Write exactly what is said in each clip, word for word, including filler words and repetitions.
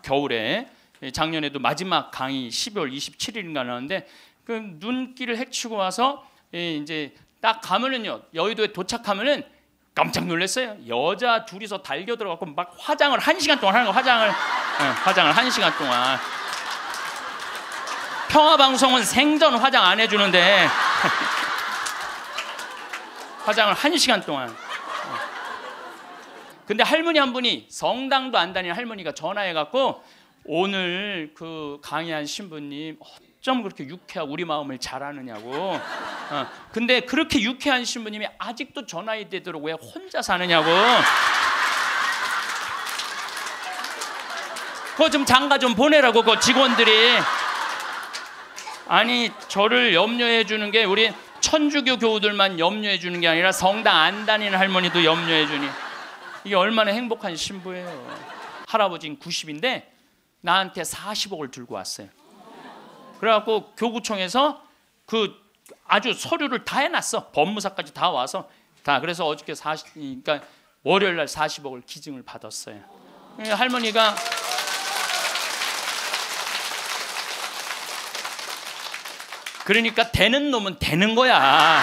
겨울에 작년에도 마지막 강의 십이월 이십칠일인가 나왔는데 그 눈길을 헤치고 와서 이제 딱 가면은요 여의도에 도착하면은 깜짝 놀랐어요. 여자 둘이서 달겨 들어가고 막 화장을 한 시간 동안 하는 거 화장을 네, 화장을 한 시간 동안. 평화방송은 생전 화장 안 해주는데 화장을 한 시간 동안. 근데 할머니 한 분이 성당도 안 다니는 할머니가 전화해갖고 오늘 그 강의한 신부님 어쩜 그렇게 유쾌하고 우리 마음을 잘 아느냐고. 어, 근데 그렇게 유쾌한 신부님이 아직도 전화이 되도록 왜 혼자 사느냐고. 그거 좀 장가 좀 보내라고 그 직원들이. 아니 저를 염려해 주는 게 우리 천주교 교우들만 염려해 주는 게 아니라 성당 안 다니는 할머니도 염려해 주니 이게 얼마나 행복한 신부예요. 할아버지는 구십인데 나한테 사십억을 들고 왔어요. 그래갖고 교구청에서 그 아주 서류를 다 해놨어. 법무사까지 다 와서 다. 그래서 어저께 사십, 그러니까 월요일 날 사십억을 기증을 받았어요. 할머니가 그러니까 되는 놈은 되는 거야.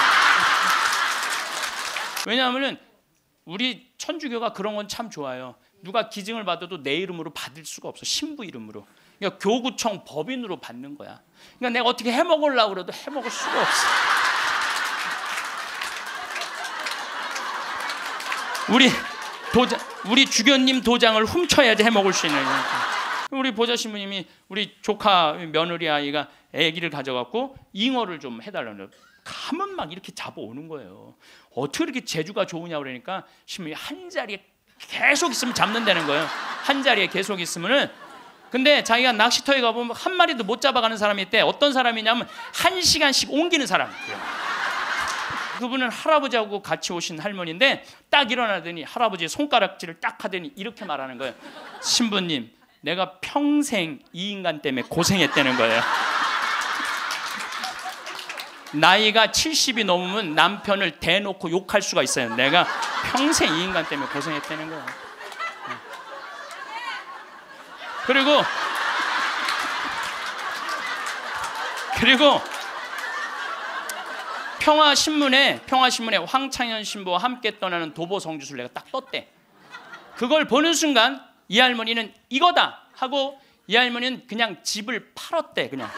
왜냐하면은 우리 천주교가 그런 건 참 좋아요. 누가 기증을 받아도 내 이름으로 받을 수가 없어. 신부 이름으로. 그러니까 교구청 법인으로 받는 거야. 그러니까 내가 어떻게 해먹으려고 그래도 해먹을 수가 없어. 우리 도장, 우리 주교님 도장을 훔쳐야지 해먹을 수 있는. 우리 보좌 신부님이 우리 조카 며느리 아이가 아기를 가져갖고 잉어를 좀 해달라는. 가면 막 이렇게 잡아오는 거예요. 어떻게 이렇게 재주가 좋으냐 그러니까 신부님이 한 자리에 계속 있으면 잡는다는 거예요. 한 자리에 계속 있으면은. 근데 자기가 낚시터에 가보면 한 마리도 못 잡아가는 사람이 있대. 어떤 사람이냐면 한 시간씩 옮기는 사람. 그분은 할아버지하고 같이 오신 할머니인데 딱 일어나더니 할아버지의 손가락질을 딱 하더니 이렇게 말하는 거예요. 신부님, 내가 평생 이 인간 때문에 고생했다는 거예요. 나이가 칠십이 넘으면 남편을 대놓고 욕할 수가 있어요. 내가 평생 이 인간 때문에 고생했다는 거예요. 그리고 그리고 평화신문에 평화신문에 황창현 신부와 함께 떠나는 도보 성주술 내가 딱 떴대. 그걸 보는 순간 이 할머니는 이거다 하고 이 할머니는 그냥 집을 팔았대. 그냥.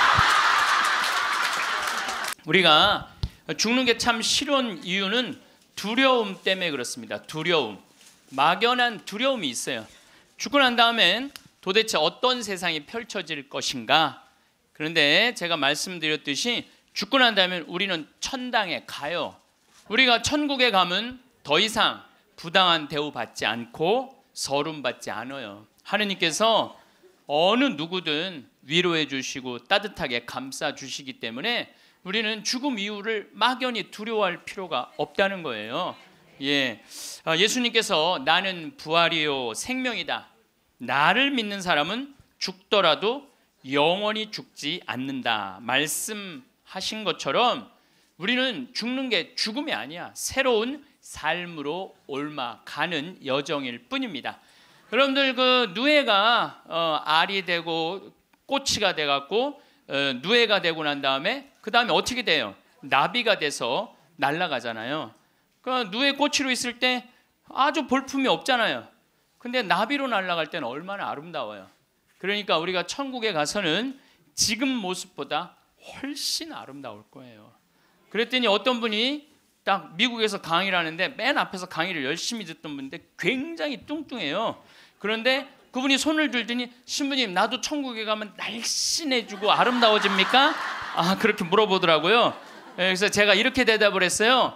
우리가 죽는 게 참 싫은 이유는 두려움 때문에 그렇습니다. 두려움. 막연한 두려움이 있어요. 죽고 난 다음엔 도대체 어떤 세상이 펼쳐질 것인가. 그런데 제가 말씀드렸듯이 죽고 난 다음에 우리는 천당에 가요. 우리가 천국에 가면 더 이상 부당한 대우 받지 않고 서름 받지 않아요. 하느님께서 어느 누구든 위로해 주시고 따뜻하게 감싸 주시기 때문에 우리는 죽음 이후를 막연히 두려워할 필요가 없다는 거예요. 예, 예수님께서 나는 부활이요 생명이다. 나를 믿는 사람은 죽더라도 영원히 죽지 않는다 말씀하신 것처럼 우리는 죽는 게 죽음이 아니야. 새로운 삶으로 옮아가는 여정일 뿐입니다. 여러분들 그 누에가 어, 알이 되고 꼬치가 돼갖고 어, 누에가 되고 난 다음에 그 다음에 어떻게 돼요? 나비가 돼서 날아가잖아요. 그 누에 꼬치로 있을 때 아주 볼품이 없잖아요. 근데 나비로 날아갈 때는 얼마나 아름다워요. 그러니까 우리가 천국에 가서는 지금 모습보다 훨씬 아름다울 거예요. 그랬더니 어떤 분이 딱 미국에서 강의를 하는데 맨 앞에서 강의를 열심히 듣던 분인데 굉장히 뚱뚱해요. 그런데 그분이 손을 들더니 신부님 나도 천국에 가면 날씬해지고 아름다워집니까? 아 그렇게 물어보더라고요. 그래서 제가 이렇게 대답을 했어요.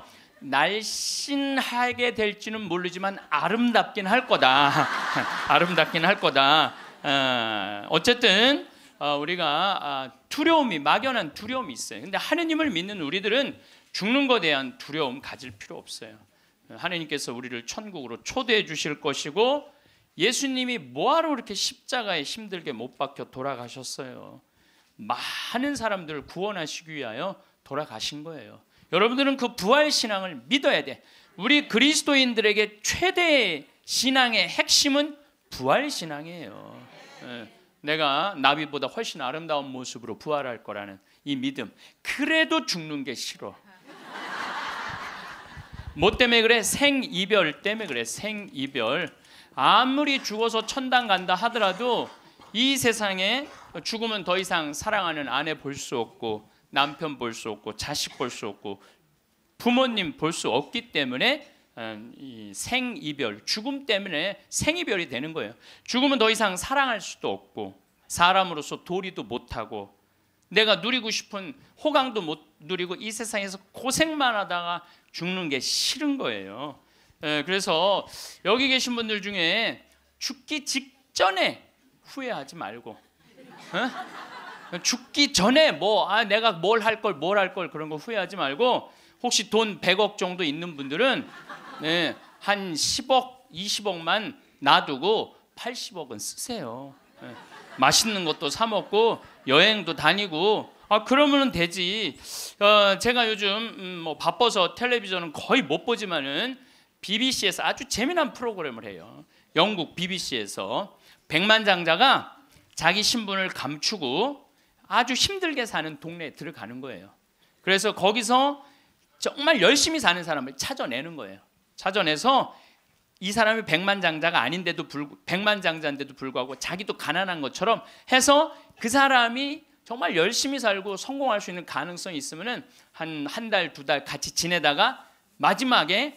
날씬하게 될지는 모르지만 아름답긴 할 거다. 아름답긴 할 거다. 어, 어쨌든 어, 우리가 아, 두려움이 막연한 두려움이 있어요. 근데 하느님을 믿는 우리들은 죽는 것에 대한 두려움 가질 필요 없어요. 하느님께서 우리를 천국으로 초대해 주실 것이고 예수님이 뭐하러 그렇게 십자가에 힘들게 못 박혀 돌아가셨어요. 많은 사람들을 구원하시기 위하여 돌아가신 거예요. 여러분들은 그 부활신앙을 믿어야 돼. 우리 그리스도인들에게 최대의 신앙의 핵심은 부활신앙이에요. 예, 내가 나비보다 훨씬 아름다운 모습으로 부활할 거라는 이 믿음. 그래도 죽는 게 싫어. 뭐 때문에 그래? 생이별 때문에 그래. 생이별. 아무리 죽어서 천당 간다 하더라도 이 세상에 죽으면 더 이상 사랑하는 아내 볼 수 없고 남편 볼 수 없고 자식 볼 수 없고 부모님 볼 수 없기 때문에 이 생이별, 죽음 때문에 생이별이 되는 거예요. 죽으면 더 이상 사랑할 수도 없고 사람으로서 도리도 못하고 내가 누리고 싶은 호강도 못 누리고 이 세상에서 고생만 하다가 죽는 게 싫은 거예요. 그래서 여기 계신 분들 중에 죽기 직전에 후회하지 말고, 어? 죽기 전에 뭐 아, 내가 뭘 할 걸 뭘 할 걸 그런 거 후회하지 말고, 혹시 돈 백억 정도 있는 분들은 네, 한 십억, 이십억만 놔두고 팔십억은 쓰세요. 네. 맛있는 것도 사 먹고 여행도 다니고, 아 그러면 되지. 어, 제가 요즘 음, 뭐 바빠서 텔레비전은 거의 못 보지만은 비비씨에서 아주 재미난 프로그램을 해요. 영국 비비씨에서 백만장자가 자기 신분을 감추고 아주 힘들게 사는 동네에 들어가는 거예요. 그래서 거기서 정말 열심히 사는 사람을 찾아내는 거예요. 찾아내서 이 사람이 백만장자가 아닌데도 불구 백만장자인데도 불구하고 자기도 가난한 것처럼 해서 그 사람이 정말 열심히 살고 성공할 수 있는 가능성이 있으면은 한 한 달, 두 달 같이 지내다가 마지막에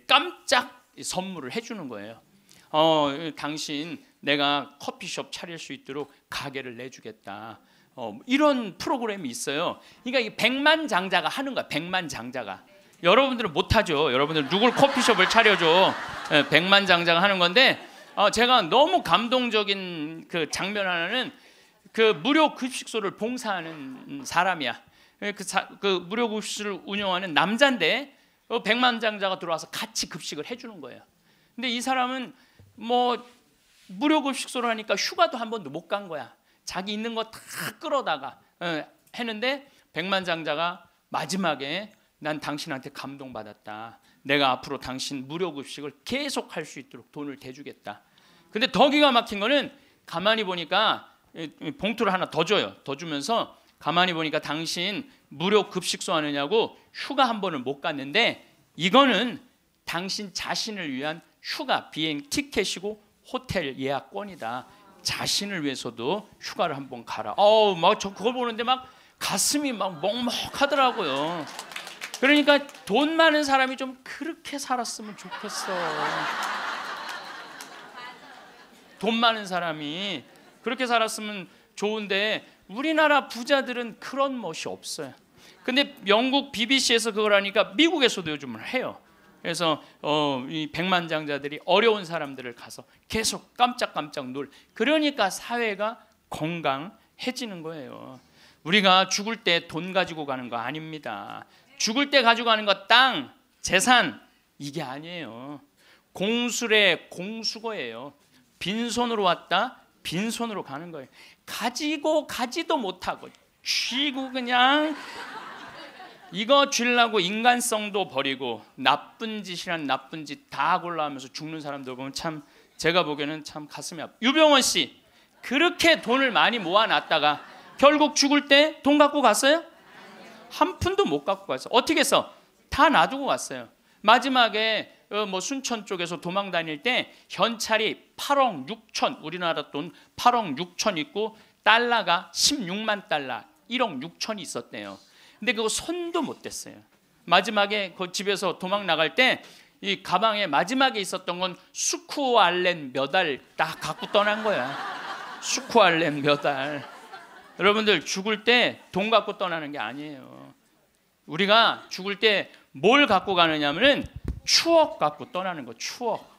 깜짝 선물을 해주는 거예요. 어, 당신 내가 커피숍 차릴 수 있도록 가게를 내주겠다. 어, 이런 프로그램이 있어요. 그러니까 이 백만장자가 하는 거야. 백만장자가. 여러분들은 못하죠. 여러분들 누굴 커피숍을 차려줘. 예, 백만장자가 하는 건데, 어, 제가 너무 감동적인 그 장면 하나는 그 무료 급식소를 봉사하는 사람이야. 그, 사, 그 무료 급식소를 운영하는 남자인데 어, 백만장자가 들어와서 같이 급식을 해주는 거예요. 근데 이 사람은 뭐 무료 급식소를 하니까 휴가도 한 번도 못 간 거야. 자기 있는 거 다 끌어다가 어, 했는데 백만장자가 마지막에 난 당신한테 감동받았다. 내가 앞으로 당신 무료 급식을 계속 할 수 있도록 돈을 대주겠다. 근데 더 기가 막힌 거는 가만히 보니까 봉투를 하나 더 줘요. 더 주면서 가만히 보니까 당신 무료 급식소 하느냐고 휴가 한 번을 못 갔는데 이거는 당신 자신을 위한 휴가 비행 티켓이고 호텔 예약권이다. 자신을 위해서도 휴가를 한번 가라. 어우, 막 저 그걸 보는데 막 가슴이 막 먹먹하더라고요. 그러니까 돈 많은 사람이 좀 그렇게 살았으면 좋겠어. 돈 많은 사람이 그렇게 살았으면 좋은데 우리나라 부자들은 그런 멋이 없어요. 근데 영국 비비씨에서 그걸 하니까 미국에서도 요즘은 해요. 그래서 어, 이 백만장자들이 어려운 사람들을 가서 계속 깜짝깜짝 놀. 그러니까 사회가 건강해지는 거예요. 우리가 죽을 때 돈 가지고 가는 거 아닙니다. 죽을 때 가지고 가는 거 땅, 재산 이게 아니에요. 공술의 공수거예요. 빈손으로 왔다 빈손으로 가는 거예요. 가지고 가지도 못하고 쥐고 그냥 이거 쥐려고 인간성도 버리고 나쁜 짓이란 나쁜 짓 다 골라하면서 죽는 사람들 보면 참 제가 보기에는 참 가슴이 아파. 유병원 씨 그렇게 돈을 많이 모아놨다가 결국 죽을 때 돈 갖고 갔어요? 한 푼도 못 갖고 갔어요. 어떻게 해서? 다 놔두고 갔어요. 마지막에 어, 뭐 순천 쪽에서 도망 다닐 때 현찰이 팔억 육천, 우리나라 돈 팔억 육천 있고 달러가 십육만 달러, 일억 육천이 있었대요. 근데 그거 손도 못 댔어요. 마지막에 그 집에서 도망 나갈 때 이 가방에 마지막에 있었던 건 수쿠알렌 몇 알 딱 갖고 떠난 거야. 수쿠알렌 몇 알. 여러분들 죽을 때 돈 갖고 떠나는 게 아니에요. 우리가 죽을 때 뭘 갖고 가느냐면은 추억 갖고 떠나는 거. 추억.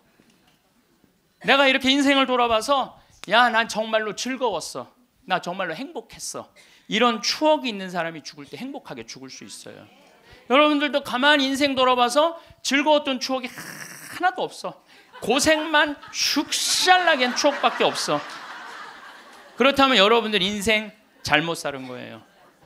내가 이렇게 인생을 돌아봐서 야, 난 정말로 즐거웠어. 나 정말로 행복했어. 이런 추억이 있는 사람이 죽을 때 행복하게 죽을 수 있어요. 여러분들도 가만히 인생 돌아봐서 즐거웠던 추억이 하나도 없어. 고생만 슉샬나게 한 추억밖에 없어. 그렇다면 여러분들 인생 잘못 사는 거예요.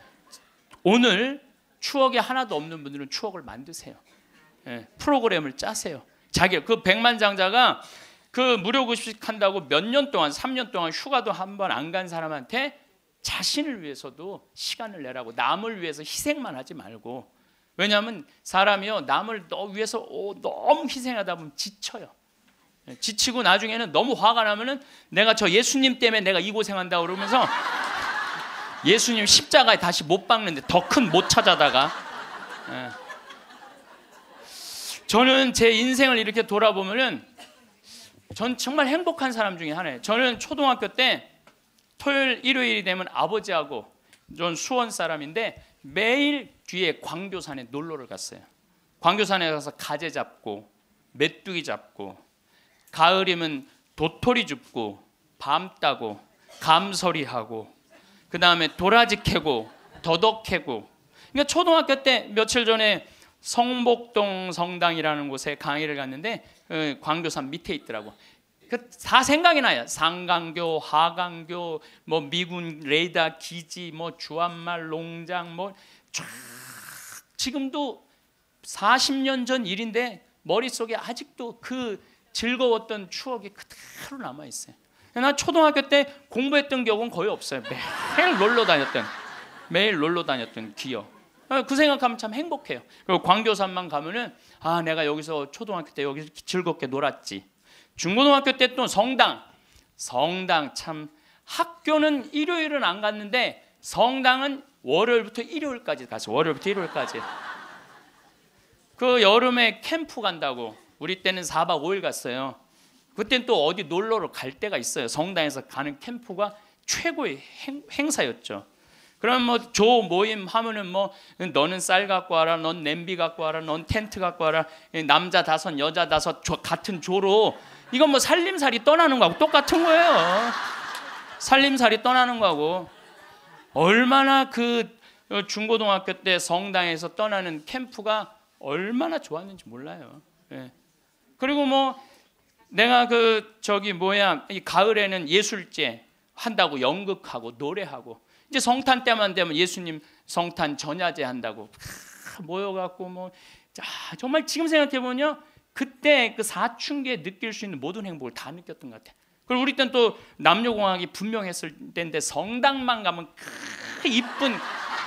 오늘 추억이 하나도 없는 분들은 추억을 만드세요. 예, 프로그램을 짜세요. 자기 그 백만장자가 그 무료급식 한다고 몇 년 동안 삼 년 동안 휴가도 한 번 안 간 사람한테 자신을 위해서도 시간을 내라고, 남을 위해서 희생만 하지 말고. 왜냐하면 사람이요, 남을 너 위해서 오, 너무 희생하다 보면 지쳐요. 지치고 나중에는 너무 화가 나면은 내가 저 예수님 때문에 내가 이 고생한다 그러면서 예수님 십자가에 다시 못 박는데 더 큰 못 찾아다가. 예. 저는 제 인생을 이렇게 돌아보면은 전 정말 행복한 사람 중에 하나예요. 저는 초등학교 때 토요일 일요일이 되면 아버지하고, 전 수원 사람인데 매일 뒤에 광교산에 놀러를 갔어요. 광교산에 가서 가재 잡고 메뚜기 잡고, 가을이면 도토리 줍고 밤 따고 감서리하고, 그 다음에 도라지 캐고 더덕 캐고. 그러니까 초등학교 때 며칠 전에 성복동 성당이라는 곳에 강의를 갔는데 어, 광교산 밑에 있더라고. 그 다 생각이 나요. 상강교, 하강교, 뭐 미군 레이더 기지, 뭐 주한말 농장, 뭐 쫙 지금도 사십 년 전 일인데 머릿속에 아직도 그 즐거웠던 추억이 그대로 남아 있어요. 나 초등학교 때 공부했던 기억은 거의 없어요. 매일 놀러 다녔던, 매일 놀러 다녔던 기억. 그 생각하면 참 행복해요. 그리고 광교산만 가면은 아, 내가 여기서 초등학교 때 여기서 즐겁게 놀았지. 중고등학교 때 또 성당, 성당 참, 학교는 일요일은 안 갔는데 성당은 월요일부터 일요일까지 갔어요. 월요일부터 일요일까지. 그 여름에 캠프 간다고 우리 때는 사 박 오 일 갔어요. 그때는 또 어디 놀러를 갈 때가 있어요. 성당에서 가는 캠프가 최고의 행, 행사였죠. 그럼 뭐 조 모임 하면은 뭐 너는 쌀 갖고 와라, 넌 냄비 갖고 와라, 넌 텐트 갖고 와라, 남자 다섯 여자 다섯 조, 같은 조로. 이건 뭐 살림살이 떠나는 거하고 똑같은 거예요. 살림살이 떠나는 거하고. 얼마나 그 중고등학교 때 성당에서 떠나는 캠프가 얼마나 좋았는지 몰라요. 예. 그리고 뭐 내가 그 저기 뭐야, 이 가을에는 예술제 한다고 연극하고 노래하고, 이제 성탄 때만 되면 예수님 성탄 전야제 한다고 모여갖고 뭐, 자, 정말 지금 생각해 보면요, 그때 그 사춘기에 느낄 수 있는 모든 행복을 다 느꼈던 것 같아. 그리고 우리 때는 또 남녀공학이 분명했을 때인데 성당만 가면 그 이쁜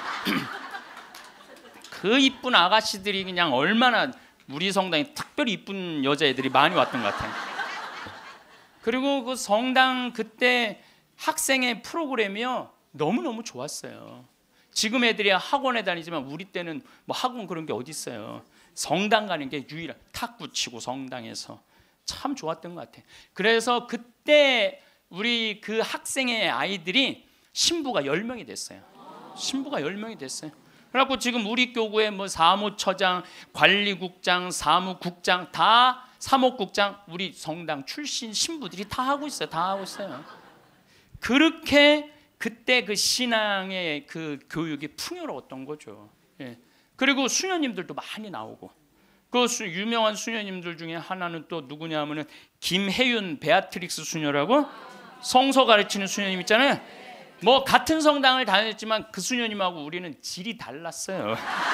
그 이쁜 아가씨들이 그냥 얼마나, 우리 성당에 특별히 이쁜 여자애들이 많이 왔던 것 같아요. 그리고 그 성당 그때 학생의 프로그램이요, 너무너무 좋았어요. 지금 애들이 학원에 다니지만 우리 때는 뭐 학원 그런 게 어디 있어요. 성당 가는 게 유일한, 탁구 치고 성당에서 참 좋았던 것 같아요. 그래서 그때 우리 그 학생의 아이들이 신부가 열 명이 됐어요. 신부가 열 명이 됐어요. 그래갖고 지금 우리 교구에 뭐 사무처장, 관리국장, 사무국장, 다 사목국장, 우리 성당 출신 신부들이 다 하고 있어요. 다 하고 있어요. 그렇게 그때 그 신앙의 그 교육이 풍요로웠던 거죠. 예. 그리고 수녀님들도 많이 나오고, 그 수, 유명한 수녀님들 중에 하나는 또 누구냐면은 김혜윤 베아트릭스 수녀라고, 성서 가르치는 수녀님 있잖아요. 뭐 같은 성당을 다녔지만 그 수녀님하고 우리는 질이 달랐어요.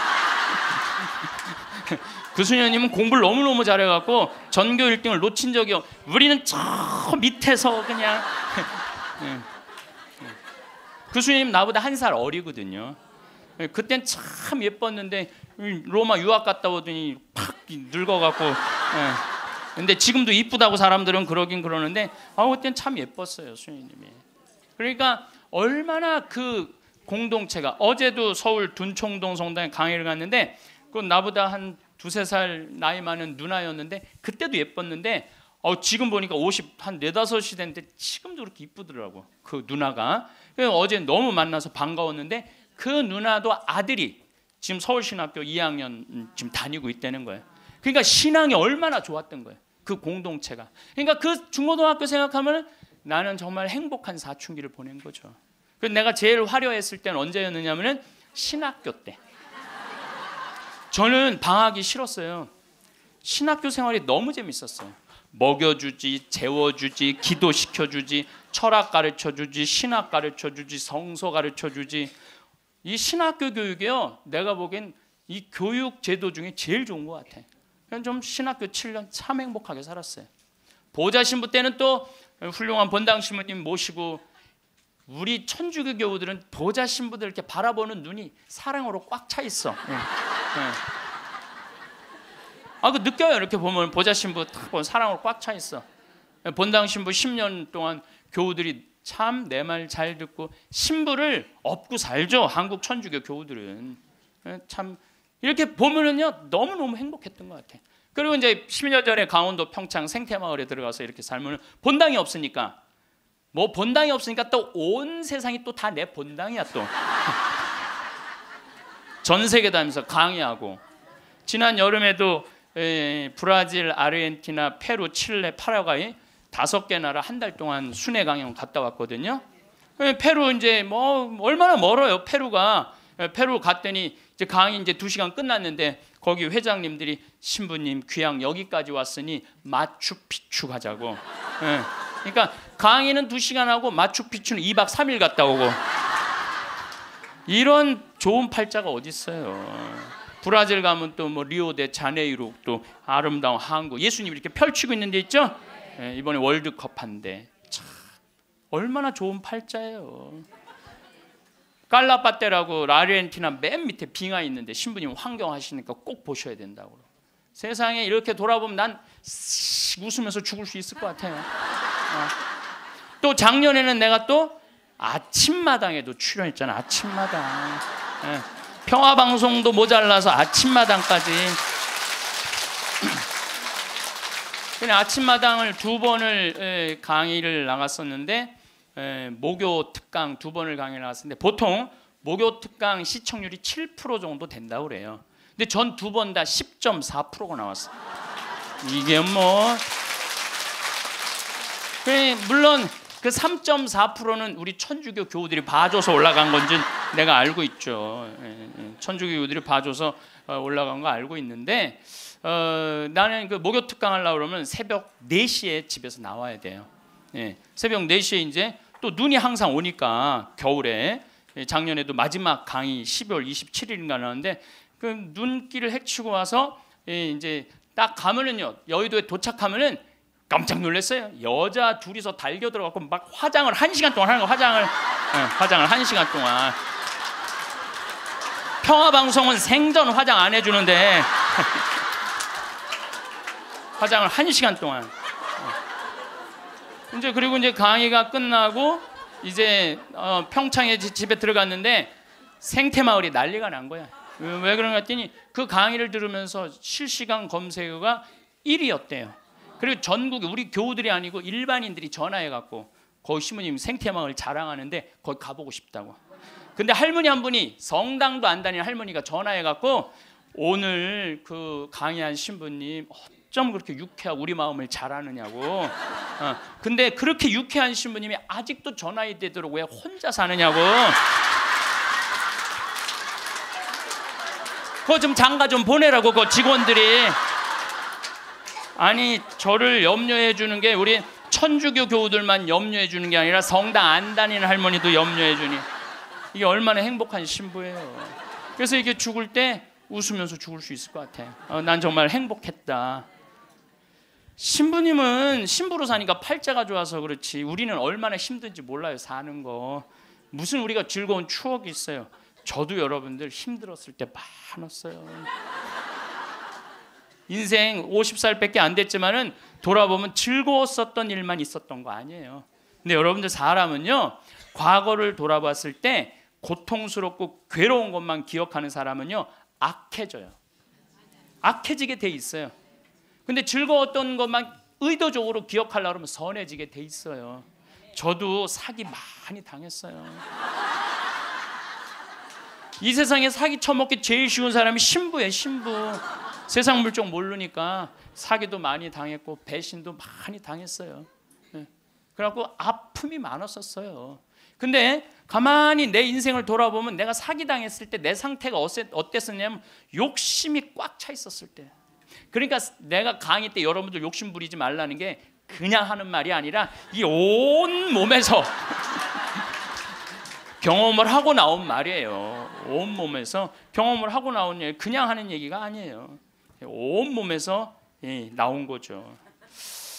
그 수녀님은 공부를 너무너무 잘해갖고 전교 일 등을 놓친 적이 없. 우리는 저 밑에서 그냥. 그 수녀님 나보다 한 살 어리거든요. 그땐 참 예뻤는데 로마 유학 갔다 오더니 팍 늙어갖고. 근데 지금도 이쁘다고 사람들은 그러긴 그러는데, 아, 그땐 참 예뻤어요, 수녀님이. 그러니까 얼마나 그 공동체가, 어제도 서울 둔총동 성당에 강의를 갔는데 그 나보다 한 두세 살 나이 많은 누나였는데 그때도 예뻤는데 어, 지금 보니까 오십 한 네다섯이 됐는데 지금도 그렇게 이쁘더라고, 그 누나가. 어제 너무 만나서 반가웠는데 그 누나도 아들이 지금 서울신학교 이 학년 지금 다니고 있다는 거예요. 그러니까 신앙이 얼마나 좋았던 거예요, 그 공동체가. 그러니까 그 중고등학교 생각하면 나는 정말 행복한 사춘기를 보낸 거죠. 그래서 내가 제일 화려했을 때는 언제였느냐면은 신학교 때. 저는 방학이 싫었어요. 신학교 생활이 너무 재밌었어요. 먹여주지, 재워주지, 기도시켜주지, 철학 가르쳐주지, 신학 가르쳐주지, 성서 가르쳐주지. 이 신학교 교육이요, 내가 보기엔 이 교육 제도 중에 제일 좋은 것 같아요. 그냥 좀 신학교 칠 년 참 행복하게 살았어요. 보좌 신부 때는 또 훌륭한 본당 신부님 모시고 우리 천주교 교우들은 보좌 신부들 이렇게 바라보는 눈이 사랑으로 꽉 차 있어. 예. 예. 아, 그 느껴요. 이렇게 보면 보좌 신부 딱 보면 사랑으로 꽉 차 있어. 본당 신부 십 년 동안 교우들이 참 내 말 잘 듣고 신부를 업고 살죠. 한국 천주교 교우들은. 예, 참 이렇게 보면은요 너무 너무 행복했던 것 같아. 그리고 이제 십 년 전에 강원도 평창 생태마을에 들어가서 이렇게 살면 본당이 없으니까 뭐 본당이 없으니까 또 온 세상이 또 다 내 본당이야 또. 전 세계 다니면서 강의하고 지난 여름에도 에, 브라질, 아르헨티나, 페루, 칠레, 파라과이 다섯 개 나라 한 달 동안 순회 강연 갔다 왔거든요. 에, 페루 이제 뭐 얼마나 멀어요. 페루가 에, 페루 갔더니 이제 강의 이제 두 시간 끝났는데 거기 회장님들이 신부님 귀양 여기까지 왔으니 마추픽추 가자고. 에, 그러니까 강의는 두 시간 하고 마추픽추는 이 박 삼 일 갔다 오고. 이런 좋은 팔자가 어디 있어요. 브라질 가면 또 뭐 리오데 자네이루 또 아름다운 항구 예수님이 이렇게 펼치고 있는 데 있죠. 예, 이번에 월드컵 한대. 참 얼마나 좋은 팔자예요. 깔라파테라고 아르헨티나 맨 밑에 빙하 있는데 신부님 환경하시니까 꼭 보셔야 된다고. 세상에 이렇게 돌아보면 난 웃으면서 죽을 수 있을 것 같아요. 어. 또 작년에는 내가 또 아침마당에도 출연했잖아. 아침마당. 예. 평화방송도 모자라서 아침마당까지. 그냥 아침마당을 두 번을 강의를 나갔었는데 목요 특강 두 번을 강의를 나갔었는데 보통 목요 특강 시청률이 칠 퍼센트 정도 된다고 그래요. 근데 전 두 번 다 십 점 사 퍼센트가 나왔어요. 이게 뭐 물론 그 삼 점 사 퍼센트는 우리 천주교 교우들이 봐줘서 올라간 건지 내가 알고 있죠. 천주교 교우들이 봐줘서 올라간 거 알고 있는데 어, 나는 그 목요 특강 하려고 그러면 새벽 네 시에 집에서 나와야 돼요. 예, 새벽 네 시에 이제 또 눈이 항상 오니까 겨울에 작년에도 마지막 강의 십이월 이십칠일인가 나왔는데 그 눈길을 헤치고 와서 예, 이제 딱 가면은요 여의도에 도착하면은 깜짝 놀랐어요. 여자 둘이서 달겨 들어가고 막 화장을 한 시간 동안 하는 거. 화장을 네, 화장을 한 시간 동안. 평화방송은 생전 화장 안 해주는데 화장을 한 시간 동안. 이제 그리고 이제 강의가 끝나고 이제 어, 평창에 집에 들어갔는데 생태마을이 난리가 난 거야. 왜 그런가 했더니 그 강의를 들으면서 실시간 검색어가 일 위였대요. 그리고 전국에 우리 교우들이 아니고 일반인들이 전화해갖고 거기 신부님 생태마을 자랑하는데 거기 가보고 싶다고. 근데 할머니 한 분이 성당도 안 다니는 할머니가 전화해갖고 오늘 그 강의한 신부님 어쩜 그렇게 유쾌하고 우리 마음을 잘 아느냐고. 어, 근데 그렇게 유쾌한 신부님이 아직도 전화이 되도록 왜 혼자 사느냐고. 그거 좀 장가 좀 보내라고 그 직원들이. 아니 저를 염려해 주는 게 우리 천주교 교우들만 염려해 주는 게 아니라 성당 안 다니는 할머니도 염려해 주니 이게 얼마나 행복한 신부예요. 그래서 이게 죽을 때 웃으면서 죽을 수 있을 것 같아. 어, 난 정말 행복했다. 신부님은 신부로 사니까 팔자가 좋아서 그렇지 우리는 얼마나 힘든지 몰라요. 사는 거. 무슨 우리가 즐거운 추억이 있어요. 저도 여러분들 힘들었을 때 많았어요. 인생 오십 살밖에 안 됐지만은 돌아보면 즐거웠었던 일만 있었던 거 아니에요. 근데 여러분들 사람은요 과거를 돌아봤을 때 고통스럽고 괴로운 것만 기억하는 사람은요 악해져요. 악해지게 돼 있어요. 근데 즐거웠던 것만 의도적으로 기억하려고 하면 선해지게 돼 있어요. 저도 사기 많이 당했어요. 이 세상에 사기 쳐먹기 제일 쉬운 사람이 신부예요. 신부. 세상 물정 모르니까 사기도 많이 당했고 배신도 많이 당했어요. 그래갖고 아픔이 많았었어요. 근데 가만히 내 인생을 돌아보면 내가 사기당했을 때 내 상태가 어땠었냐면 욕심이 꽉 차 있었을 때. 그러니까 내가 강의 때 여러분들 욕심 부리지 말라는 게 그냥 하는 말이 아니라 이 온 몸에서 경험을 하고 나온 말이에요. 온 몸에서 경험을 하고 나온 얘기, 그냥 하는 얘기가 아니에요. 온 몸에서 나온 거죠.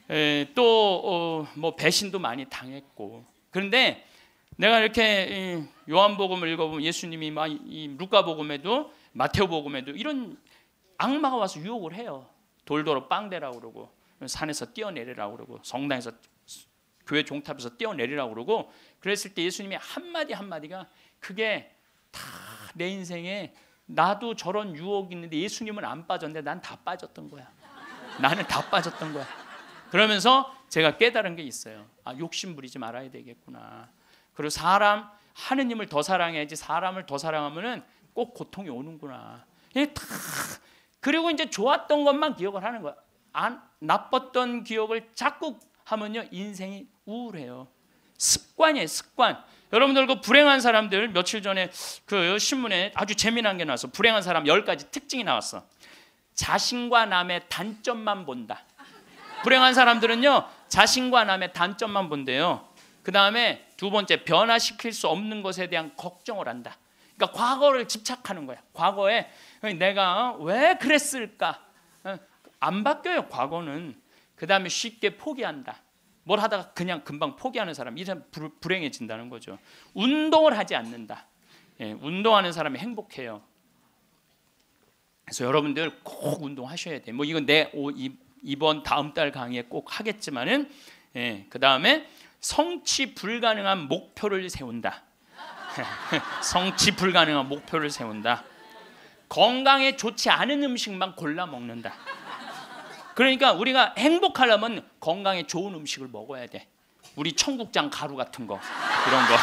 또 뭐 배신도 많이 당했고. 그런데 내가 이렇게 요한복음을 읽어보면 예수님이 막 이 루카복음에도 마테오복음에도 이런 악마가 와서 유혹을 해요. 돌도로 빵대라고 그러고 산에서 뛰어내리라고 그러고 성당에서 교회 종탑에서 뛰어내리라고 그러고 그랬을 때 예수님이 한마디 한마디가 그게 다 내 인생에 나도 저런 유혹이 있는데 예수님은 안 빠졌는데 난 다 빠졌던 거야. 나는 다 빠졌던 거야. 그러면서 제가 깨달은 게 있어요. 아, 욕심 부리지 말아야 되겠구나. 그리고 사람 하느님을 더 사랑해야지 사람을 더 사랑하면은 꼭 고통이 오는구나. 다 그리고 이제 좋았던 것만 기억을 하는 거야. 안 나빴던 기억을 자꾸 하면요 인생이 우울해요. 습관이에요, 습관. 여러분들 그 불행한 사람들 며칠 전에 그 신문에 아주 재미난 게 나왔어. 불행한 사람 열 가지 특징이 나왔어. 자신과 남의 단점만 본다. 불행한 사람들은요 자신과 남의 단점만 본대요. 그 다음에 두 번째 변화시킬 수 없는 것에 대한 걱정을 한다. 그러니까 과거를 집착하는 거야. 과거에 내가 왜 그랬을까? 안 바뀌어요 과거는. 그 다음에 쉽게 포기한다. 뭘 하다가 그냥 금방 포기하는 사람, 이 사람 불행해진다는 거죠. 운동을 하지 않는다. 예, 운동하는 사람이 행복해요. 그래서 여러분들 꼭 운동하셔야 돼. 뭐 이건 내 오, 이, 이번 다음 달 강의에 꼭 하겠지만은, 예, 그 다음에 성취 불가능한 목표를 세운다. 성취 불가능한 목표를 세운다. 건강에 좋지 않은 음식만 골라 먹는다. 그러니까 우리가 행복하려면 건강에 좋은 음식을 먹어야 돼. 우리 청국장 가루 같은 거 이런 거.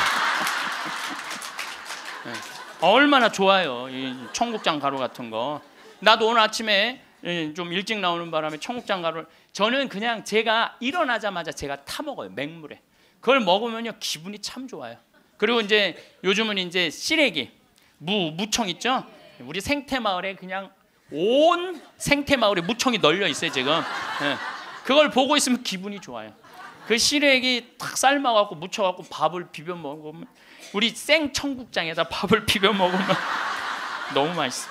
네. 얼마나 좋아요 이 청국장 가루 같은 거. 나도 오늘 아침에 좀 일찍 나오는 바람에 청국장 가루를 저는 그냥 제가 일어나자마자 제가 타 먹어요. 맹물에. 그걸 먹으면요 기분이 참 좋아요. 그리고 이제 요즘은 이제 시래기 무 무청 있죠. 우리 생태마을에 그냥 온 생태마을에 무청이 널려 있어요 지금. 네. 그걸 보고 있으면 기분이 좋아요. 그 시래기 탁 삶아갖고 무쳐갖고 밥을 비벼 먹으면 우리 생 청국장에다 밥을 비벼 먹으면 너무 맛있어.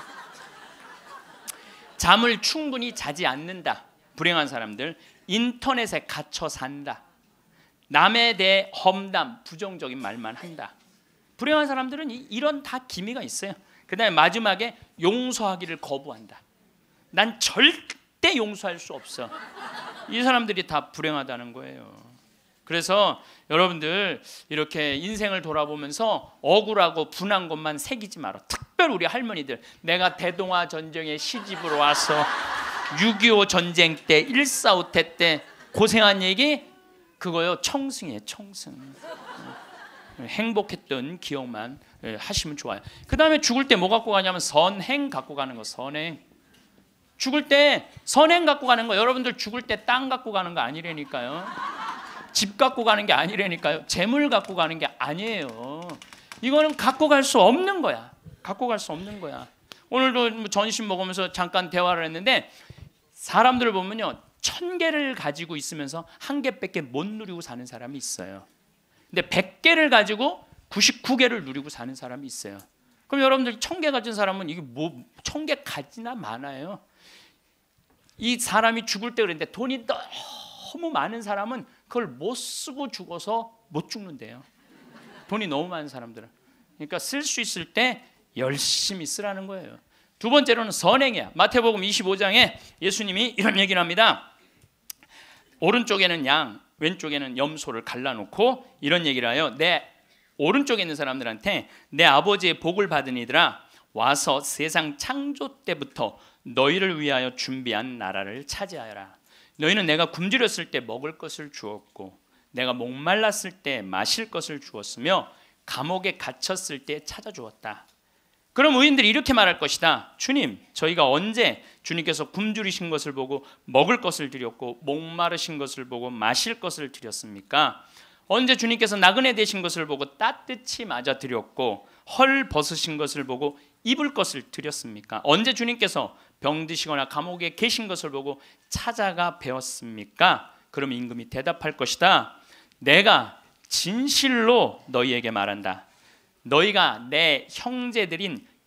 잠을 충분히 자지 않는다. 불행한 사람들. 인터넷에 갇혀 산다. 남에 대해 험담, 부정적인 말만 한다. 불행한 사람들은 이, 이런 다 기미가 있어요. 그 다음에 마지막에 용서하기를 거부한다. 난 절대 용서할 수 없어. 이 사람들이 다 불행하다는 거예요. 그래서 여러분들 이렇게 인생을 돌아보면서 억울하고 분한 것만 새기지 마라. 특별히 우리 할머니들. 내가 대동아 전쟁에 시집으로 와서 육이오 전쟁 때 일사오 태 때 고생한 얘기 그거요 청승이에요. 청승. 행복했던 기억만 하시면 좋아요. 그 다음에 죽을 때 뭐 갖고 가냐면 선행 갖고 가는 거. 선행. 죽을 때 선행 갖고 가는 거. 여러분들 죽을 때 땅 갖고 가는 거 아니라니까요. 집 갖고 가는 게 아니라니까요. 재물 갖고 가는 게 아니에요. 이거는 갖고 갈 수 없는 거야. 갖고 갈 수 없는 거야. 오늘도 전심 먹으면서 잠깐 대화를 했는데 사람들을 보면요 천 개를 가지고 있으면서 한 개밖에 못 누리고 사는 사람이 있어요. 근데 백 개를 가지고 구십구 개를 누리고 사는 사람이 있어요. 그럼 여러분들 천 개 가진 사람은 이게 뭐 천 개 가지나 많아요. 이 사람이 죽을 때 그랬는데 돈이 너무 많은 사람은 그걸 못 쓰고 죽어서 못 죽는데요. 돈이 너무 많은 사람들은. 그러니까 쓸 수 있을 때 열심히 쓰라는 거예요. 두 번째로는 선행이야. 마태복음 이십오 장에 예수님이 이런 얘기를 합니다. 오른쪽에는 양, 왼쪽에는 염소를 갈라놓고 이런 얘기를 해요. 내 오른쪽에 있는 사람들한테 내 아버지의 복을 받은 이들아 와서 세상 창조 때부터 너희를 위하여 준비한 나라를 차지하여라. 너희는 내가 굶주렸을 때 먹을 것을 주었고 내가 목말랐을 때 마실 것을 주었으며 감옥에 갇혔을 때 찾아주었다. 그럼 의인들이 이렇게 말할 것이다. 주님, 저희가 언제 주님께서 굶주리신 것을 보고 먹을 것을 드렸고 목마르신 것을 보고 마실 것을 드렸습니까? 언제 주님께서 나그네 되신 것을 보고 따뜻히 맞아 드렸고 헐 벗으신 것을 보고 입을 것을 드렸습니까? 언제 주님께서 병드시거나 감옥에 계신 것을 보고 찾아가 배웠습니까? 그럼 임금이 대답할 것이다. 내가 진실로 너희에게 말한다. 너희가 내 형제들인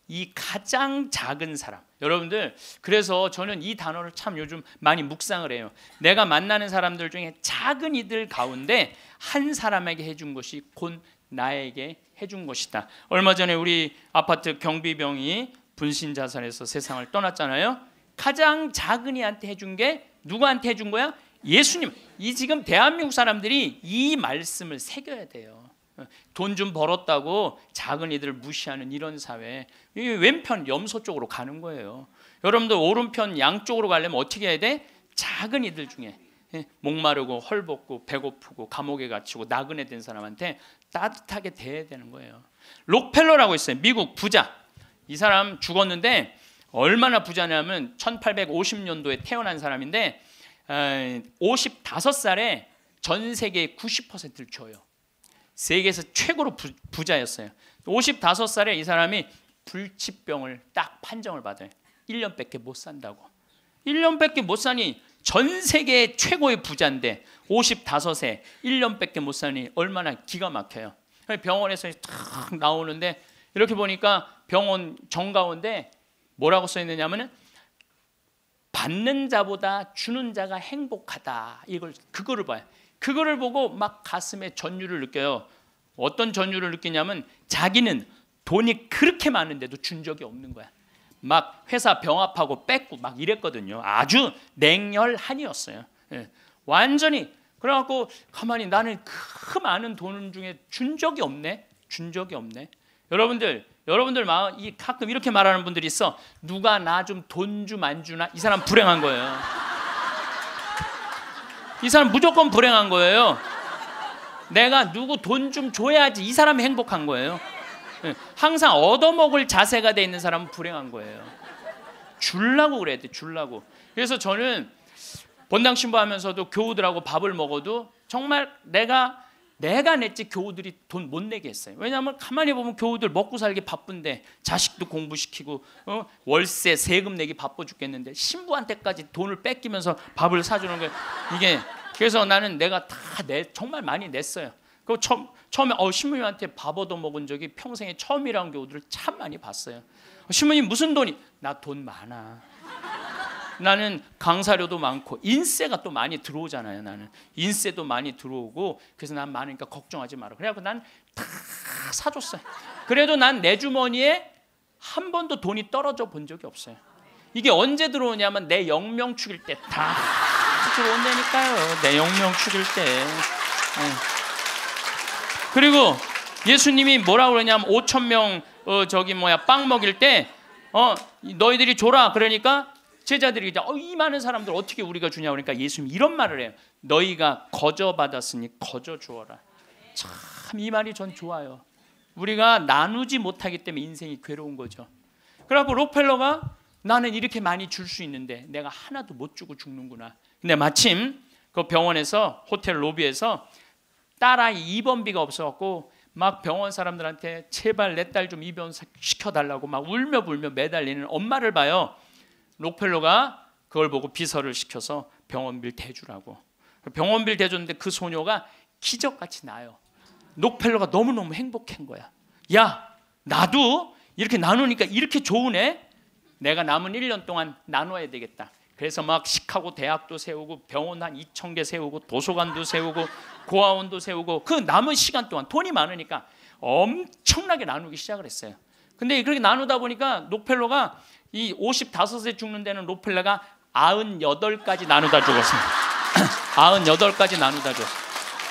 이 가장 작은 사람. 여러분들, 그래서 저는 이 단어를 참 요즘 많이 묵상을 해요. 내가 만나는 사람들 중에 작은 이들 가운데 한 사람에게 해준 것이 곧 나에게 해준 것이다. 얼마 전에 우리 아파트 경비병이 분신 자살해서 세상을 떠났잖아요. 가장 작은 이한테 해준 게 누구한테 해준 거야? 예수님. 이 지금 대한민국 사람들이 이 말씀을 새겨야 돼요. 돈 좀 벌었다고 작은 이들을 무시하는 이런 사회, 이 왼편 염소 쪽으로 가는 거예요. 여러분들 오른편 양쪽으로 가려면 어떻게 해야 돼? 작은 이들 중에 목마르고 헐벗고 배고프고 감옥에 갇히고 나그네 된 사람한테 따뜻하게 대해야 되는 거예요. 록펠러라고 있어요. 미국 부자. 이 사람 죽었는데 얼마나 부자냐면 천팔백오십 년도에 태어난 사람인데 오십오 살에 전 세계의 구십 퍼센트를 줘요. 세계에서 최고로 부, 부자였어요. 오십오 살에 이 사람이 불치병을 딱 판정을 받아요. 일 년밖에 못 산다고. 일 년밖에 못 사니 전 세계 최고의 부자인데 오십오세 일 년밖에 못 사니 얼마나 기가 막혀요. 병원에서 탁 나오는데 이렇게 보니까 병원 정가운데 뭐라고 써 있느냐면은 받는 자보다 주는 자가 행복하다. 이걸 그거를 봐요. 그거를 보고 막 가슴에 전율을 느껴요. 어떤 전율을 느끼냐면 자기는 돈이 그렇게 많은데도 준 적이 없는 거야. 막 회사 병합하고 뺏고 막 이랬거든요. 아주 냉혈한이었어요. 예. 완전히. 그래갖고 가만히 나는 그 많은 돈 중에 준 적이 없네. 준 적이 없네. 여러분들, 여러분들 마음 이 가끔 이렇게 말하는 분들이 있어. 누가 나 좀 돈 좀 안 주나? 이 사람 불행한 거예요. 이 사람 무조건 불행한 거예요. 내가 누구 돈 좀 줘야지 이 사람이 행복한 거예요. 항상 얻어먹을 자세가 돼 있는 사람은 불행한 거예요. 줄라고 그래야 돼. 줄라고. 그래서 저는 본당 신부하면서도 교우들하고 밥을 먹어도 정말 내가 내가 냈지 교우들이 돈 못 내게 했어요. 왜냐하면 가만히 보면 교우들 먹고 살기 바쁜데 자식도 공부시키고 어? 월세 세금 내기 바빠 죽겠는데 신부한테까지 돈을 뺏기면서 밥을 사주는 게 이게. 그래서 나는 내가 다 내, 정말 많이 냈어요. 그 처음, 처음에 어, 신부님한테 밥 얻어 먹은 적이 평생에 처음이라는 교우들을 참 많이 봤어요. 신부님 무슨 돈이? 나 돈 많아. 나는 강사료도 많고 인세가 또 많이 들어오잖아요. 나는 인세도 많이 들어오고 그래서 난 많으니까 걱정하지 마라. 그래갖고 난 다 사줬어요. 그래도 난 내 주머니에 한 번도 돈이 떨어져 본 적이 없어요. 이게 언제 들어오냐면 내 영명 축일 때 다 들어온다니까요. 내 영명 축일 때. 네. 그리고 예수님이 뭐라 그러냐면 오천 명 어, 저기 뭐야 빵 먹일 때 어, 너희들이 줘라. 그러니까 제자들이 이제 어, 이 많은 사람들 어떻게 우리가 주냐 그러니까 예수님이 이런 말을 해요. 너희가 거저 받았으니 거저 주어라. 참 이 말이 전 좋아요. 우리가 나누지 못하기 때문에 인생이 괴로운 거죠. 그래갖고 록펠러가 나는 이렇게 많이 줄 수 있는데 내가 하나도 못 주고 죽는구나. 근데 마침 그 병원에서 호텔 로비에서 딸아이 입원비가 없어갖고 막 병원 사람들한테 제발 내 딸 좀 입원 시켜달라고 막 울며 불며 매달리는 엄마를 봐요. 록펠러가 그걸 보고 비서를 시켜서 병원비를 대주라고. 병원비를 대줬는데 그 소녀가 기적같이 나요. 록펠러가 너무너무 행복한 거야. 야, 나도 이렇게 나누니까 이렇게 좋으네. 내가 남은 일 년 동안 나눠야 되겠다. 그래서 막 시카고 대학도 세우고 병원 한 이천 개 세우고 도서관도 세우고 고아원도 세우고 그 남은 시간 동안 돈이 많으니까 엄청나게 나누기 시작을 했어요. 근데 그렇게 나누다 보니까 록펠러가 이 오십오세 죽는 데는 록펠러가 구십팔 가지 나누다 죽었습니다. 구십팔 가지 나누다 죽었어요.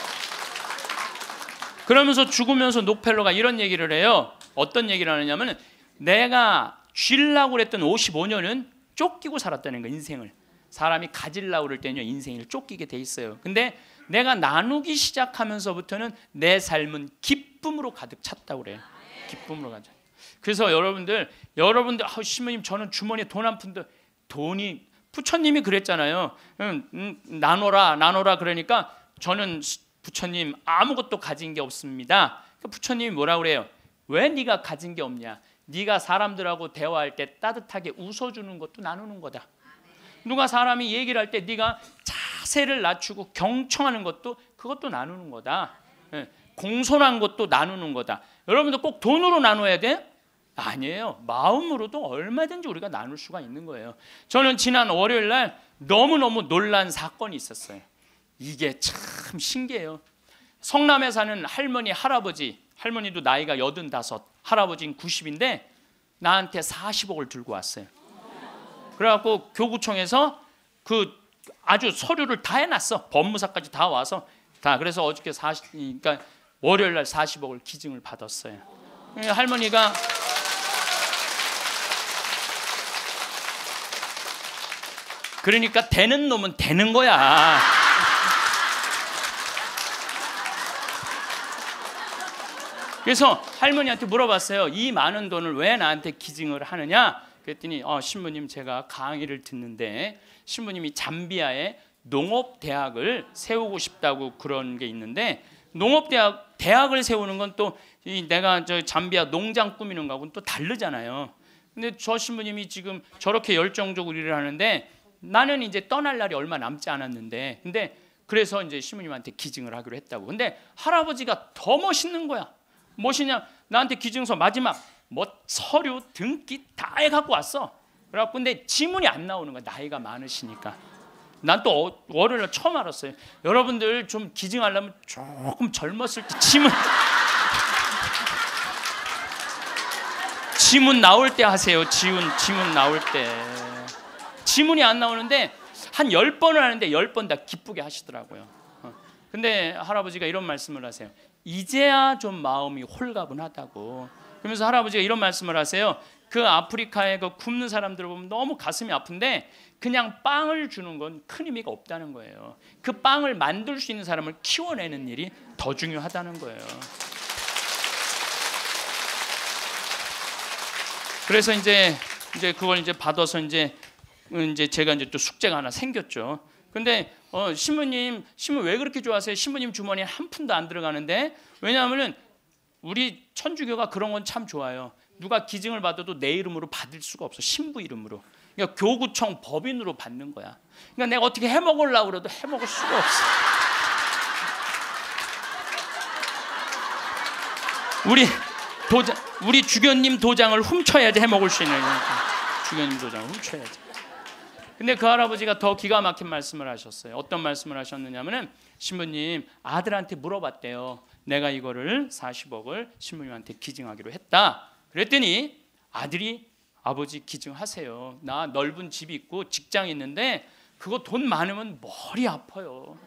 그러면서 죽으면서 록펠러가 이런 얘기를 해요. 어떤 얘기를 하느냐면 내가 쥐려고 그랬던 오십오 년은 쫓기고 살았다는 거예요. 인생을. 사람이 가지려고 그럴 때는요 인생을 쫓기게 돼 있어요. 근데 내가 나누기 시작하면서부터는 내 삶은 기쁨으로 가득 찼다고 그래요. 기쁨으로 가득. 그래서 여러분들 여러분들 아, 신부님 저는 주머니에 돈 한 푼도 돈이 부처님이 그랬잖아요. 음, 음, 나눠라 나눠라 그러니까 저는 부처님 아무것도 가진 게 없습니다. 부처님이 뭐라 그래요? 왜 네가 가진 게 없냐? 네가 사람들하고 대화할 때 따뜻하게 웃어주는 것도 나누는 거다. 누가 사람이 얘기를 할 때 네가 자세를 낮추고 경청하는 것도 그것도 나누는 거다. 공손한 것도 나누는 거다. 여러분들 꼭 돈으로 나눠야 돼? 아니에요. 마음으로도 얼마든지 우리가 나눌 수가 있는 거예요. 저는 지난 월요일 날 너무너무 놀란 사건이 있었어요. 이게 참 신기해요. 성남에 사는 할머니, 할아버지, 할머니도 나이가 여든다섯, 할아버지는 구십인데 나한테 사십억을 들고 왔어요. 그래갖고 교구청에서 그 아주 서류를 다 해놨어. 법무사까지 다 와서 다. 그래서 어저께 사십, 그러니까 월요일 날 사십억을 기증을 받았어요. 할머니가 그러니까 되는 놈은 되는 거야. 그래서 할머니한테 물어봤어요. 이 많은 돈을 왜 나한테 기증을 하느냐? 그랬더니 어, 신부님 제가 강의를 듣는데 신부님이 잠비아에 농업대학을 세우고 싶다고 그런 게 있는데 농업대학 대학을 세우는 건 또 내가 저 잠비아 농장 꾸미는 거하고는 또 다르잖아요. 근데 저 신부님이 지금 저렇게 열정적으로 일을 하는데 나는 이제 떠날 날이 얼마 남지 않았는데 근데 그래서 이제 신부님한테 기증을 하기로 했다고. 근데 할아버지가 더 멋있는 거야. 무엇이냐? 나한테 기증서 마지막 뭐 서류 등기 다 해갖고 왔어. 그래갖고 근데 지문이 안 나오는 거야. 나이가 많으시니까. 난 또 월요일에 처음 알았어요. 여러분들 좀 기증하려면 조금 젊었을 때 지문 지문 나올 때 하세요. 지문 지문 나올 때. 지문이 안 나오는데 한 열 번을 하는데 열 번 다 기쁘게 하시더라고요. 근데 할아버지가 이런 말씀을 하세요. 이제야 좀 마음이 홀가분하다고. 그러면서 할아버지가 이런 말씀을 하세요. 그 아프리카에 그 굶는 사람들을 보면 너무 가슴이 아픈데 그냥 빵을 주는 건 큰 의미가 없다는 거예요. 그 빵을 만들 수 있는 사람을 키워내는 일이 더 중요하다는 거예요. 그래서 이제 이제 그걸 이제 받아서 이제 이제 제가 이제 또 숙제가 하나 생겼죠. 근데 어, 신부님 신부 왜 그렇게 좋아하세요? 신부님 주머니에 한 푼도 안 들어가는데 왜냐하면은 우리 천주교가 그런 건 참 좋아요. 누가 기증을 받아도 내 이름으로 받을 수가 없어. 신부 이름으로. 그러니까 교구청 법인으로 받는 거야. 그러니까 내가 어떻게 해먹으려고 그래도 해먹을 수가 없어. 우리 도장, 우리 주교님 도장을 훔쳐야지 해먹을 수 있는 거니까. 주교님 도장을 훔쳐야지. 근데 그 할아버지가 더 기가 막힌 말씀을 하셨어요. 어떤 말씀을 하셨느냐면은 신부님 아들한테 물어봤대요. 내가 이거를 사십억을 신부님한테 기증하기로 했다. 그랬더니 아들이 아버지 기증하세요. 나 넓은 집이 있고 직장이 있는데 그거 돈 많으면 머리 아파요.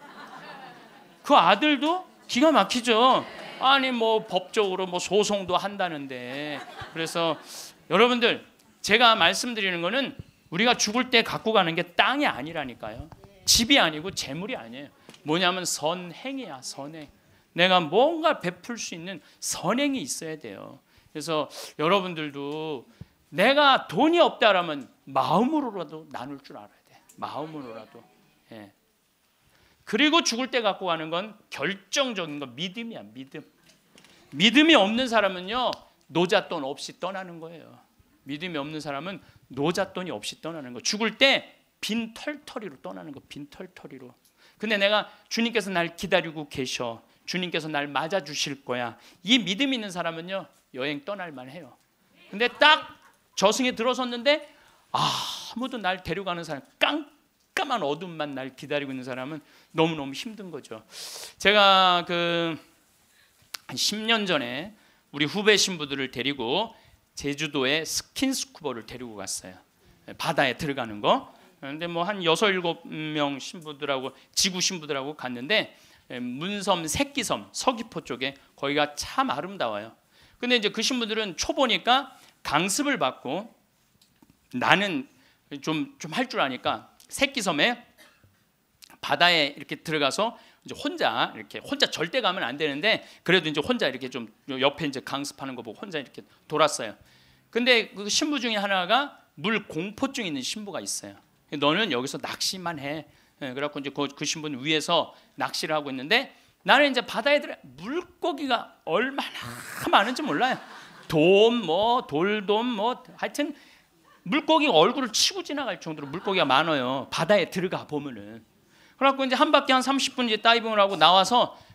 그 아들도 기가 막히죠. 아니 뭐 법적으로 뭐 소송도 한다는데. 그래서 여러분들 제가 말씀드리는 거는 우리가 죽을 때 갖고 가는 게 땅이 아니라니까요. 집이 아니고 재물이 아니에요. 뭐냐면 선행이야. 선행. 내가 뭔가 베풀 수 있는 선행이 있어야 돼요. 그래서 여러분들도 내가 돈이 없다라면 마음으로라도 나눌 줄 알아야 돼. 마음으로라도. 예. 그리고 죽을 때 갖고 가는 건 결정적인 건 믿음이야. 믿음. 믿음이 없는 사람은요 노잣돈 없이 떠나는 거예요. 믿음이 없는 사람은 노잣돈이 없이 떠나는 거. 죽을 때 빈 털터리로 떠나는 거. 빈 털터리로. 근데 내가 주님께서 날 기다리고 계셔. 주님께서 날 맞아주실 거야. 이 믿음 있는 사람은요 여행 떠날만 해요. 근데 딱 저승에 들어섰는데 아무도 날 데려가는 사람, 깜깜한 어둠만 날 기다리고 있는 사람은 너무너무 힘든 거죠. 제가 그 한 십 년 전에 우리 후배 신부들을 데리고 제주도에 스킨스쿠버를 데리고 갔어요. 바다에 들어가는 거. 근데 뭐 한 여섯 일곱 명 신부들하고 지구 신부들하고 갔는데 문섬 새끼섬 서귀포 쪽에 거기가 참 아름다워요. 근데 이제 그 신부들은 초보니까 강습을 받고 나는 좀 좀 할 줄 아니까 새끼섬에 바다에 이렇게 들어가서 이제 혼자 이렇게 혼자 절대 가면 안 되는데 그래도 이제 혼자 이렇게 좀 옆에 이제 강습하는 거 보고 혼자 이렇게 돌았어요. 근데 그 신부 중에 하나가 물 공포증 있는 신부가 있어요. 너는 여기서 낚시만 해. 그래갖고 이제 그, 그 신부는 위에서 낚시를 하고 있는데 나는 이제 바다에 들어 물고기가 얼마나 많은지 몰라요. 돔, 뭐 돌돔, 뭐 하여튼 물고기가 얼굴을 치고 지나갈 정도로 물고기가 많아요. 바다에 들어가 보면은. 그래갖고 이제 한 바퀴 한 삼십 분 이제 다이빙을 하고 나와서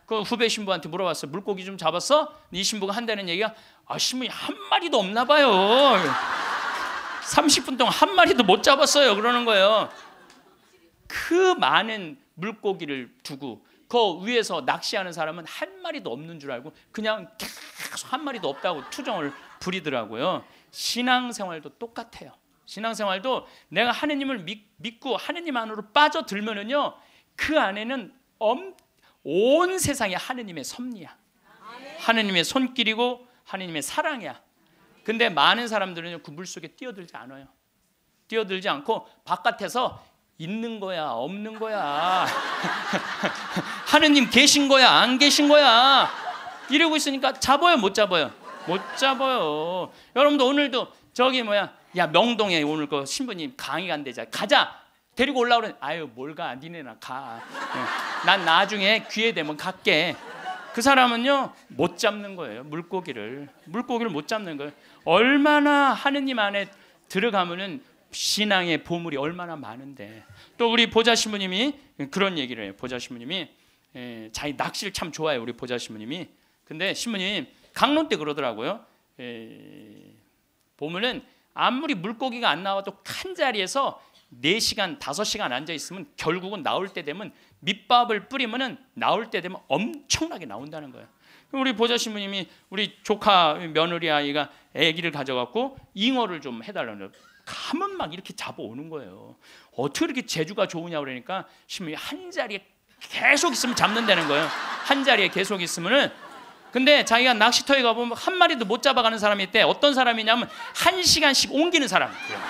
그 후배 신부한테 물어봤어요. 물고기 좀 잡았어? 이 신부가 한다는 얘기가 아 신부님 한 마리도 없나 봐요. 삼십 분 동안 한 마리도 못 잡았어요. 그러는 거예요. 그 많은 물고기를 두고 그 위에서 낚시하는 사람은 한 마리도 없는 줄 알고 그냥 계속 한 마리도 없다고 투정을 부리더라고요. 신앙생활도 똑같아요. 신앙생활도 내가 하느님을 믿, 믿고 하느님 안으로 빠져들면은요 그 안에는 엄, 온 세상이 하느님의 섭리야. 하느님의 손길이고 하느님의 사랑이야. 근데 많은 사람들은 그 물속에 뛰어들지 않아요. 뛰어들지 않고 바깥에서 있는 거야 없는 거야 하느님 계신 거야 안 계신 거야 이러고 있으니까 잡아요 못 잡아요? 못 잡아요. 여러분도 오늘도 저기 뭐야 야 명동에 오늘 그 신부님 강의 간대자 가자 데리고 올라오래 아유 뭘 가 니네나 가. 난 나중에 기회 되면 갈게. 그 사람은요 못 잡는 거예요. 물고기를 물고기를 못 잡는 거예요. 얼마나 하느님 안에 들어가면은 신앙의 보물이 얼마나 많은데. 또 우리 보좌 신부님이 그런 얘기를 해요. 보좌 신부님이 에, 자기 낚시를 참 좋아해요. 우리 보좌 신부님이. 근데 신부님 강론 때 그러더라고요. 에, 보면은 아무리 물고기가 안 나와도 한 자리에서 네 시간, 다섯 시간 앉아 있으면 결국은 나올 때 되면 밑밥을 뿌리면은 나올 때 되면 엄청나게 나온다는 거예요. 우리 보좌 신부님이 우리 조카 며느리 아이가 아기를 가져갖고 잉어를 좀 해달라는 가면 막 이렇게 잡아오는 거예요. 어떻게 이렇게 재주가 좋으냐 그러니까 신부님이 한 자리에 계속 있으면 잡는다는 거예요. 한 자리에 계속 있으면은. 근데 자기가 낚시터에 가보면 한 마리도 못 잡아가는 사람이 있대. 어떤 사람이냐면 한 시간씩 옮기는 사람.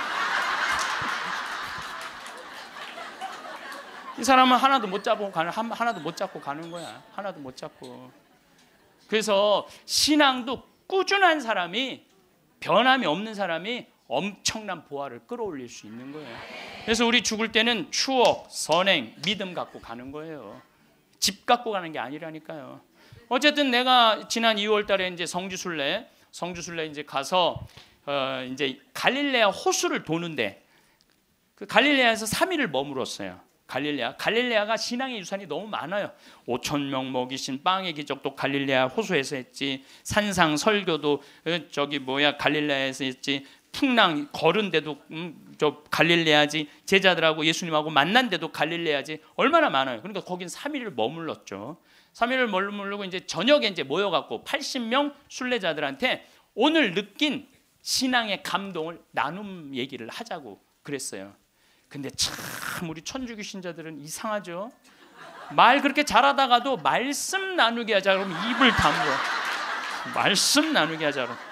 이 사람은 하나도 못 잡고 가는 하나도 못 잡고 가는 거야. 하나도 못 잡고. 그래서 신앙도 꾸준한 사람이 변함이 없는 사람이 엄청난 보화를 끌어올릴 수 있는 거예요. 그래서 우리 죽을 때는 추억, 선행, 믿음 갖고 가는 거예요. 집 갖고 가는 게 아니라니까요. 어쨌든 내가 지난 이월 달에 이제 성주순례, 성주순례 이제 가서 어 이제 갈릴레아 호수를 도는데 그 갈릴레아에서 삼 일을 머물었어요. 갈릴레아, 갈릴레아가 신앙의 유산이 너무 많아요. 오천 명 먹이신 빵의 기적도 갈릴레아 호수에서 했지. 산상 설교도 저기 뭐야 갈릴레아에서 했지. 풍랑 걸은 데도 음, 저 갈릴레아지. 제자들하고 예수님하고 만난 데도 갈릴레아지. 얼마나 많아요. 그러니까 거긴 삼 일을 머물렀죠. 삼 일을 머무르고 이제 저녁에 이제 모여갖고 팔십 명 순례자들한테 오늘 느낀 신앙의 감동을 나눔 얘기를 하자고 그랬어요. 근데 참 우리 천주교 신자들은 이상하죠. 말 그렇게 잘하다가도 말씀 나누게 하자 그러면 입을 다물어. 말씀 나누게 하자 그러면.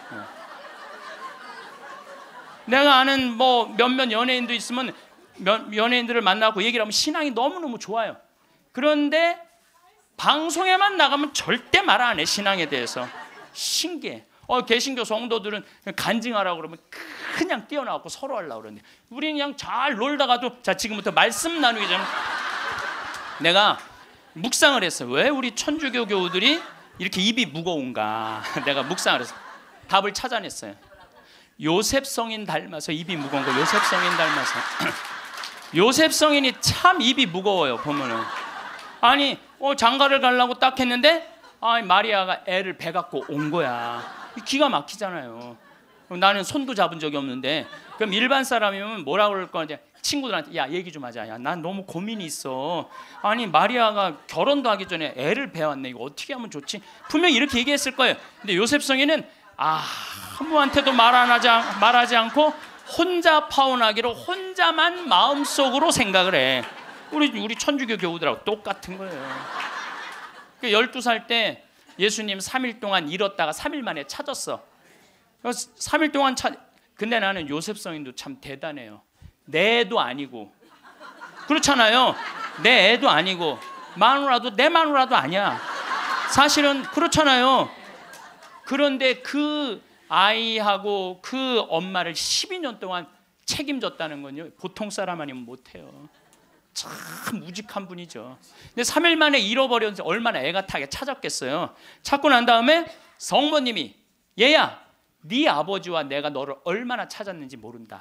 내가 아는 뭐 몇몇 연예인도 있으면 연예인들을 만나고 얘기를 하면 신앙이 너무너무 좋아요. 그런데 방송에만 나가면 절대 말 안 해. 신앙에 대해서. 신기해. 어, 개신교 성도들은 간증하라고 그러면 그냥 뛰어나고 서로 하려고 그러는데 우리는 그냥 잘 놀다가도 자 지금부터 말씀 나누기 전에 내가 묵상을 했어요. 왜 우리 천주교 교우들이 이렇게 입이 무거운가. 내가 묵상을 했어요. 답을 찾아냈어요. 요셉 성인 닮아서 입이 무거운 거. 요셉 성인 닮아서. 요셉 성인이 참 입이 무거워요. 보면은 아니 어, 장가를 가려고 딱 했는데 아, 마리아가 애를 배 갖고 온 거야. 기가 막히잖아요. 나는 손도 잡은 적이 없는데 그럼 일반 사람이면 뭐라 그럴 거냐. 친구들한테 야 얘기 좀 하자. 야, 난 너무 고민이 있어. 아니 마리아가 결혼도 하기 전에 애를 배웠네. 이거 어떻게 하면 좋지? 분명히 이렇게 얘기했을 거예요. 근데 요셉 성인은 아, 아무한테도 말 안 하지, 말하지 않고 혼자 파혼하기로 혼자만 마음속으로 생각을 해. 우리 우리 천주교 교우들하고 똑같은 거예요. 열두 살 때 예수님 삼 일 동안 잃었다가 삼 일 만에 찾았어. 삼 일 동안 찾. 근데 나는 요셉 성인도 참 대단해요. 내 애도 아니고 그렇잖아요. 내 애도 아니고 마누라도 내 마누라도 아니야. 사실은 그렇잖아요. 그런데 그 아이하고 그 엄마를 십이 년 동안 책임졌다는 건요 보통 사람 아니면 못해요. 참 무직한 분이죠. 근데 삼 일 만에 잃어버렸는데 얼마나 애가 타게 찾았겠어요. 찾고 난 다음에 성모님이 얘야 네 아버지와 내가 너를 얼마나 찾았는지 모른다.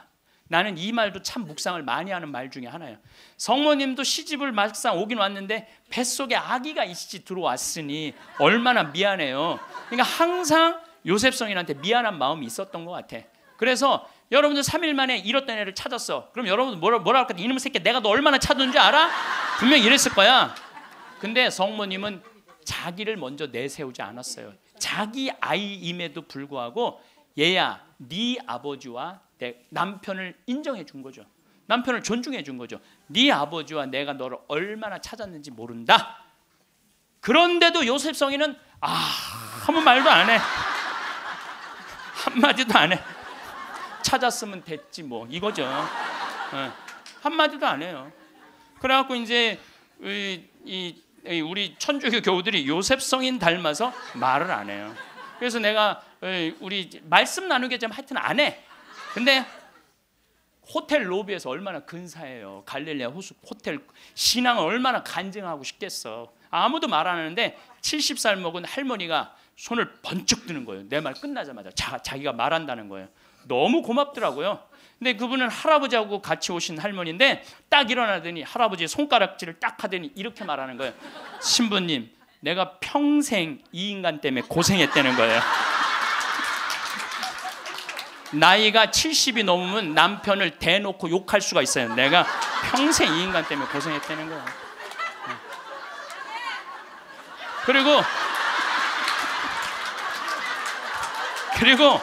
나는 이 말도 참 묵상을 많이 하는 말 중에 하나예요. 성모님도 시집을 막상 오긴 왔는데 뱃속에 아기가 이씨 들어왔으니 얼마나 미안해요. 그러니까 항상 요셉성인한테 미안한 마음이 있었던 것 같아. 그래서 여러분들 삼 일 만에 잃었던 애를 찾았어. 그럼 여러분들 뭐라, 뭐라 할까? 이놈의 새끼 내가 너 얼마나 찾았는지 알아? 분명히 이랬을 거야. 근데 성모님은 자기를 먼저 내세우지 않았어요. 자기 아이임에도 불구하고 얘야 네 아버지와 내 남편을 인정해 준 거죠. 남편을 존중해 준 거죠. 네 아버지와 내가 너를 얼마나 찾았는지 모른다. 그런데도 요셉 성인은 아 아무 말도 안 해. 한마디도 안 해. 찾았으면 됐지 뭐 이거죠. 네. 한마디도 안 해요. 그래갖고 이제 이, 이, 이 우리 천주교 교우들이 요셉 성인 닮아서 말을 안 해요. 그래서 내가 우리 말씀 나누게 좀 하여튼 안 해. 근데 호텔 로비에서 얼마나 근사해요. 갈릴레아 호수 호텔 신앙을 얼마나 간증하고 싶겠어. 아무도 말 안 하는데 칠십 살 먹은 할머니가 손을 번쩍 드는 거예요. 내 말 끝나자마자 자, 자기가 말한다는 거예요. 너무 고맙더라고요. 근데 그분은 할아버지하고 같이 오신 할머니인데 딱 일어나더니 할아버지의 손가락질을 딱 하더니 이렇게 말하는 거예요. 신부님, 내가 평생 이 인간 때문에 고생했다는 거예요. 나이가 칠십이 넘으면 남편을 대놓고 욕할 수가 있어요. 내가 평생 이 인간 때문에 고생했다는 거예요. 그리고 그리고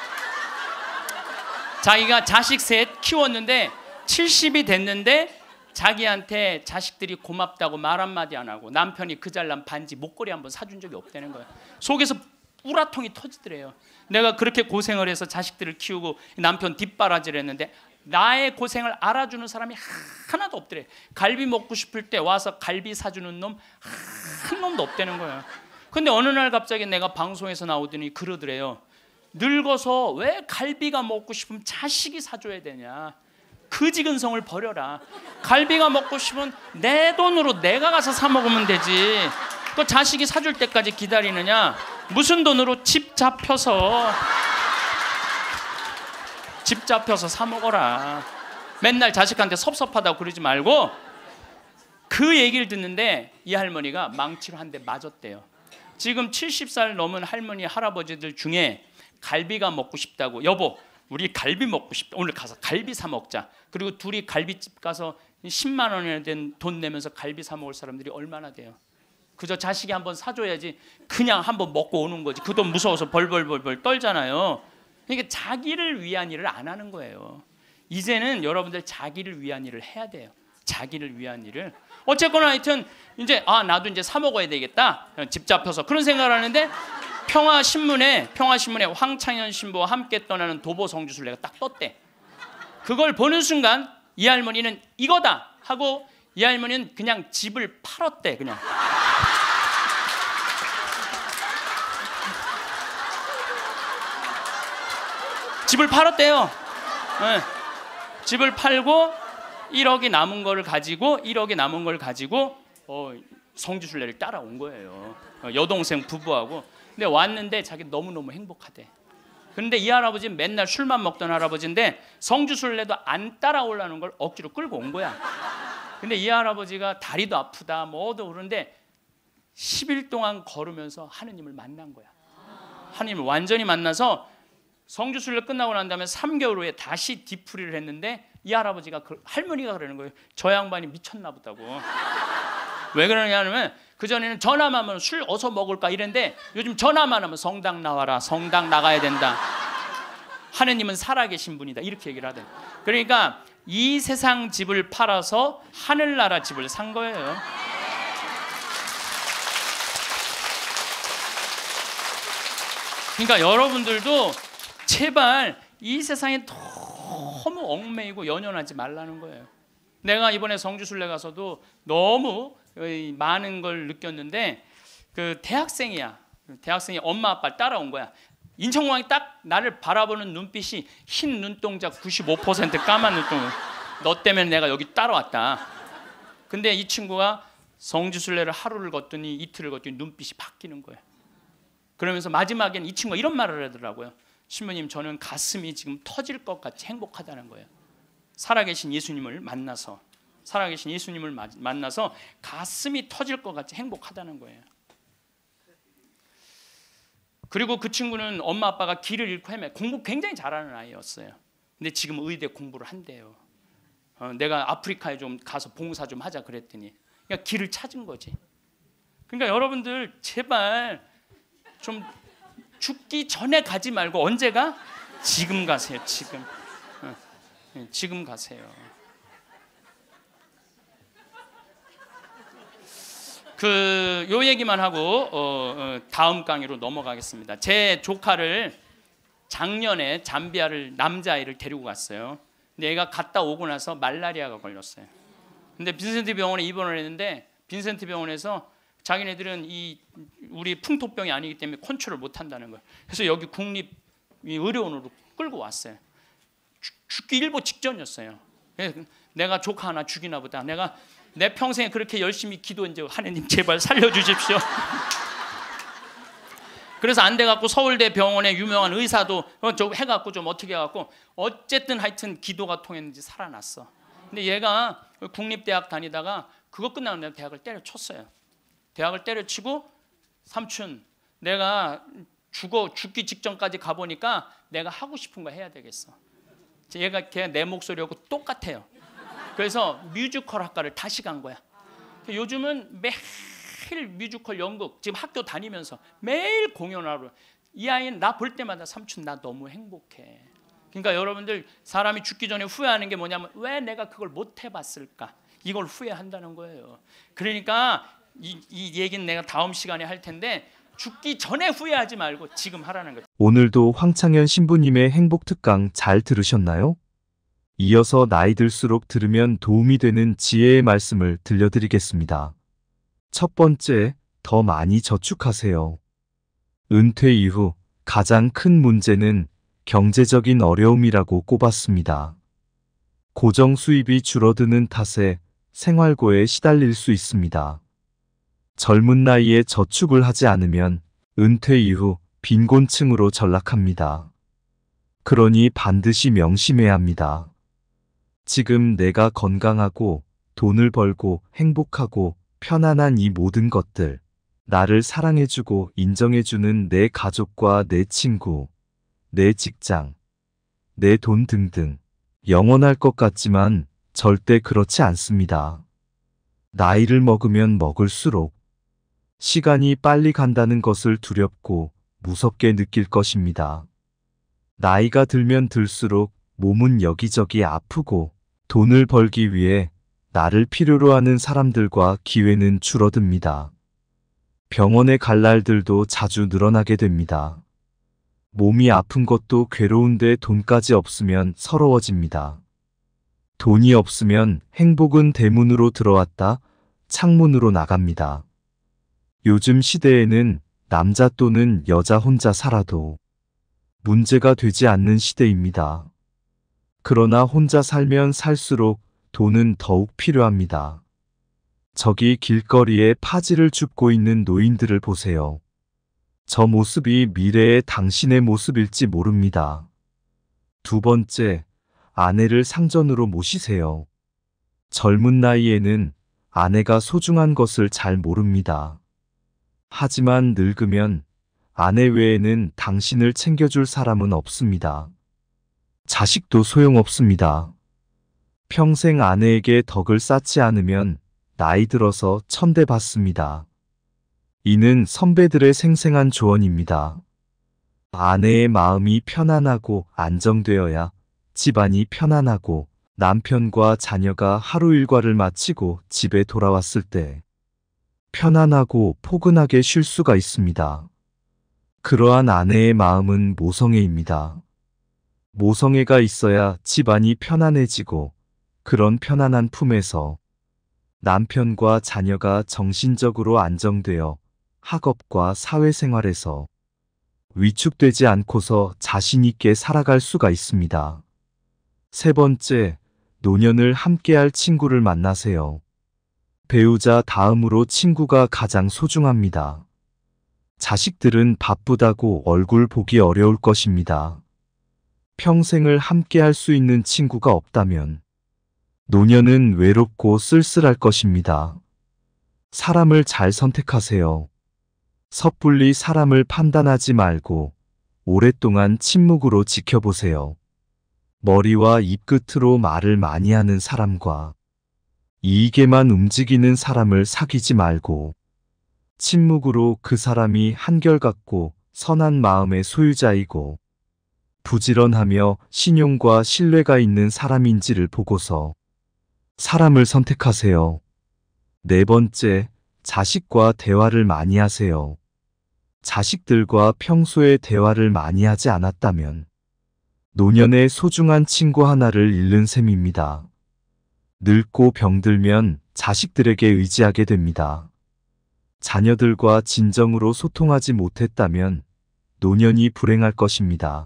자기가 자식 셋 키웠는데 칠십이 됐는데 자기한테 자식들이 고맙다고 말 한마디 안 하고 남편이 그 잘난 반지 목걸이 한번 사준 적이 없다는 거예요. 속에서 우라통이 터지더래요. 내가 그렇게 고생을 해서 자식들을 키우고 남편 뒷바라지를 했는데 나의 고생을 알아주는 사람이 하나도 없더래. 갈비 먹고 싶을 때 와서 갈비 사주는 놈 한 놈도 없다는 거예요. 근데 어느 날 갑자기 내가 방송에서 나오더니 그러더래요. 늙어서 왜 갈비가 먹고 싶으면 자식이 사줘야 되냐. 그지근성을 버려라. 갈비가 먹고 싶으면 내 돈으로 내가 가서 사 먹으면 되지. 그 자식이 사줄 때까지 기다리느냐. 무슨 돈으로 집 잡혀서 집 잡혀서 사 먹어라. 맨날 자식한테 섭섭하다고 그러지 말고. 그 얘기를 듣는데 이 할머니가 망치로 한 대 맞았대요. 지금 칠십 살 넘은 할머니 할아버지들 중에 갈비가 먹고 싶다고 여보 우리 갈비 먹고 싶다. 오늘 가서 갈비 사 먹자. 그리고 둘이 갈비집 가서 십만 원이나 된 돈 내면서 갈비 사 먹을 사람들이 얼마나 돼요. 그저 자식이 한번 사줘야지 그냥 한번 먹고 오는 거지. 그 돈 무서워서 벌벌벌벌 떨잖아요. 그러니까 자기를 위한 일을 안 하는 거예요. 이제는 여러분들 자기를 위한 일을 해야 돼요. 자기를 위한 일을. 어쨌거나 하여튼 이제 아 나도 이제 사 먹어야 되겠다. 집 잡혀서 그런 생각을 하는데 평화신문에 평화신문에 황창현 신부와 함께 떠나는 도보 성주순례가 딱 떴대. 그걸 보는 순간 이 할머니는 이거다 하고 이 할머니는 그냥 집을 팔았대. 그냥 집을 팔았대요. 네. 집을 팔고 일억이 남은 걸 가지고 일억이 남은 걸 가지고 어, 성주순례를 따라온 거예요. 어, 여동생 부부하고. 근데 왔는데 자기 너무너무 행복하대. 그런데 이 할아버지는 맨날 술만 먹던 할아버지인데 성주순례도 안 따라오려는 걸 억지로 끌고 온 거야. 근데 이 할아버지가 다리도 아프다 뭐도 그런데 십 일 동안 걸으면서 하느님을 만난 거야. 하느님을 완전히 만나서 성주순례 끝나고 난 다음에 삼 개월 후에 다시 뒤풀이를 했는데 이 할아버지가 그, 할머니가 그러는 거예요. 저 양반이 미쳤나 보다고. 왜 그러냐면 그전에는 전화만 하면 술 어서 먹을까 이랬는데 요즘 전화만 하면 성당 나와라. 성당 나가야 된다. 하느님은 살아계신 분이다. 이렇게 얘기를 하대. 그러니까 이 세상 집을 팔아서 하늘나라 집을 산 거예요. 그러니까 여러분들도 제발 이 세상에 너무 얽매이고 연연하지 말라는 거예요. 내가 이번에 성주순례 가서도 너무 많은 걸 느꼈는데 그 대학생이야. 대학생이 엄마 아빠를 따라온 거야. 인천공항이 딱 나를 바라보는 눈빛이 흰 눈동자 구십오 퍼센트 까만 눈동자. 너 때문에 내가 여기 따라왔다. 근데 이 친구가 성주순례를 하루를 걷더니 이틀을 걷더니 눈빛이 바뀌는 거예요. 그러면서 마지막엔 이 친구가 이런 말을 하더라고요. 신부님 저는 가슴이 지금 터질 것 같이 행복하다는 거예요. 살아계신 예수님을 만나서 살아계신 예수님을 만나서 가슴이 터질 것 같이 행복하다는 거예요. 그리고 그 친구는 엄마 아빠가 길을 잃고 헤매 공부 굉장히 잘하는 아이였어요. 근데 지금 의대 공부를 한대요. 어, 내가 아프리카에 좀 가서 봉사 좀 하자 그랬더니 그러니까 길을 찾은 거지. 그러니까 여러분들 제발 좀 죽기 전에 가지 말고 언제가? 지금 가세요. 지금. 어, 지금 가세요. 그 요 얘기만 하고 어, 어, 다음 강의로 넘어가겠습니다. 제 조카를 작년에 잠비아를 남자아이를 데리고 갔어요. 근데 얘가 갔다 오고 나서 말라리아가 걸렸어요. 근데 빈센트 병원에 입원을 했는데 빈센트 병원에서 자기네들은 이 우리 풍토병이 아니기 때문에 컨트롤 못 한다는 거예요. 그래서 여기 국립 의료원으로 끌고 왔어요. 죽, 죽기 일보 직전이었어요. 내가 조카 하나 죽이나 보다. 내가 내 평생에 그렇게 열심히 기도했는데 하나님 제발 살려주십시오. 그래서 안 돼갖고 서울대 병원에 유명한 의사도 어, 저 해갖고 좀 어떻게 해갖고 어쨌든 하여튼 기도가 통했는지 살아났어. 근데 얘가 국립대학 다니다가 그거 끝나고 내가 대학을 때려쳤어요. 대학을 때려치고 삼촌 내가 죽어 죽기 직전까지 가보니까 내가 하고 싶은 거 해야 되겠어. 얘가 걔 내 목소리하고 똑같아요. 그래서 뮤지컬 학과를 다시 간 거야. 요즘은 매일 뮤지컬 연극 지금 학교 다니면서 매일 공연하러 이 아이는 나 볼 때마다 삼촌 나 너무 행복해. 그러니까 여러분들 사람이 죽기 전에 후회하는 게 뭐냐면 왜 내가 그걸 못 해봤을까 이걸 후회한다는 거예요. 그러니까 이, 이 얘기는 내가 다음 시간에 할 텐데 죽기 전에 후회하지 말고 지금 하라는 거죠. 오늘도 황창현 신부님의 행복 특강 잘 들으셨나요? 이어서 나이 들수록 들으면 도움이 되는 지혜의 말씀을 들려드리겠습니다. 첫 번째, 더 많이 저축하세요. 은퇴 이후 가장 큰 문제는 경제적인 어려움이라고 꼽았습니다. 고정 수입이 줄어드는 탓에 생활고에 시달릴 수 있습니다. 젊은 나이에 저축을 하지 않으면 은퇴 이후 빈곤층으로 전락합니다. 그러니 반드시 명심해야 합니다. 지금 내가 건강하고 돈을 벌고 행복하고 편안한 이 모든 것들, 나를 사랑해주고 인정해주는 내 가족과 내 친구, 내 직장, 내 돈 등등 영원할 것 같지만 절대 그렇지 않습니다. 나이를 먹으면 먹을수록 시간이 빨리 간다는 것을 두렵고 무섭게 느낄 것입니다. 나이가 들면 들수록 몸은 여기저기 아프고 돈을 벌기 위해 나를 필요로 하는 사람들과 기회는 줄어듭니다. 병원에 갈 날들도 자주 늘어나게 됩니다. 몸이 아픈 것도 괴로운데 돈까지 없으면 서러워집니다. 돈이 없으면 행복은 대문으로 들어왔다 창문으로 나갑니다. 요즘 시대에는 남자 또는 여자 혼자 살아도 문제가 되지 않는 시대입니다. 그러나 혼자 살면 살수록 돈은 더욱 필요합니다. 저기 길거리에 파지를 줍고 있는 노인들을 보세요. 저 모습이 미래의 당신의 모습일지 모릅니다. 두 번째, 아내를 상전으로 모시세요. 젊은 나이에는 아내가 소중한 것을 잘 모릅니다. 하지만 늙으면 아내 외에는 당신을 챙겨줄 사람은 없습니다. 자식도 소용없습니다. 평생 아내에게 덕을 쌓지 않으면 나이 들어서 천대받습니다. 이는 선배들의 생생한 조언입니다. 아내의 마음이 편안하고 안정되어야 집안이 편안하고 남편과 자녀가 하루 일과를 마치고 집에 돌아왔을 때 편안하고 포근하게 쉴 수가 있습니다. 그러한 아내의 마음은 모성애입니다. 모성애가 있어야 집안이 편안해지고 그런 편안한 품에서 남편과 자녀가 정신적으로 안정되어 학업과 사회생활에서 위축되지 않고서 자신 있게 살아갈 수가 있습니다. 세 번째, 노년을 함께할 친구를 만나세요. 배우자 다음으로 친구가 가장 소중합니다. 자식들은 바쁘다고 얼굴 보기 어려울 것입니다. 평생을 함께할 수 있는 친구가 없다면 노년은 외롭고 쓸쓸할 것입니다. 사람을 잘 선택하세요. 섣불리 사람을 판단하지 말고 오랫동안 침묵으로 지켜보세요. 머리와 입 끝으로 말을 많이 하는 사람과 이익에만 움직이는 사람을 사귀지 말고 침묵으로 그 사람이 한결같고 선한 마음의 소유자이고 부지런하며 신용과 신뢰가 있는 사람인지를 보고서 사람을 선택하세요. 네 번째, 자식과 대화를 많이 하세요. 자식들과 평소에 대화를 많이 하지 않았다면 노년의 소중한 친구 하나를 잃는 셈입니다. 늙고 병들면 자식들에게 의지하게 됩니다. 자녀들과 진정으로 소통하지 못했다면 노년이 불행할 것입니다.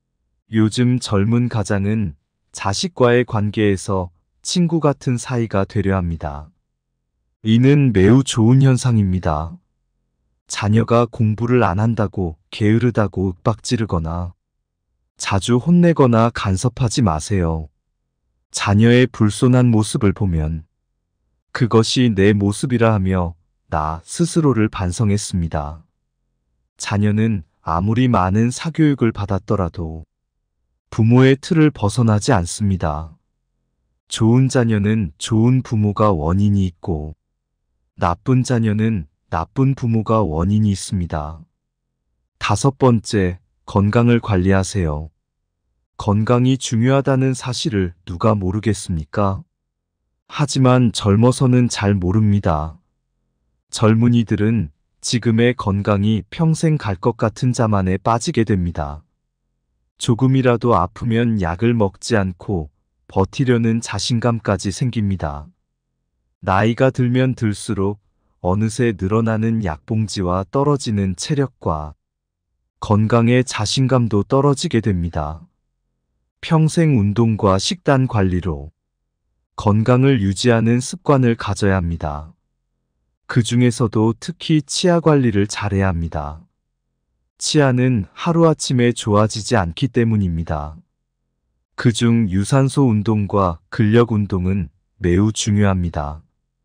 요즘 젊은 가장은 자식과의 관계에서 친구 같은 사이가 되려 합니다. 이는 매우 좋은 현상입니다. 자녀가 공부를 안 한다고 게으르다고 윽박지르거나 자주 혼내거나 간섭하지 마세요. 자녀의 불손한 모습을 보면 그것이 내 모습이라 하며 나 스스로를 반성했습니다. 자녀는 아무리 많은 사교육을 받았더라도 부모의 틀을 벗어나지 않습니다. 좋은 자녀는 좋은 부모가 원인이 있고 나쁜 자녀는 나쁜 부모가 원인이 있습니다. 다섯 번째, 건강을 관리하세요. 건강이 중요하다는 사실을 누가 모르겠습니까? 하지만 젊어서는 잘 모릅니다. 젊은이들은 지금의 건강이 평생 갈 것 같은 자만에 빠지게 됩니다. 조금이라도 아프면 약을 먹지 않고 버티려는 자신감까지 생깁니다. 나이가 들면 들수록 어느새 늘어나는 약봉지와 떨어지는 체력과 건강의 자신감도 떨어지게 됩니다. 평생 운동과 식단 관리로 건강을 유지하는 습관을 가져야 합니다. 그 중에서도 특히 치아 관리를 잘해야 합니다. 치아는 하루아침에 좋아지지 않기 때문입니다. 그중 유산소 운동과 근력 운동은 매우 중요합니다.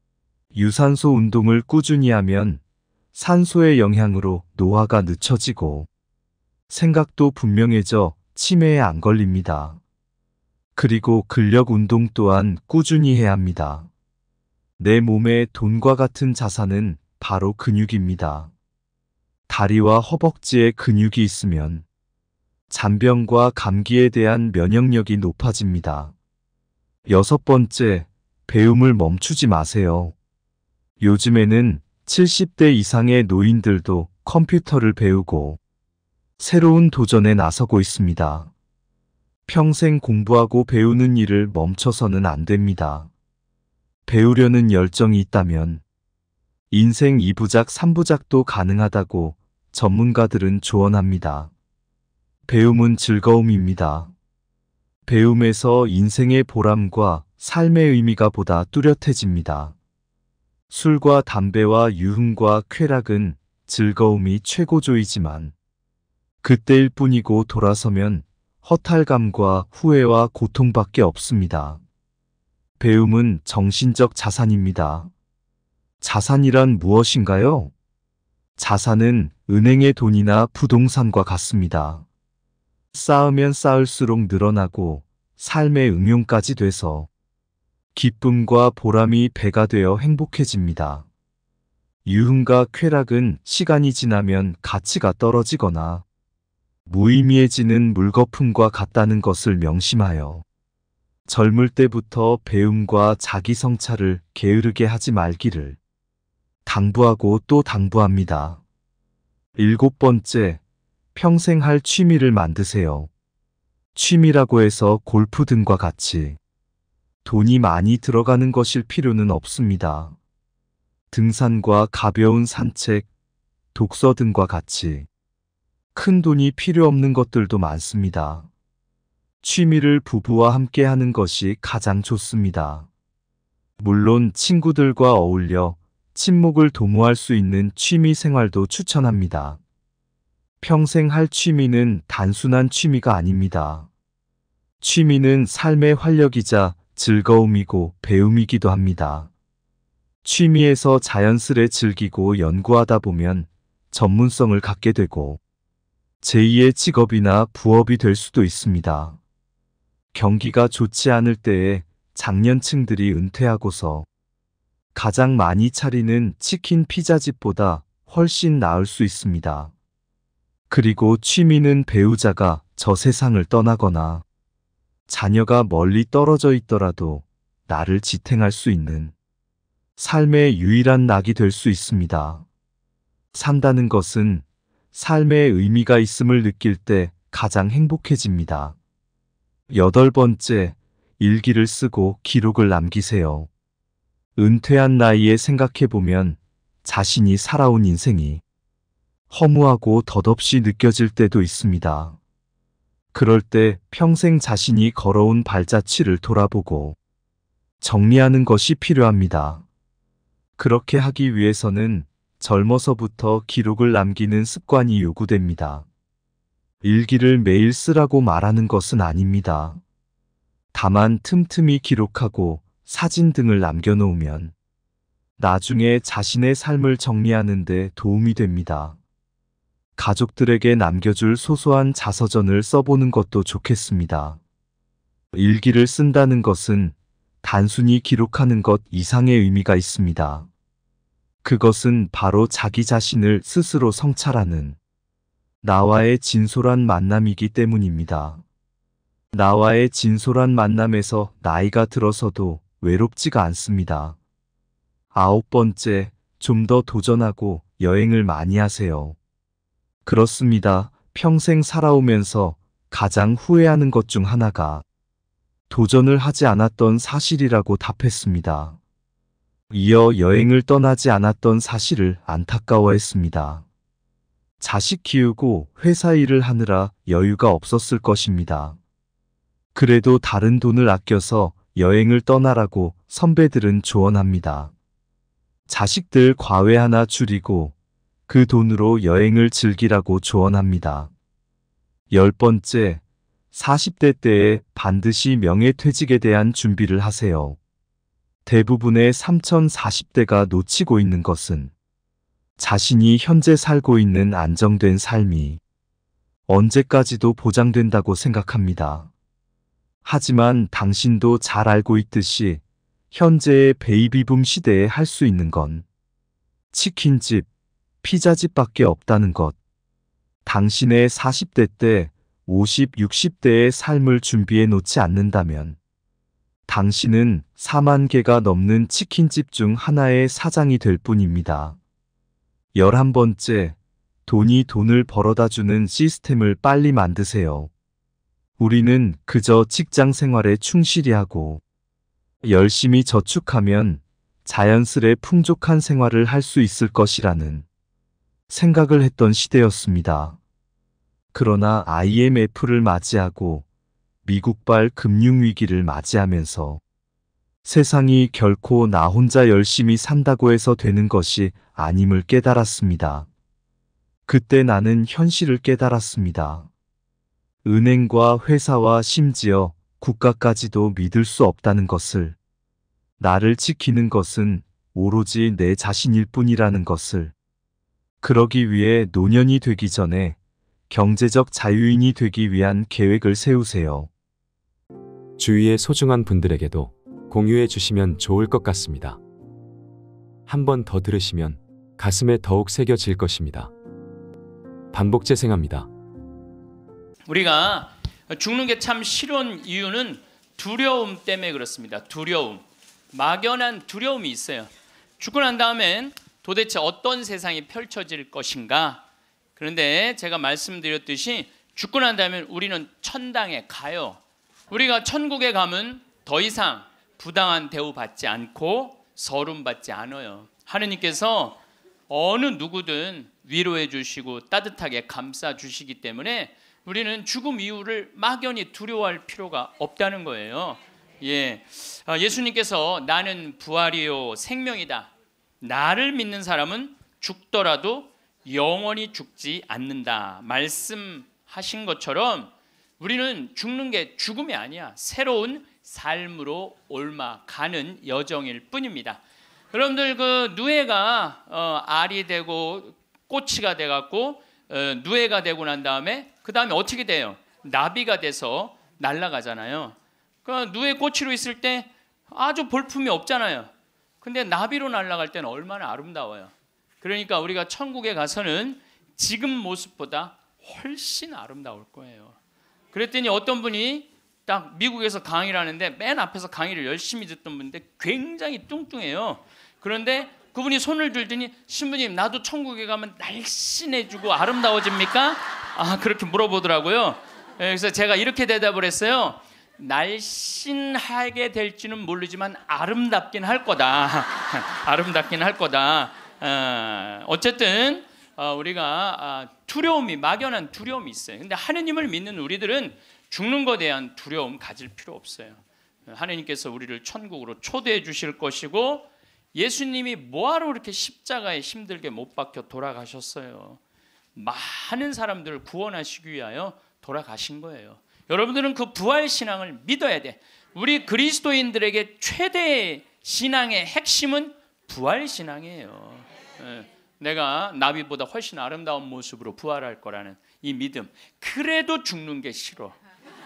유산소 운동을 꾸준히 하면 산소의 영향으로 노화가 늦춰지고 생각도 분명해져 치매에 안 걸립니다. 그리고 근력 운동 또한 꾸준히 해야 합니다. 내 몸에 돈과 같은 자산은 바로 근육입니다. 다리와 허벅지에 근육이 있으면 잔병과 감기에 대한 면역력이 높아집니다. 여섯 번째, 배움을 멈추지 마세요. 요즘에는 칠십 대 이상의 노인들도 컴퓨터를 배우고 새로운 도전에 나서고 있습니다. 평생 공부하고 배우는 일을 멈춰서는 안 됩니다. 배우려는 열정이 있다면 인생 이 부작 삼 부작도 가능하다고 전문가들은 조언합니다. 배움은 즐거움입니다. 배움에서 인생의 보람과 삶의 의미가 보다 뚜렷해집니다. 술과 담배와 유흥과 쾌락은 즐거움이 최고조이지만 그때일 뿐이고 돌아서면 허탈감과 후회와 고통밖에 없습니다. 배움은 정신적 자산입니다. 자산이란 무엇인가요? 자산은 은행의 돈이나 부동산과 같습니다. 쌓으면 쌓을수록 늘어나고 삶의 응용까지 돼서 기쁨과 보람이 배가 되어 행복해집니다. 유흥과 쾌락은 시간이 지나면 가치가 떨어지거나 무의미해지는 물거품과 같다는 것을 명심하여 젊을 때부터 배움과 자기 성찰을 게으르게 하지 말기를 당부하고 또 당부합니다. 일곱 번째, 평생 할 취미를 만드세요. 취미라고 해서 골프 등과 같이 돈이 많이 들어가는 것일 필요는 없습니다. 등산과 가벼운 산책, 독서 등과 같이 큰 돈이 필요 없는 것들도 많습니다. 취미를 부부와 함께 하는 것이 가장 좋습니다. 물론 친구들과 어울려 친목을 도모할 수 있는 취미 생활도 추천합니다. 평생 할 취미는 단순한 취미가 아닙니다. 취미는 삶의 활력이자 즐거움이고 배움이기도 합니다. 취미에서 자연스레 즐기고 연구하다 보면 전문성을 갖게 되고 제이의 직업이나 부업이 될 수도 있습니다. 경기가 좋지 않을 때에 장년층들이 은퇴하고서 가장 많이 차리는 치킨 피자집보다 훨씬 나을 수 있습니다. 그리고 취미는 배우자가 저 세상을 떠나거나 자녀가 멀리 떨어져 있더라도 나를 지탱할 수 있는 삶의 유일한 낙이 될 수 있습니다. 산다는 것은 삶의 의미가 있음을 느낄 때 가장 행복해집니다. 여덟 번째, 일기를 쓰고 기록을 남기세요. 은퇴한 나이에 생각해보면 자신이 살아온 인생이 허무하고 덧없이 느껴질 때도 있습니다. 그럴 때 평생 자신이 걸어온 발자취를 돌아보고 정리하는 것이 필요합니다. 그렇게 하기 위해서는 젊어서부터 기록을 남기는 습관이 요구됩니다. 일기를 매일 쓰라고 말하는 것은 아닙니다. 다만 틈틈이 기록하고 사진 등을 남겨놓으면 나중에 자신의 삶을 정리하는 데 도움이 됩니다. 가족들에게 남겨줄 소소한 자서전을 써보는 것도 좋겠습니다. 일기를 쓴다는 것은 단순히 기록하는 것 이상의 의미가 있습니다. 그것은 바로 자기 자신을 스스로 성찰하는 나와의 진솔한 만남이기 때문입니다. 나와의 진솔한 만남에서 나이가 들어서도 외롭지가 않습니다. 아홉 번째, 좀 더 도전하고 여행을 많이 하세요. 그렇습니다. 평생 살아오면서 가장 후회하는 것 중 하나가 도전을 하지 않았던 사실이라고 답했습니다. 이어 여행을 떠나지 않았던 사실을 안타까워했습니다. 자식 키우고 회사 일을 하느라 여유가 없었을 것입니다. 그래도 다른 돈을 아껴서 여행을 떠나라고 선배들은 조언합니다. 자식들 과외 하나 줄이고 그 돈으로 여행을 즐기라고 조언합니다. 열 번째, 사십 대 때에 반드시 명예퇴직에 대한 준비를 하세요. 대부분의 삼천사십 대가 놓치고 있는 것은 자신이 현재 살고 있는 안정된 삶이 언제까지도 보장된다고 생각합니다. 하지만 당신도 잘 알고 있듯이 현재의 베이비붐 시대에 할 수 있는 건 치킨집, 피자집밖에 없다는 것. 당신의 사십 대 때 오십, 육십 대의 삶을 준비해 놓지 않는다면 당신은 사만 개가 넘는 치킨집 중 하나의 사장이 될 뿐입니다. 열한 번째, 돈이 돈을 벌어다 주는 시스템을 빨리 만드세요. 우리는 그저 직장 생활에 충실히 하고 열심히 저축하면 자연스레 풍족한 생활을 할 수 있을 것이라는 생각을 했던 시대였습니다. 그러나 아이엠에프를 맞이하고 미국발 금융위기를 맞이하면서 세상이 결코 나 혼자 열심히 산다고 해서 되는 것이 아님을 깨달았습니다. 그때 나는 현실을 깨달았습니다. 은행과 회사와 심지어 국가까지도 믿을 수 없다는 것을, 나를 지키는 것은 오로지 내 자신일 뿐이라는 것을. 그러기 위해 노년이 되기 전에 경제적 자유인이 되기 위한 계획을 세우세요. 주위의 소중한 분들에게도 공유해 주시면 좋을 것 같습니다. 한 번 더 들으시면 가슴에 더욱 새겨질 것입니다. 반복 재생합니다. 우리가 죽는 게 참 싫은 이유는 두려움 때문에 그렇습니다. 두려움. 막연한 두려움이 있어요. 죽고 난 다음엔 도대체 어떤 세상이 펼쳐질 것인가? 그런데 제가 말씀드렸듯이 죽고 난 다음에 우리는 천당에 가요. 우리가 천국에 가면 더 이상 부당한 대우 받지 않고 서름 받지 않아요. 하느님께서 어느 누구든 위로해 주시고 따뜻하게 감싸 주시기 때문에 우리는 죽음 이후를 막연히 두려워할 필요가 없다는 거예요. 예, 예수님께서 나는 부활이요 생명이다. 나를 믿는 사람은 죽더라도 영원히 죽지 않는다 말씀하신 것처럼 우리는 죽는 게 죽음이 아니야. 새로운 삶으로 옮아가는 여정일 뿐입니다. 여러분들 그 누에가 어, 알이 되고 꼬치가 돼갖고 어, 누에가 되고 난 다음에 그 다음에 어떻게 돼요? 나비가 돼서 날아가잖아요. 그 누에 꼬치로 있을 때 아주 볼품이 없잖아요. 근데 나비로 날아갈 때는 얼마나 아름다워요. 그러니까 우리가 천국에 가서는 지금 모습보다 훨씬 아름다울 거예요. 그랬더니 어떤 분이 딱 미국에서 강의를 하는데 맨 앞에서 강의를 열심히 듣던 분인데 굉장히 뚱뚱해요. 그런데 그분이 손을 들더니 신부님 나도 천국에 가면 날씬해지고 아름다워집니까? 아 그렇게 물어보더라고요. 그래서 제가 이렇게 대답을 했어요. 날씬하게 될지는 모르지만 아름답긴 할 거다. 아름답긴 할 거다. 어, 어쨌든 어, 우리가 아, 두려움이 막연한 두려움이 있어요. 근데 하느님을 믿는 우리들은 죽는 것에 대한 두려움 가질 필요 없어요. 하느님께서 우리를 천국으로 초대해 주실 것이고 예수님이 뭐하러 그렇게 십자가에 힘들게 못 박혀 돌아가셨어요. 많은 사람들을 구원하시기 위하여 돌아가신 거예요. 여러분들은 그 부활 신앙을 믿어야 돼. 우리 그리스도인들에게 최대의 신앙의 핵심은 부활 신앙이에요. 내가 나비보다 훨씬 아름다운 모습으로 부활할 거라는 이 믿음. 그래도 죽는 게 싫어.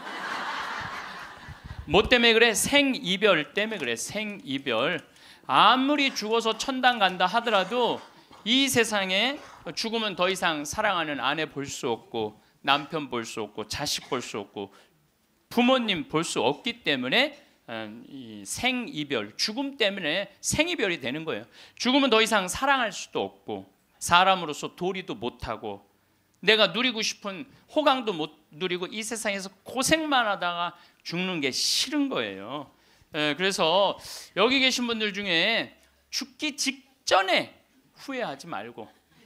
뭐 때문에 그래? 생이별 때문에 그래. 생이별. 아무리 죽어서 천당 간다 하더라도 이 세상에 죽으면 더 이상 사랑하는 아내 볼 수 없고 남편 볼 수 없고 자식 볼 수 없고 부모님 볼 수 없기 때문에 이 생이별, 죽음 때문에 생이별이 되는 거예요. 죽으면 더 이상 사랑할 수도 없고 사람으로서 도리도 못하고 내가 누리고 싶은 호강도 못 누리고 이 세상에서 고생만 하다가 죽는 게 싫은 거예요. 그래서 여기 계신 분들 중에 죽기 직전에 후회하지 말고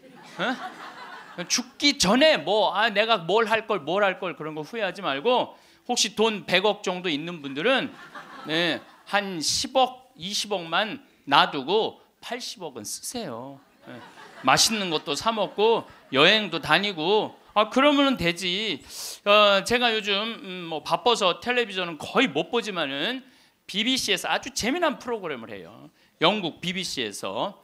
어? 죽기 전에 뭐 아, 내가 뭘 할 걸 뭘 할 걸 그런 거 후회하지 말고 혹시 돈 백억 정도 있는 분들은 네, 한 십억, 이십억만 놔두고 팔십억은 쓰세요. 네, 맛있는 것도 사 먹고 여행도 다니고 아 그러면 되지. 어, 제가 요즘 음, 뭐 바빠서 텔레비전은 거의 못 보지만은 비비씨에서 아주 재미난 프로그램을 해요. 영국 비비씨에서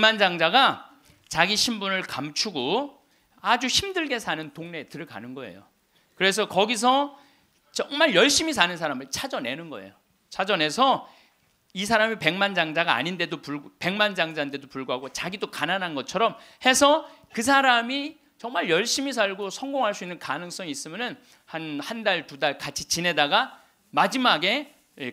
백만장자가 자기 신분을 감추고 아주 힘들게 사는 동네에 들어가는 거예요. 그래서 거기서 정말 열심히 사는 사람을 찾아내는 거예요. 찾아내서 이 사람이 백만장자가 아닌데도 불구 백만장자인데도 불구하고 자기도 가난한 것처럼 해서 그 사람이 정말 열심히 살고 성공할 수 있는 가능성이 있으면은 한 한 달, 두 달 같이 지내다가 마지막에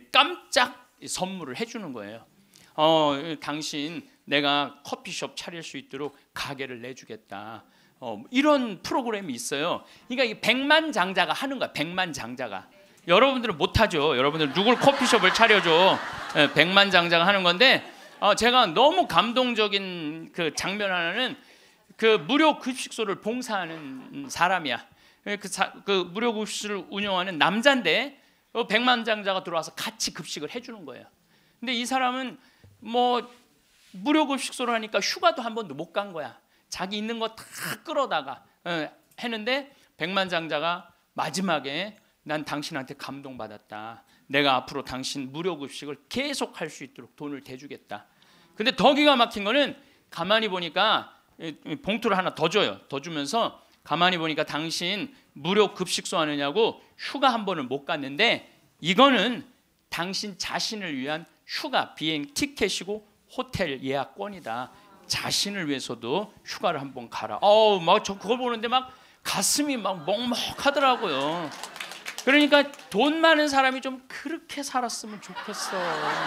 깜짝 선물을 해주는 거예요. 어, 당신 내가 커피숍 차릴 수 있도록 가게를 내주겠다. 어, 이런 프로그램이 있어요. 그러니까 이 백만장자가 하는 거야. 백만장자가. 여러분들은 못하죠. 여러분들 누굴 커피숍을 차려줘. 예, 백만장자가 하는 건데 어, 제가 너무 감동적인 그 장면 하나는 그 무료 급식소를 봉사하는 사람이야. 그, 사, 그 무료 급식소를 운영하는 남자인데 어, 백만장자가 들어와서 같이 급식을 해주는 거예요. 근데 이 사람은 뭐 무료 급식소를 하니까 휴가도 한 번도 못 간 거야. 자기 있는 거 다 끌어다가 어, 했는데 백만장자가 마지막에 난 당신한테 감동받았다. 내가 앞으로 당신 무료 급식을 계속 할 수 있도록 돈을 대주겠다. 근데 더 기가 막힌 거는 가만히 보니까 봉투를 하나 더 줘요. 더 주면서 가만히 보니까 당신 무료 급식소 하느냐고 휴가 한 번을 못 갔는데 이거는 당신 자신을 위한 휴가 비행 티켓이고 호텔 예약권이다. 자신을 위해서도 휴가를 한번 가라. 어우, 막 저 그걸 보는데 막 가슴이 막 먹먹하더라고요. 그러니까 돈 많은 사람이 좀 그렇게 살았으면 좋겠어.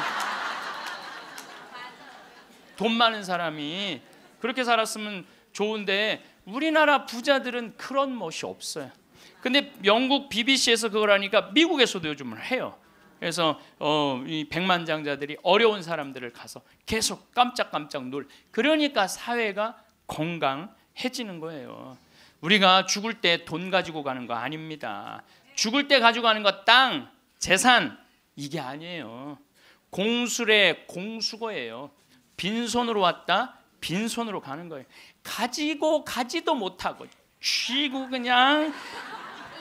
돈 많은 사람이 그렇게 살았으면 좋은데 우리나라 부자들은 그런 멋이 없어요. 근데 영국 비비씨에서 그걸 하니까 미국에서도 요즘은 해요. 그래서 어, 이 백만장자들이 어려운 사람들을 가서 계속 깜짝깜짝 놀. 그러니까 사회가 건강해지는 거예요. 우리가 죽을 때 돈 가지고 가는 거 아닙니다. 죽을 때 가지고 가는 거 땅, 재산 이게 아니에요. 공술의 공수거예요. 빈손으로 왔다 빈손으로 가는 거예요. 가지고 가지도 못하고 쥐고 그냥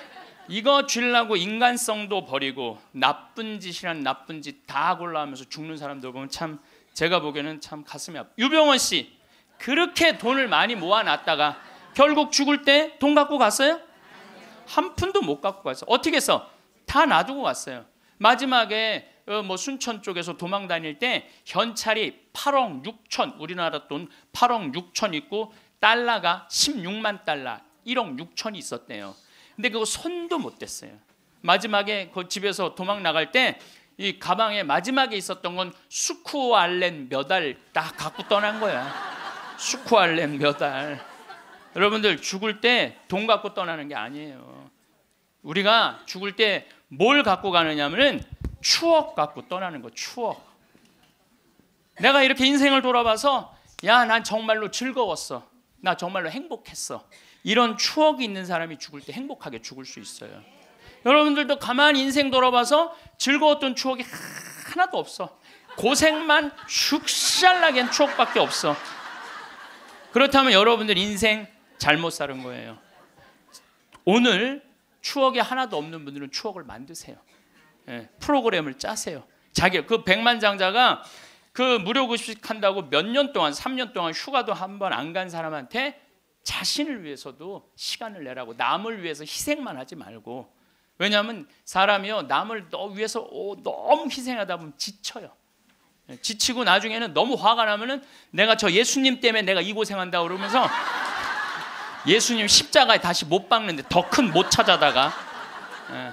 이거 주려고 인간성도 버리고 나쁜 짓이란 나쁜 짓 다 골라하면서 죽는 사람들 보면 참 제가 보기에는 참 가슴이 아파. 유병원 씨 그렇게 돈을 많이 모아놨다가 결국 죽을 때 돈 갖고 갔어요? 한 푼도 못 갖고 갔어요. 어떻게 해서? 다 놔두고 갔어요. 마지막에 뭐 순천 쪽에서 도망 다닐 때 현찰이 팔억 육천, 우리나라 돈 팔억 육천 있고 달러가 십육만 달러, 일억 육천이 있었대요. 근데 그거 손도 못 댔어요. 마지막에 그 집에서 도망 나갈 때 이 가방에 마지막에 있었던 건 수쿠알렌 몇 알 딱 갖고 떠난 거야. 수쿠알렌 몇 알. 여러분들 죽을 때 돈 갖고 떠나는 게 아니에요. 우리가 죽을 때 뭘 갖고 가느냐면은 추억 갖고 떠나는 거. 추억. 내가 이렇게 인생을 돌아봐서 야, 난 정말로 즐거웠어. 나 정말로 행복했어. 이런 추억이 있는 사람이 죽을 때 행복하게 죽을 수 있어요. 여러분들도 가만히 인생 돌아봐서 즐거웠던 추억이 하나도 없어. 고생만 슉샬나게 한 추억밖에 없어. 그렇다면 여러분들 인생 잘못 사는 거예요. 오늘 추억이 하나도 없는 분들은 추억을 만드세요. 예, 프로그램을 짜세요. 자기 그 백만장자가 그 무료급식 한다고 몇 년 동안 삼 년 동안 휴가도 한 번 안 간 사람한테 자신을 위해서도 시간을 내라고. 남을 위해서 희생만 하지 말고. 왜냐하면 사람이요 남을 너 위해서 오, 너무 희생하다 보면 지쳐요. 지치고 나중에는 너무 화가 나면은 내가 저 예수님 때문에 내가 이 고생한다 그러면서 예수님 십자가에 다시 못 박는데 더 큰 못 찾아다가. 예.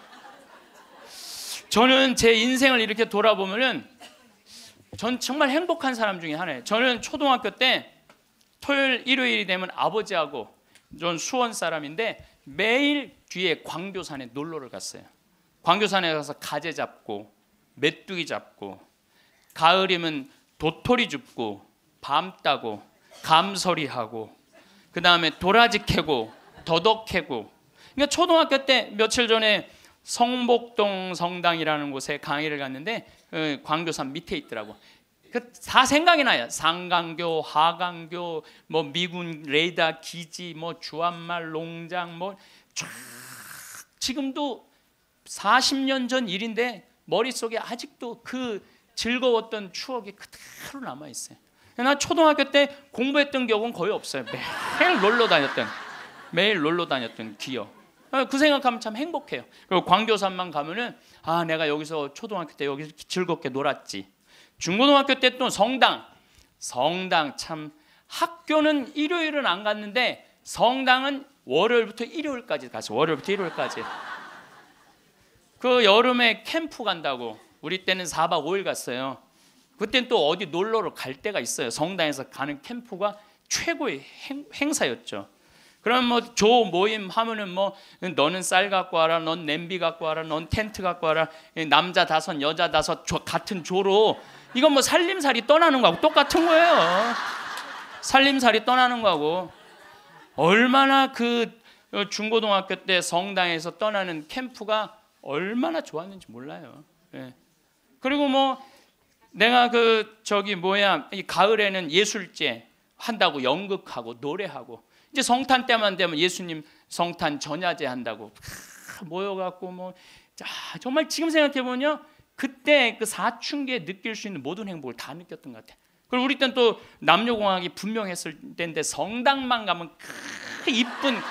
저는 제 인생을 이렇게 돌아보면은 전 정말 행복한 사람 중에 하나예요. 저는 초등학교 때 토요일 일요일이 되면 아버지하고 전 수원 사람인데 매일 뒤에 광교산에 놀러를 갔어요. 광교산에 가서 가재 잡고 메뚜기 잡고 가을이면 도토리 줍고 밤 따고 감서리하고 그 다음에 도라지 캐고 더덕 캐고. 그러니까 초등학교 때 며칠 전에 성복동 성당이라는 곳에 강의를 갔는데 광교산 밑에 있더라고. 그 다 생각이 나요. 상강교, 하강교, 뭐 미군 레이더 기지, 뭐 주한말 농장, 뭐 쫙 지금도 사십 년 전 일인데 머릿속에 아직도 그 즐거웠던 추억이 그대로 남아 있어요. 나 초등학교 때 공부했던 기억은 거의 없어요. 매일 놀러 다녔던, 매일 놀러 다녔던 기억. 그 생각하면 참 행복해요. 그리고 광교산만 가면은 아 내가 여기서 초등학교 때 여기서 즐겁게 놀았지. 중고등학교 때 또 성당, 성당 참 학교는 일요일은 안 갔는데 성당은 월요일부터 일요일까지 갔어요. 월요일부터 일요일까지. 그 여름에 캠프 간다고 우리 때는 사 박 오 일 갔어요. 그때는 또 어디 놀러를 갈 때가 있어요. 성당에서 가는 캠프가 최고의 행, 행사였죠. 그럼 뭐 조 모임 하면은 뭐 너는 쌀 갖고 와라, 넌 냄비 갖고 와라, 넌 텐트 갖고 와라. 남자 다섯, 여자 다섯 조, 같은 조로 이건 뭐 살림살이 떠나는 거하고 똑같은 거예요. 살림살이 떠나는 거하고. 얼마나 그 중고등학교 때 성당에서 떠나는 캠프가 얼마나 좋았는지 몰라요. 예. 그리고 뭐 내가 그 저기 뭐야 이 가을에는 예술제 한다고 연극하고 노래하고 이제 성탄 때만 되면 예수님 성탄 전야제 한다고 하, 모여갖고 뭐 자, 정말 지금 생각해 보면요 그때 그 사춘기에 느낄 수 있는 모든 행복을 다 느꼈던 것 같아. 그리고 우리 때는 또 남녀공학이 분명했을 때인데 성당만 가면 그 이쁜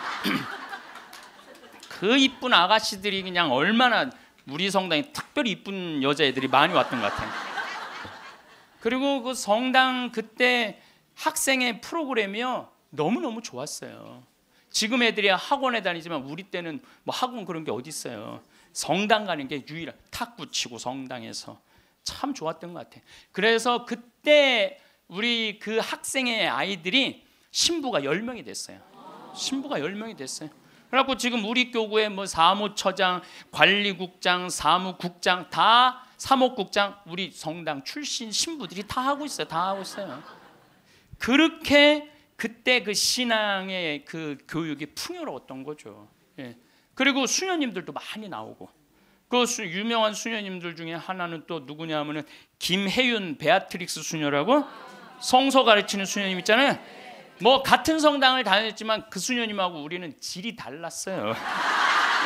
그 이쁜 아가씨들이 그냥 얼마나 우리 성당에 특별히 이쁜 여자애들이 많이 왔던 것 같아요. 그리고 그 성당 그때 학생의 프로그램이요 너무너무 좋았어요. 지금 애들이 학원에 다니지만 우리 때는 뭐 학원 그런 게 어디 있어요. 성당 가는 게 유일한 탁구 치고 성당에서 참 좋았던 것 같아요. 그래서 그때 우리 그 학생의 아이들이 신부가 열 명이 됐어요. 신부가 열 명이 됐어요. 그래갖고 지금 우리 교구에 뭐 사무처장, 관리국장, 사무국장 다 사목국장 우리 성당 출신 신부들이 다 하고 있어요. 다 하고 있어요. 그렇게 그때 그 신앙의 그 교육이 풍요로웠던 거죠. 예. 그리고 수녀님들도 많이 나오고 그 수, 유명한 수녀님들 중에 하나는 또 누구냐면은 김혜윤 베아트릭스 수녀라고 성서 가르치는 수녀님 있잖아요. 뭐 같은 성당을 다녔지만 그 수녀님하고 우리는 질이 달랐어요.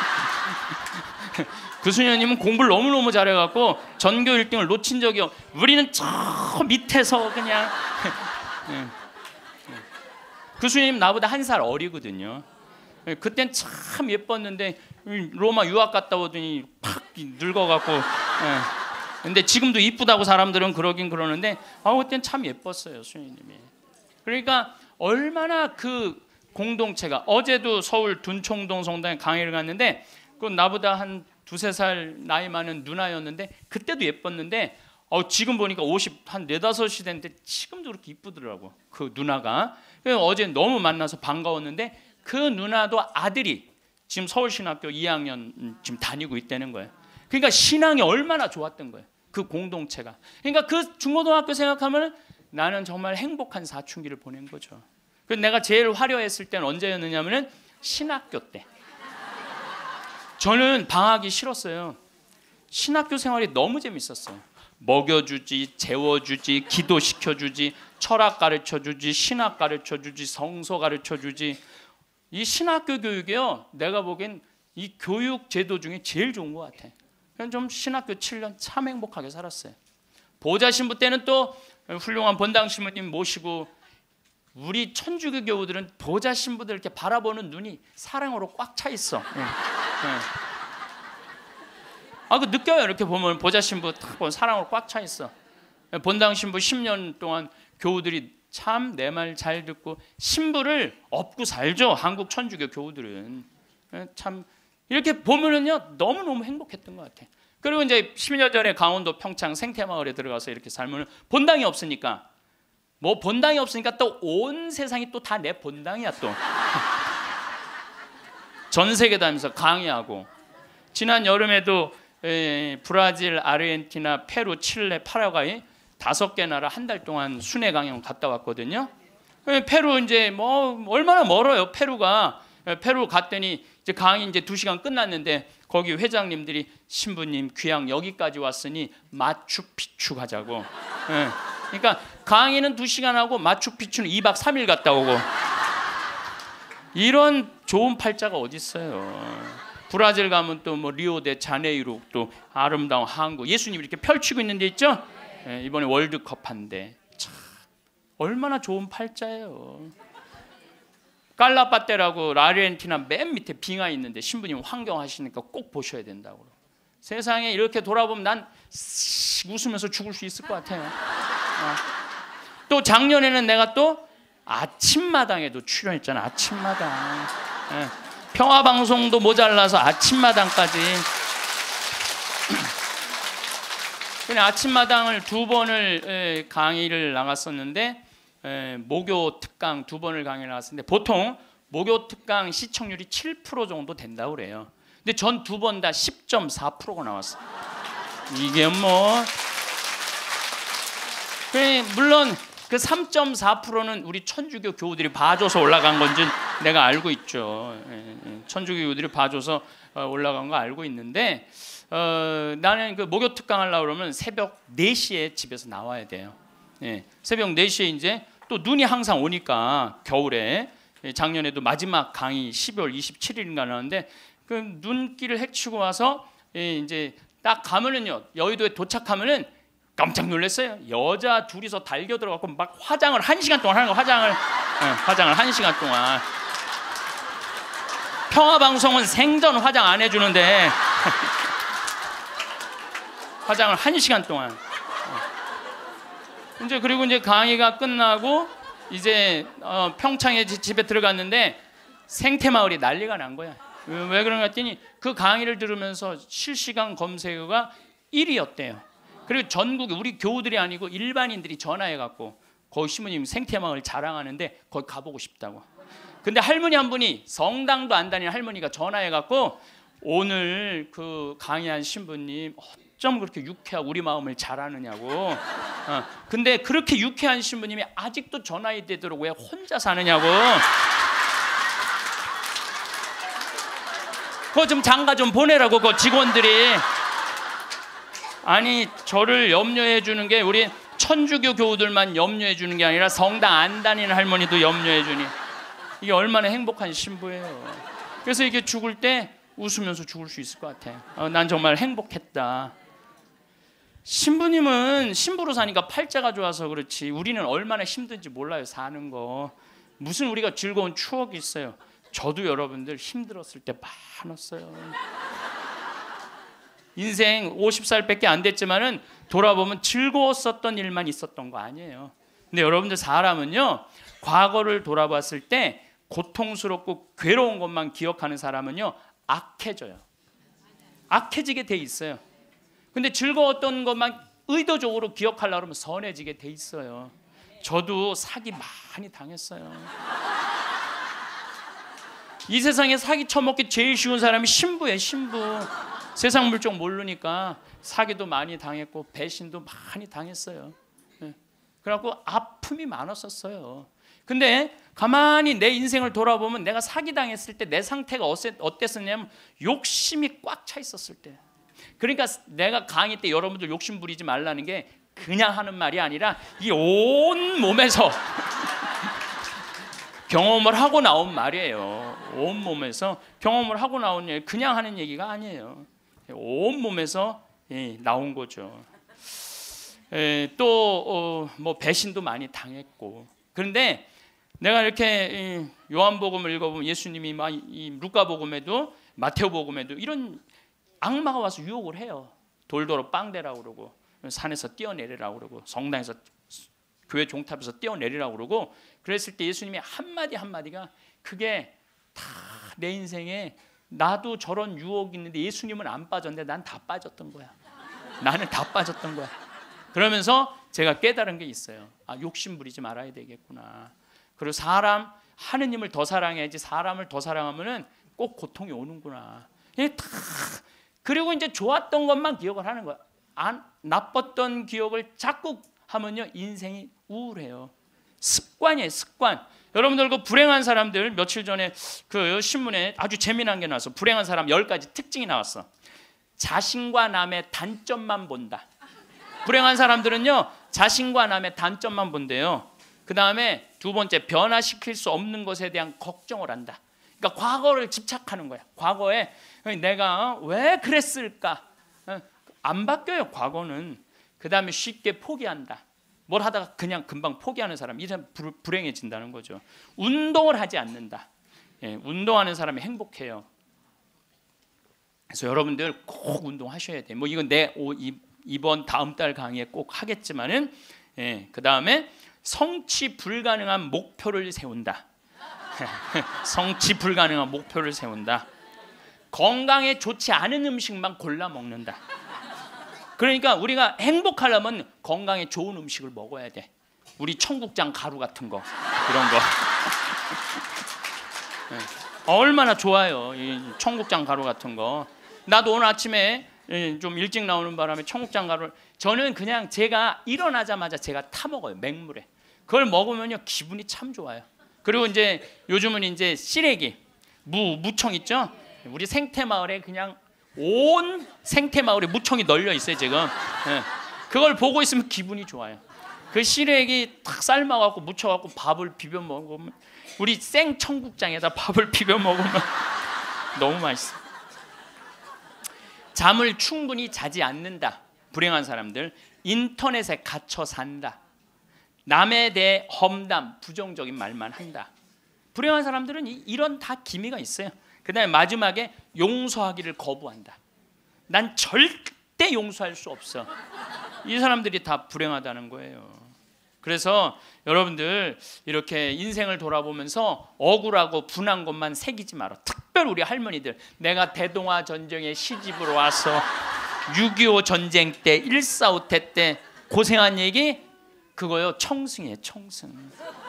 그 수녀님은 공부를 너무너무 잘해갖고 전교 일 등을 놓친 적이 없. 우리는 저 밑에서 그냥 그 수녀님 나보다 한 살 어리거든요. 그땐 참 예뻤는데 로마 유학 갔다 오더니 팍 늙어갖고. 근데 지금도 이쁘다고 사람들은 그러긴 그러는데 아 그땐 참 예뻤어요 수녀님이. 그러니까 얼마나 그 공동체가 어제도 서울 둔총동 성당에 강의를 갔는데 그 나보다 한 두세 살 나이 많은 누나였는데 그때도 예뻤는데 어 지금 보니까 오십 한 네다섯이 됐는데 지금도 그렇게 이쁘더라고 그 누나가. 어제 너무 만나서 반가웠는데 그 누나도 아들이 지금 서울신학교 이 학년 지금 다니고 있다는 거예요. 그러니까 신앙이 얼마나 좋았던 거예요. 그 공동체가. 그러니까 그 중고등학교 생각하면 나는 정말 행복한 사춘기를 보낸 거죠. 그래서 내가 제일 화려했을 때는 언제였느냐면은 신학교 때. 저는 방학이 싫었어요. 신학교 생활이 너무 재밌었어요. 먹여주지, 재워주지, 기도시켜주지, 철학 가르쳐주지, 신학 가르쳐주지, 성서 가르쳐주지. 이 신학교 교육이요, 내가 보기엔 이 교육 제도 중에 제일 좋은 것 같아. 그냥 좀 신학교 칠 년 참 행복하게 살았어요. 보좌 신부 때는 또 훌륭한 본당 신부님 모시고 우리 천주교 교우들은 보좌 신부들 이렇게 바라보는 눈이 사랑으로 꽉 차 있어. 네. 네. 아, 그 느껴요. 이렇게 보면 보좌 신부 딱 보면 사랑으로 꽉 차 있어. 본당 신부 십 년 동안 교우들이 참 내 말 잘 듣고 신부를 업고 살죠. 한국 천주교 교우들은 참 이렇게 보면은요 너무 너무 행복했던 것 같아. 그리고 이제 십 년 전에 강원도 평창 생태마을에 들어가서 이렇게 살면 본당이 없으니까 뭐 본당이 없으니까 또 온 세상이 또 다 내 본당이야 또. 전 세계 다니면서 강의하고 지난 여름에도 에, 브라질, 아르헨티나, 페루, 칠레, 파라과이 다섯 개 나라 한 달 동안 순회 강연 갔다 왔거든요. 에, 페루 이제 뭐 얼마나 멀어요 페루가. 에, 페루 갔더니 이제 강의 이제 두 시간 끝났는데 거기 회장님들이 신부님 귀양 여기까지 왔으니 마추픽추 가자고. 에, 그러니까 강의는 두 시간 하고 마추픽추는 이 박 삼 일 갔다 오고. 이런 좋은 팔자가 어디 있어요. 브라질 가면 또 뭐 리오데 자네이루 또 아름다운 항구 예수님이 이렇게 펼치고 있는 데 있죠. 예, 이번에 월드컵 한데 참 얼마나 좋은 팔자예요. 깔라파테라고 아르헨티나 맨 밑에 빙하 있는데 신부님 환경하시니까 꼭 보셔야 된다고. 세상에 이렇게 돌아보면 난 웃으면서 죽을 수 있을 것 같아요. 어. 또 작년에는 내가 또 아침마당에도 출연했잖아. 아침마당. 예. 평화방송도 모자라서 아침마당까지. 그냥 아침마당을 두 번을 강의를 나갔었는데 목요 특강 두 번을 강의를 나갔었는데 보통 목요 특강 시청률이 칠 퍼센트 정도 된다고 그래요. 근데 전 두 번 다 십 점 사 퍼센트가 나왔어요. 이게 뭐 물론 그 삼 점 사 퍼센트는 우리 천주교 교우들이 봐줘서 올라간 건지 내가 알고 있죠. 천주교 교우들이 봐줘서 올라간 거 알고 있는데 어, 나는 그 목요 특강 하려고 그러면 새벽 네 시에 집에서 나와야 돼요. 예, 새벽 네 시에 이제 또 눈이 항상 오니까 겨울에 작년에도 마지막 강의 십이월 이십칠일인가 나왔는데 그 눈길을 헤치고 와서 예, 이제 딱 가면은요 여의도에 도착하면은 깜짝 놀랐어요. 여자 둘이서 달겨 들어가고 막 화장을 한 시간 동안 하는 거. 화장을 네, 화장을 한 시간 동안. 평화방송은 생전 화장 안 해주는데 화장을 한 시간 동안. 이제 그리고 이제 강의가 끝나고 이제 어, 평창에 집에 들어갔는데 생태마을이 난리가 난 거야. 왜 그런가 했더니 그 강의를 들으면서 실시간 검색어가 일 위였대요. 그리고 전국에 우리 교우들이 아니고 일반인들이 전화해갖고 거기 신부님 생태마을 자랑하는데 거기 가보고 싶다고. 근데 할머니 한 분이 성당도 안 다니는 할머니가 전화해갖고 오늘 그 강의한 신부님 어쩜 그렇게 유쾌하고 우리 마음을 잘 아느냐고. 어, 근데 그렇게 유쾌한 신부님이 아직도 전화이 되도록 왜 혼자 사느냐고. 그거 좀 장가 좀 보내라고 그 직원들이. 아니 저를 염려해 주는 게 우리 천주교 교우들만 염려해 주는 게 아니라 성당 안 다니는 할머니도 염려해 주니 이게 얼마나 행복한 신부예요. 그래서 이게 죽을 때 웃으면서 죽을 수 있을 것 같아. 어, 난 정말 행복했다. 신부님은 신부로 사니까 팔자가 좋아서 그렇지 우리는 얼마나 힘든지 몰라요. 사는 거 무슨 우리가 즐거운 추억이 있어요. 저도 여러분들 힘들었을 때 많았어요. 인생 오십 살밖에 안 됐지만은 돌아보면 즐거웠었던 일만 있었던 거 아니에요. 근데 여러분들 사람은요 과거를 돌아봤을 때 고통스럽고 괴로운 것만 기억하는 사람은요 악해져요. 악해지게 돼 있어요. 근데 즐거웠던 것만 의도적으로 기억하려고 하면 선해지게 돼 있어요. 저도 사기 많이 당했어요. 이 세상에 사기 쳐먹기 제일 쉬운 사람이 신부예요. 신부. 세상 물정 모르니까 사기도 많이 당했고 배신도 많이 당했어요. 그래갖고 아픔이 많았었어요. 근데 가만히 내 인생을 돌아보면 내가 사기당했을 때 내 상태가 어땠었냐면 욕심이 꽉 차 있었을 때. 그러니까 내가 강의 때 여러분들 욕심 부리지 말라는 게 그냥 하는 말이 아니라 이 온 몸에서 경험을 하고 나온 말이에요. 온 몸에서 경험을 하고 나온 얘기, 그냥 하는 얘기가 아니에요. 온 몸에서 예, 나온 거죠. 또 뭐 배신도 많이 당했고. 그런데 내가 이렇게 요한복음을 읽어보면 예수님이 막 이 루카복음에도 마테오복음에도 이런 악마가 와서 유혹을 해요. 돌도로 빵대라고 그러고 산에서 뛰어내리라고 그러고 성당에서 교회 종탑에서 뛰어내리라고 그러고 그랬을 때 예수님이 한마디 한마디가 그게 다 내 인생에 나도 저런 유혹이 있는데 예수님은 안 빠졌는데 난 다 빠졌던 거야. 나는 다 빠졌던 거야. 그러면서 제가 깨달은 게 있어요. 아, 욕심 부리지 말아야 되겠구나. 그리고 사람 하느님을 더 사랑해야지 사람을 더 사랑하면은 꼭 고통이 오는구나. 다 그리고 이제 좋았던 것만 기억을 하는 거야. 안 나빴던 기억을 자꾸 하면요 인생이 우울해요. 습관이에요, 습관. 여러분들 그 불행한 사람들 며칠 전에 그 신문에 아주 재미난 게 나왔어. 불행한 사람 열 가지 특징이 나왔어. 자신과 남의 단점만 본다. 불행한 사람들은요 자신과 남의 단점만 본대요. 그 다음에 두 번째 변화시킬 수 없는 것에 대한 걱정을 한다. 그러니까 과거를 집착하는 거야. 과거에 내가 왜 그랬을까? 안 바뀌어요 과거는. 그 다음에 쉽게 포기한다. 뭘 하다가 그냥 금방 포기하는 사람, 이 사람 불행해진다는 거죠. 운동을 하지 않는다. 예, 운동하는 사람이 행복해요. 그래서 여러분들 꼭 운동하셔야 돼. 뭐 이건 내 오, 이, 이번 다음 달 강의에 꼭 하겠지만은, 예, 그 다음에 성취 불가능한 목표를 세운다. 성취 불가능한 목표를 세운다. 건강에 좋지 않은 음식만 골라 먹는다. 그러니까 우리가 행복하려면 건강에 좋은 음식을 먹어야 돼. 우리 청국장 가루 같은 거 이런 거 네. 얼마나 좋아요. 이 청국장 가루 같은 거. 나도 오늘 아침에 좀 일찍 나오는 바람에 청국장 가루를 저는 그냥 제가 일어나자마자 제가 타 먹어요. 맹물에. 그걸 먹으면요 기분이 참 좋아요. 그리고 이제 요즘은 이제 시래기, 무, 무청 있죠? 우리 생태마을에 그냥 온 생태마을에 무청이 널려 있어요 지금. 네. 그걸 보고 있으면 기분이 좋아요. 그 시래기 탁 삶아갖고 무쳐갖고 밥을 비벼 먹으면 우리 생 청국장에다 밥을 비벼 먹으면 너무 맛있어. 잠을 충분히 자지 않는다. 불행한 사람들. 인터넷에 갇혀 산다. 남에 대해 험담, 부정적인 말만 한다. 불행한 사람들은 이, 이런 다 기미가 있어요. 그 다음에 마지막에 용서하기를 거부한다. 난 절대 용서할 수 없어. 이 사람들이 다 불행하다는 거예요. 그래서 여러분들 이렇게 인생을 돌아보면서 억울하고 분한 것만 새기지 마라. 특별히 우리 할머니들. 내가 대동아 전쟁에 시집으로 와서 육이오 전쟁 때 일사오 태 때 고생한 얘기 그거요 청승이에요. 청승.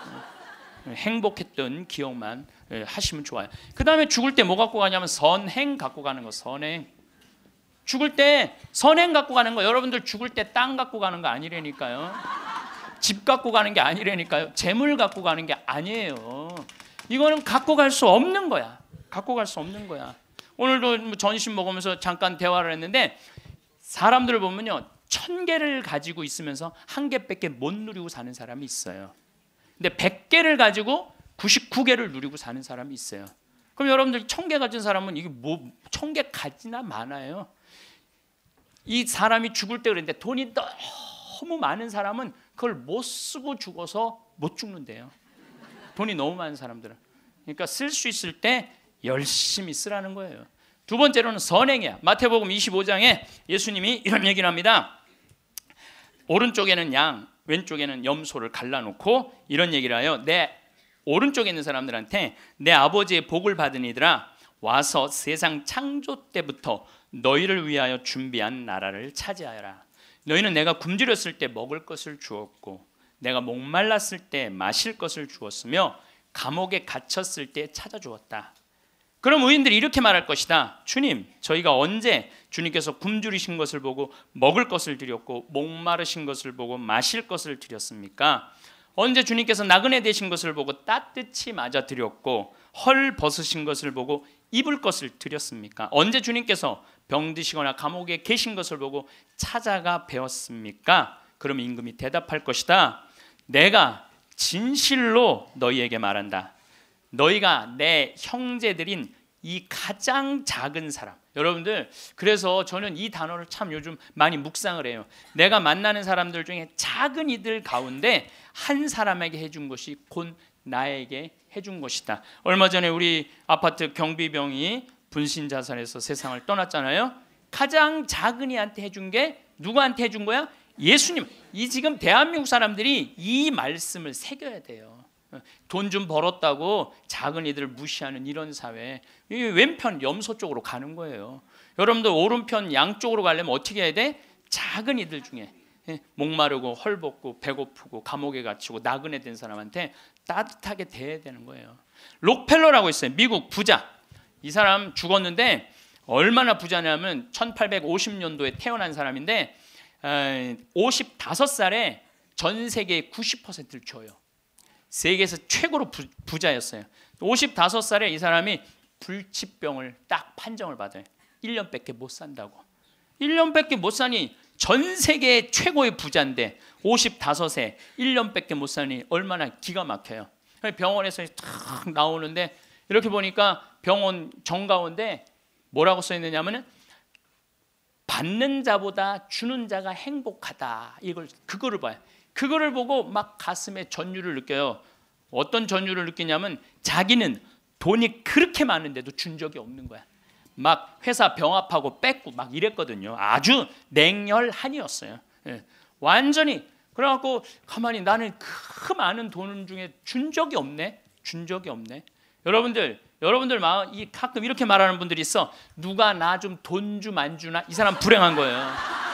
행복했던 기억만 하시면 좋아요. 그 다음에 죽을 때 뭐 갖고 가냐면 선행 갖고 가는 거. 선행. 죽을 때 선행 갖고 가는 거. 여러분들 죽을 때 땅 갖고 가는 거 아니라니까요. 집 갖고 가는 게 아니라니까요. 재물 갖고 가는 게 아니에요. 이거는 갖고 갈 수 없는 거야. 갖고 갈 수 없는 거야. 오늘도 전심 먹으면서 잠깐 대화를 했는데 사람들을 보면요 천 개를 가지고 있으면서 한 개밖에 못 누리고 사는 사람이 있어요. 근데 백 개를 가지고 구십구 개를 누리고 사는 사람이 있어요. 그럼 여러분들 천 개 가진 사람은 이게 뭐 천 개 가지나 많아요. 이 사람이 죽을 때 그랬는데 돈이 너무 많은 사람은 그걸 못 쓰고 죽어서 못 죽는데요. 돈이 너무 많은 사람들은. 그러니까 쓸 수 있을 때 열심히 쓰라는 거예요. 두 번째로는 선행이야. 마태복음 이십오 장에 예수님이 이런 얘기를 합니다. 오른쪽에는 양, 왼쪽에는 염소를 갈라놓고 이런 얘기를 해요. 내 오른쪽에 있는 사람들한테 내 아버지의 복을 받은 이들아, 와서 세상 창조 때부터 너희를 위하여 준비한 나라를 차지하여라. 너희는 내가 굶주렸을 때 먹을 것을 주었고 내가 목말랐을 때 마실 것을 주었으며 감옥에 갇혔을 때 찾아주었다. 그럼 의인들이 이렇게 말할 것이다. 주님, 저희가 언제 주님께서 굶주리신 것을 보고 먹을 것을 드렸고 목마르신 것을 보고 마실 것을 드렸습니까? 언제 주님께서 나그네 되신 것을 보고 따뜻히 맞아 드렸고 헐 벗으신 것을 보고 입을 것을 드렸습니까? 언제 주님께서 병드시거나 감옥에 계신 것을 보고 찾아가 배웠습니까? 그럼 임금이 대답할 것이다. 내가 진실로 너희에게 말한다. 너희가 내 형제들인 이 가장 작은 사람, 여러분들, 그래서 저는 이 단어를 참 요즘 많이 묵상을 해요. 내가 만나는 사람들 중에 작은 이들 가운데 한 사람에게 해준 것이 곧 나에게 해준 것이다. 얼마 전에 우리 아파트 경비병이 분신 자살해서 세상을 떠났잖아요. 가장 작은 이한테 해준 게 누구한테 해준 거야? 예수님. 이 지금 대한민국 사람들이 이 말씀을 새겨야 돼요. 돈 좀 벌었다고 작은 이들을 무시하는 이런 사회, 이 왼편 염소 쪽으로 가는 거예요. 여러분들 오른편 양 쪽으로 가려면 어떻게 해야 돼? 작은 이들 중에 목마르고 헐벗고 배고프고 감옥에 갇히고 나그네 된 사람한테 따뜻하게 대해야 되는 거예요. 록펠러라고 있어요. 미국 부자. 이 사람 죽었는데 얼마나 부자냐면 천팔백오십 년도에 태어난 사람인데 오십오 살에 전 세계의 구십 퍼센트를 줘요. 세계에서 최고로 부, 부자였어요. 오십오 살에 이 사람이 불치병을 딱 판정을 받아요. 일 년밖에 못 산다고. 일 년밖에 못 사니 전 세계 최고의 부자인데 오십오세 일 년밖에 못 사니 얼마나 기가 막혀요. 병원에서 탁 나오는데 이렇게 보니까 병원 정가운데 뭐라고 써 있느냐면은 받는 자보다 주는 자가 행복하다. 이걸 그거를 봐요. 그거를 보고 막 가슴에 전율을 느껴요. 어떤 전율을 느끼냐면 자기는 돈이 그렇게 많은데도 준 적이 없는 거야. 막 회사 병합하고 뺏고 막 이랬거든요. 아주 냉혈한이었어요. 예. 완전히. 그래갖고 가만히 나는 그 많은 돈 중에 준 적이 없네. 준 적이 없네. 여러분들, 여러분들 마음 이 가끔 이렇게 말하는 분들이 있어. 누가 나 좀 돈 좀 안 주나? 이 사람 불행한 거예요.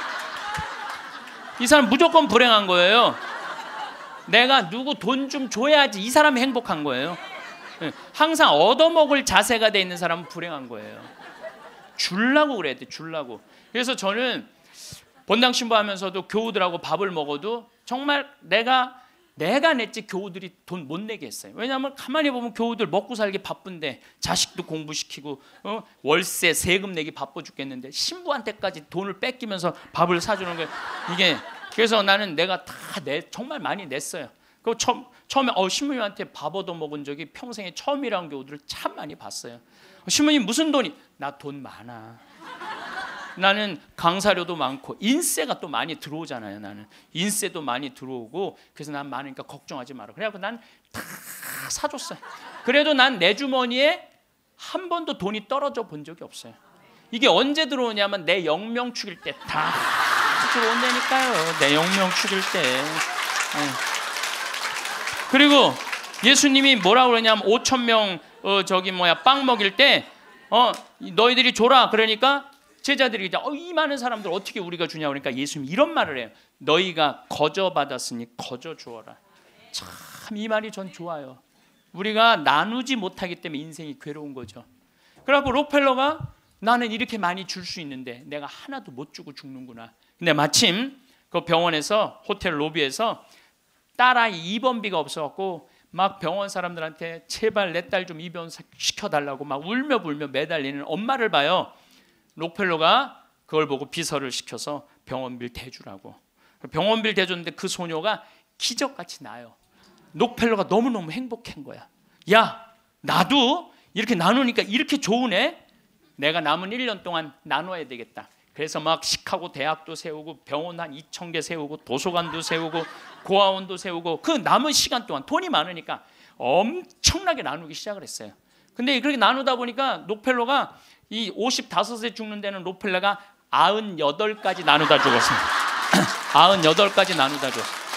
이 사람 무조건 불행한 거예요. 내가 누구 돈 좀 줘야지 이 사람이 행복한 거예요. 항상 얻어먹을 자세가 돼 있는 사람은 불행한 거예요. 줄라고 그래야 돼. 줄라고. 그래서 저는 본당 신부하면서도 교우들하고 밥을 먹어도 정말 내가 내가 냈지 교우들이 돈 못 내게 했어요. 왜냐하면 가만히 보면 교우들 먹고 살기 바쁜데 자식도 공부시키고 어? 월세 세금 내기 바빠 죽겠는데 신부한테까지 돈을 뺏기면서 밥을 사주는 거예요. 이게 그래서 나는 내가 다 내, 정말 많이 냈어요. 그 처음, 처음에 어, 신부님한테 밥 얻어 먹은 적이 평생에 처음이라는 교우들을 참 많이 봤어요. 신부님 무슨 돈이? 나 돈 많아. 나는 강사료도 많고 인세가 또 많이 들어오잖아요. 나는 인세도 많이 들어오고 그래서 난 많으니까 걱정하지 마라. 그래갖고 난 다 사줬어요. 그래도 난 내 주머니에 한 번도 돈이 떨어져 본 적이 없어요. 이게 언제 들어오냐면 내 영명 축일 때 다 들어온다니까요. 내 영명 축일 때. 네. 그리고 예수님이 뭐라고 그러냐면 오천 명 어, 저기 뭐야 빵 먹일 때 어, 너희들이 줘라. 그러니까 제자들이 이제 어, 이 많은 사람들 어떻게 우리가 주냐 그러니까 예수님이 이런 말을 해요. 너희가 거저 받았으니 거저 주어라. 참 이 말이 전 좋아요. 우리가 나누지 못하기 때문에 인생이 괴로운 거죠. 그래갖고 록펠러가 나는 이렇게 많이 줄 수 있는데 내가 하나도 못 주고 죽는구나. 근데 마침 그 병원에서 호텔 로비에서 딸아이 입원비가 없어갖고 막 병원 사람들한테 제발 내 딸 좀 입원 시켜달라고 막 울며 불며 매달리는 엄마를 봐요. 록펠러가 그걸 보고 비서를 시켜서 병원비를 대주라고. 병원비를 대줬는데 그 소녀가 기적같이 나요. 록펠러가 너무너무 행복한 거야. 야, 나도 이렇게 나누니까 이렇게 좋으네. 내가 남은 일 년 동안 나눠야 되겠다. 그래서 막 시카고 대학도 세우고 병원 한 이천 개 세우고 도서관도 세우고 고아원도 세우고 그 남은 시간 동안 돈이 많으니까 엄청나게 나누기 시작을 했어요. 근데 그렇게 나누다 보니까 록펠러가 이 오십오세 죽는 데는 록펠러가 구십팔까지 나누다 죽었습니다. 구십팔까지 나누다 죽었어요.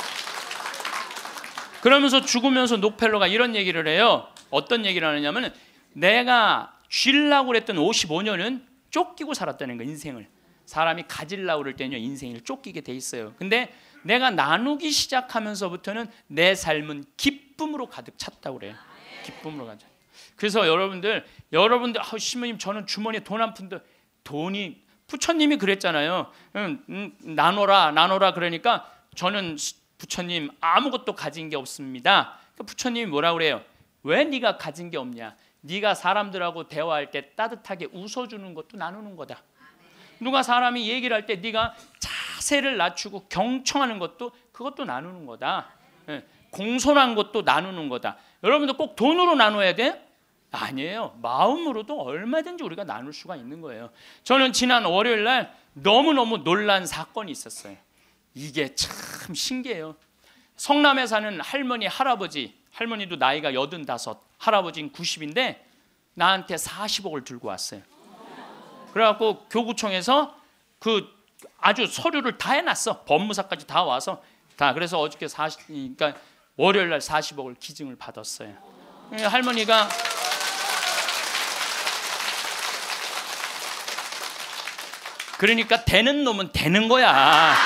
그러면서 죽으면서 록펠러가 이런 얘기를 해요. 어떤 얘기를 하느냐면 내가 쥐려고 그랬던 오십오 년은 쫓기고 살았다는 거. 인생을 사람이 가지려고 그럴 때는요 인생을 쫓기게 돼 있어요. 근데 내가 나누기 시작하면서부터는 내 삶은 기쁨으로 가득 찼다고 그래요. 기쁨으로 가득. 그래서 여러분들 여러분들 아, 신부님 저는 주머니에 돈 한 푼도 돈이 부처님이 그랬잖아요. 음, 음, 나눠라 나눠라 그러니까 저는 부처님 아무것도 가진 게 없습니다. 그러니까 부처님이 뭐라 그래요? 왜 네가 가진 게 없냐? 네가 사람들하고 대화할 때 따뜻하게 웃어주는 것도 나누는 거다. 누가 사람이 얘기를 할 때 네가 자세를 낮추고 경청하는 것도 그것도 나누는 거다. 공손한 것도 나누는 거다. 여러분들 꼭 돈으로 나눠야 돼? 아니에요. 마음으로도 얼마든지 우리가 나눌 수가 있는 거예요. 저는 지난 월요일 날 너무너무 놀란 사건이 있었어요. 이게 참 신기해요. 성남에 사는 할머니 할아버지, 할머니도 나이가 여든다섯, 할아버지는 구십인데 나한테 사십억을 들고 왔어요. 그래갖고 교구청에서 그 아주 서류를 다 해놨어. 법무사까지 다 와서 다. 그래서 어저께 사십, 그러니까 월요일 날 사십억을 기증을 받았어요. 할머니가 그러니까 되는 놈은 되는 거야.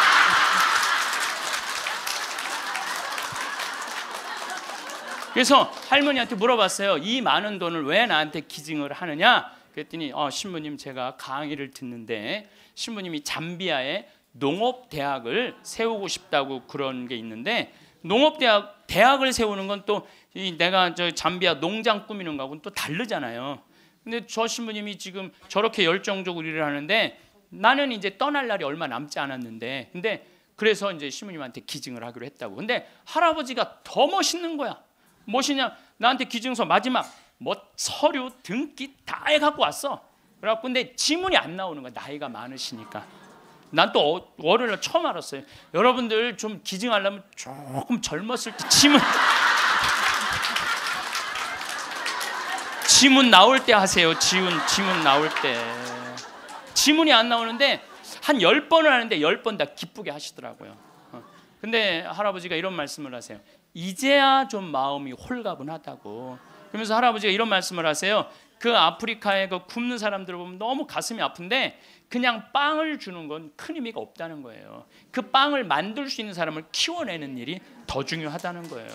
그래서 할머니한테 물어봤어요. 이 많은 돈을 왜 나한테 기증을 하느냐? 그랬더니 어, 신부님 제가 강의를 듣는데 신부님이 잠비아에 농업대학을 세우고 싶다고 그런 게 있는데 농업대학 대학을 세우는 건 또 내가 저 잠비아 농장 꾸미는 거하고는 또 다르잖아요. 근데 저 신부님이 지금 저렇게 열정적으로 일을 하는데 나는 이제 떠날 날이 얼마 남지 않았는데 근데 그래서 이제 신부님한테 기증을 하기로 했다고. 근데 할아버지가 더 멋있는 거야. 무엇이냐? 나한테 기증서 마지막 뭐 서류 등기 다 해갖고 왔어. 그래갖고 근데 지문이 안 나오는 거야. 나이가 많으시니까. 난 또 월요일날 처음 알았어요. 여러분들 좀 기증하려면 조금 젊었을 때 지문 지문 나올 때 하세요. 지문 지문 나올 때. 지문이 안 나오는데 한 열 번을 하는데 열 번 다 기쁘게 하시더라고요. 근데 할아버지가 이런 말씀을 하세요. 이제야 좀 마음이 홀가분하다고. 그러면서 할아버지가 이런 말씀을 하세요. 그 아프리카에 그 굶는 사람들을 보면 너무 가슴이 아픈데 그냥 빵을 주는 건 큰 의미가 없다는 거예요. 그 빵을 만들 수 있는 사람을 키워내는 일이 더 중요하다는 거예요.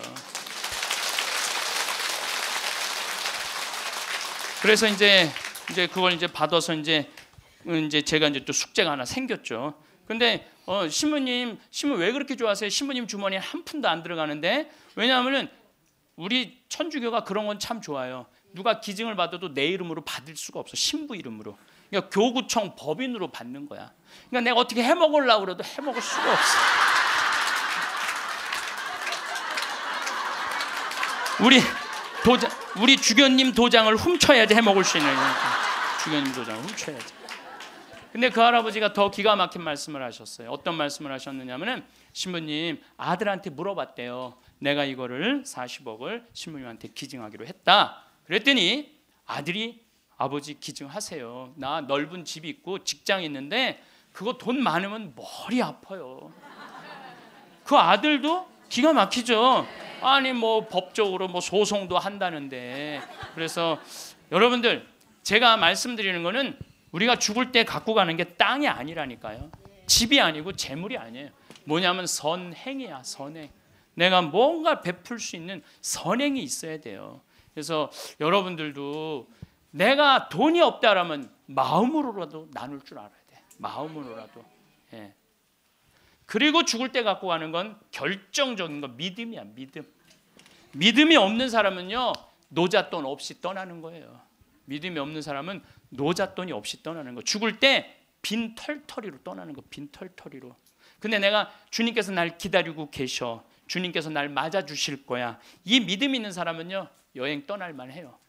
그래서 이제 이제 그걸 이제 받아서 이제 이제 제가 이제 또 숙제가 하나 생겼죠. 근데 어, 신부님, 신부 왜 그렇게 좋아하세요? 신부님 주머니에 한 푼도 안 들어가는데 왜냐하면은 우리 천주교가 그런 건 참 좋아요. 누가 기증을 받아도 내 이름으로 받을 수가 없어. 신부 이름으로. 그러니까 교구청 법인으로 받는 거야. 그러니까 내가 어떻게 해먹으려고 그래도 해먹을 수가 없어. 우리 도장, 우리 주교님 도장을 훔쳐야지 해먹을 수 있는 거니까. 주교님 도장을 훔쳐야지. 근데 그 할아버지가 더 기가 막힌 말씀을 하셨어요. 어떤 말씀을 하셨느냐면은 신부님 아들한테 물어봤대요. 내가 이거를 사십억을 신부님한테 기증하기로 했다. 그랬더니 아들이 아버지 기증하세요. 나 넓은 집이 있고 직장이 있는데 그거 돈 많으면 머리 아파요. 그 아들도 기가 막히죠. 아니 뭐 법적으로 뭐 소송도 한다는데. 그래서 여러분들 제가 말씀드리는 거는 우리가 죽을 때 갖고 가는 게 땅이 아니라니까요. 집이 아니고 재물이 아니에요. 뭐냐면 선행이야. 선행. 내가 뭔가 베풀 수 있는 선행이 있어야 돼요. 그래서 여러분들도 내가 돈이 없다라면 마음으로라도 나눌 줄 알아야 돼. 마음으로라도. 예. 그리고 죽을 때 갖고 가는 건 결정적인 건 믿음이야. 믿음. 믿음이 없는 사람은요 노잣돈 없이 떠나는 거예요. 믿음이 없는 사람은 노잣돈이 없이 떠나는 거. 죽을 때 빈 털터리로 떠나는 거. 빈 털터리로. 근데 내가 주님께서 날 기다리고 계셔. 주님께서 날 맞아주실 거야. 이 믿음 있는 사람은요 여행 떠날 만해요.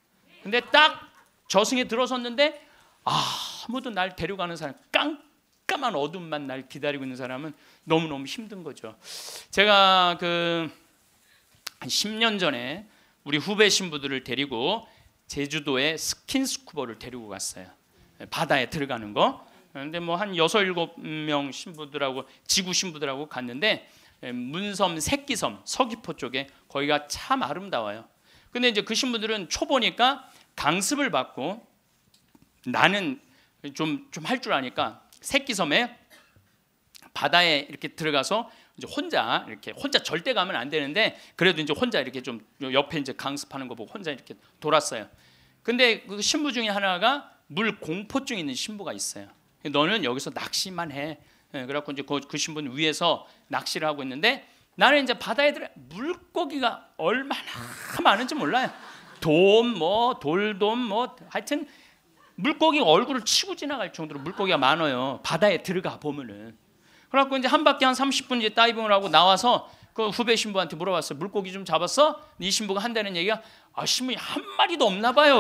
근데 딱 저승에 들어섰는데 아무도 날 데려가는 사람, 깜깜한 어둠만 날 기다리고 있는 사람은 너무너무 힘든 거죠. 제가 그 한 십 년 전에 우리 후배 신부들을 데리고 제주도에 스킨스쿠버를 데리고 갔어요. 바다에 들어가는 거. 근데 뭐 한 여섯 일곱 명 신부들하고 지구 신부들하고 갔는데 문섬 새끼섬 서귀포 쪽에 거기가 참 아름다워요. 근데 이제 그 신부들은 초보니까 강습을 받고 나는 좀 좀 할 줄 아니까 새끼섬에 바다에 이렇게 들어가서 이제 혼자 이렇게 혼자 절대 가면 안 되는데 그래도 이제 혼자 이렇게 좀 옆에 이제 강습하는 거 보고 혼자 이렇게 돌았어요. 근데 그 신부 중에 하나가 물 공포증 있는 신부가 있어요. 너는 여기서 낚시만 해. 그래갖고 이제 그, 그 신부는 위에서 낚시를 하고 있는데 나는 이제 바다에 들어 물고기가 얼마나 많은지 몰라요. 돔, 뭐 돌돔, 뭐 하여튼 물고기가 얼굴을 치고 지나갈 정도로 물고기가 많아요. 바다에 들어가 보면은. 그래갖고 이제 한 바퀴 한 삼십 분 이제 다이빙을 하고 나와서 그 후배 신부한테 물어봤어요. 물고기 좀 잡았어? 이 신부가 한다는 얘기가 아 신부님 한 마리도 없나 봐요.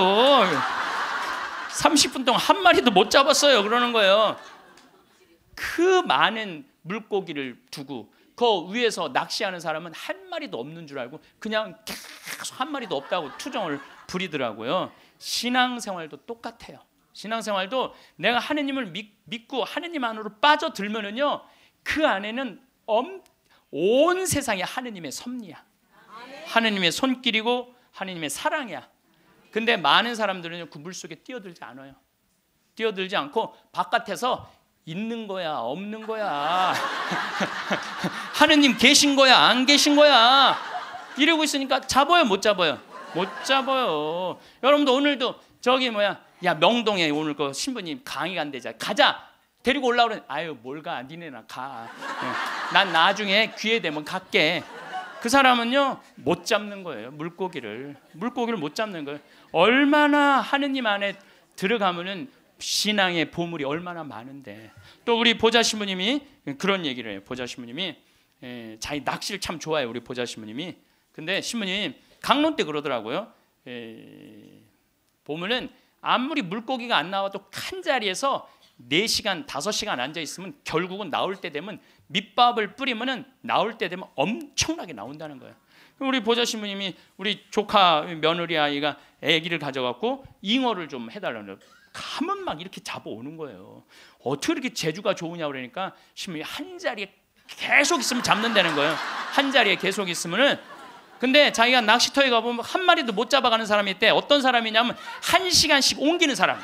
삼십 분 동안 한 마리도 못 잡았어요. 그러는 거예요. 그 많은 물고기를 두고 그 위에서 낚시하는 사람은 한 마리도 없는 줄 알고 그냥 계속 한 마리도 없다고 투정을 부리더라고요. 신앙생활도 똑같아요. 신앙생활도 내가 하느님을 믿, 믿고 하느님 안으로 빠져들면은요 그 안에는 엄, 온 세상이 하느님의 섭리야. 하느님의 손길이고 하느님의 사랑이야. 근데 많은 사람들은 그 물속에 뛰어들지 않아요. 뛰어들지 않고 바깥에서 있는 거야 없는 거야 하느님 계신 거야 안 계신 거야 이러고 있으니까 잡아요 못 잡아요? 못 잡아요. 여러분도 오늘도 저기 뭐야 야 명동에 오늘 그 신부님 강의 간대자 가자 데리고 올라오래 아유 뭘 가 니네나 가. 난 나중에 기회 되면 갈게. 그 사람은요 못 잡는 거예요. 물고기를 물고기를 못 잡는 거예요. 얼마나 하느님 안에 들어가면은 신앙의 보물이 얼마나 많은데. 또 우리 보자 신부님이 그런 얘기를 해요. 보자 신부님이 에, 자기 낚시를 참 좋아해요. 우리 보자 신부님이. 근데 신부님 강론 때 그러더라고요. 에, 보면은 아무리 물고기가 안 나와도 한 자리에서 네 시간, 다섯 시간 앉아 있으면 결국은 나올 때 되면 밑밥을 뿌리면은 나올 때 되면 엄청나게 나온다는 거예요. 우리 보자 신부님이 우리 조카 며느리 아이가 아기를 가져갖고 잉어를 좀 해달라는 가면 막 이렇게 잡아오는 거예요. 어떻게 이렇게 재주가 좋으냐 그러니까 신부님이 한 자리에 계속 있으면 잡는다는 거예요. 한 자리에 계속 있으면은. 근데 자기가 낚시터에 가보면 한 마리도 못 잡아가는 사람이 있대. 어떤 사람이냐면 한 시간씩 옮기는 사람.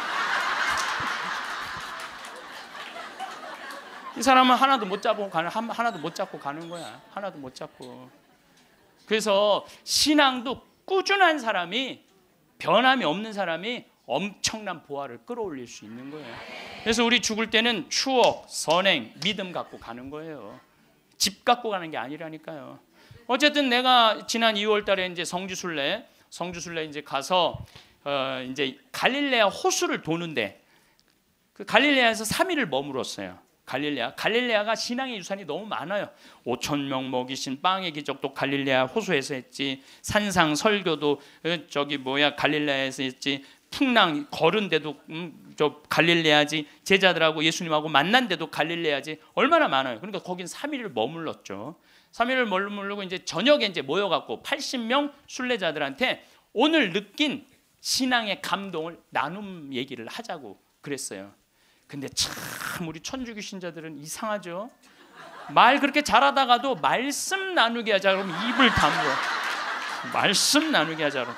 이 사람은 하나도 못 잡고 가는 하나도 못 잡고 가는 거야. 하나도 못 잡고. 그래서 신앙도 꾸준한 사람이 변함이 없는 사람이 엄청난 보화를 끌어올릴 수 있는 거예요. 그래서 우리 죽을 때는 추억, 선행, 믿음 갖고 가는 거예요. 집 갖고 가는 게 아니라니까요. 어쨌든 내가 지난 이월 달에 이제 성주순례, 성주순례 이제 가서 어 이제 갈릴레아 호수를 도는데 그 갈릴레아에서 삼 일을 머물었어요. 갈릴레아, 갈릴레아가 신앙의 유산이 너무 많아요. 오천 명 먹이신 빵의 기적도 갈릴레아 호수에서 했지. 산상 설교도 저기 뭐야 갈릴레아에서 했지. 풍랑 걸은 데도 음, 저 갈릴레아지. 제자들하고 예수님하고 만난 데도 갈릴레아지. 얼마나 많아요. 그러니까 거긴 삼 일을 머물렀죠. 삼 일을 머무르고 이제 저녁에 이제 모여갖고 팔십 명 순례자들한테 오늘 느낀 신앙의 감동을 나눔 얘기를 하자고 그랬어요. 근데 참 우리 천주교 신자들은 이상하죠. 말 그렇게 잘하다가도 말씀 나누게 하자 그러면 입을 다물어. 말씀 나누게 하자 그러면.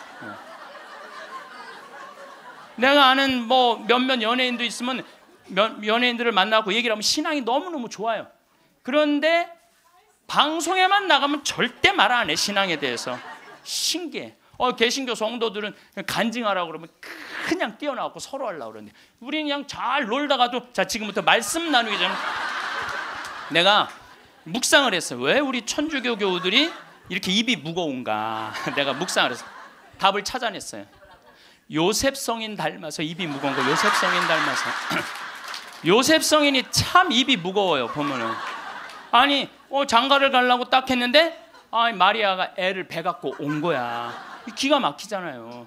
내가 아는 뭐 몇몇 연예인도 있으면 연예인들을 만나고 얘기를 하면 신앙이 너무너무 좋아요. 그런데 방송에만 나가면 절대 말 안 해. 신앙에 대해서. 신기해. 어, 개신교 성도들은 간증하라고 그러면 그냥 뛰어나고 서로 하려고 그러는데 우리는 그냥 잘 놀다가도 자 지금부터 말씀 나누기 전에 내가 묵상을 했어요. 왜 우리 천주교 교우들이 이렇게 입이 무거운가. 내가 묵상을 해서 답을 찾아냈어요. 요셉 성인 닮아서 입이 무거운 거. 요셉 성인 닮아서. 요셉 성인이 참 입이 무거워요. 보면은 아니 어, 장가를 가려고 딱 했는데 아, 마리아가 애를 배 갖고 온 거야. 기가 막히잖아요.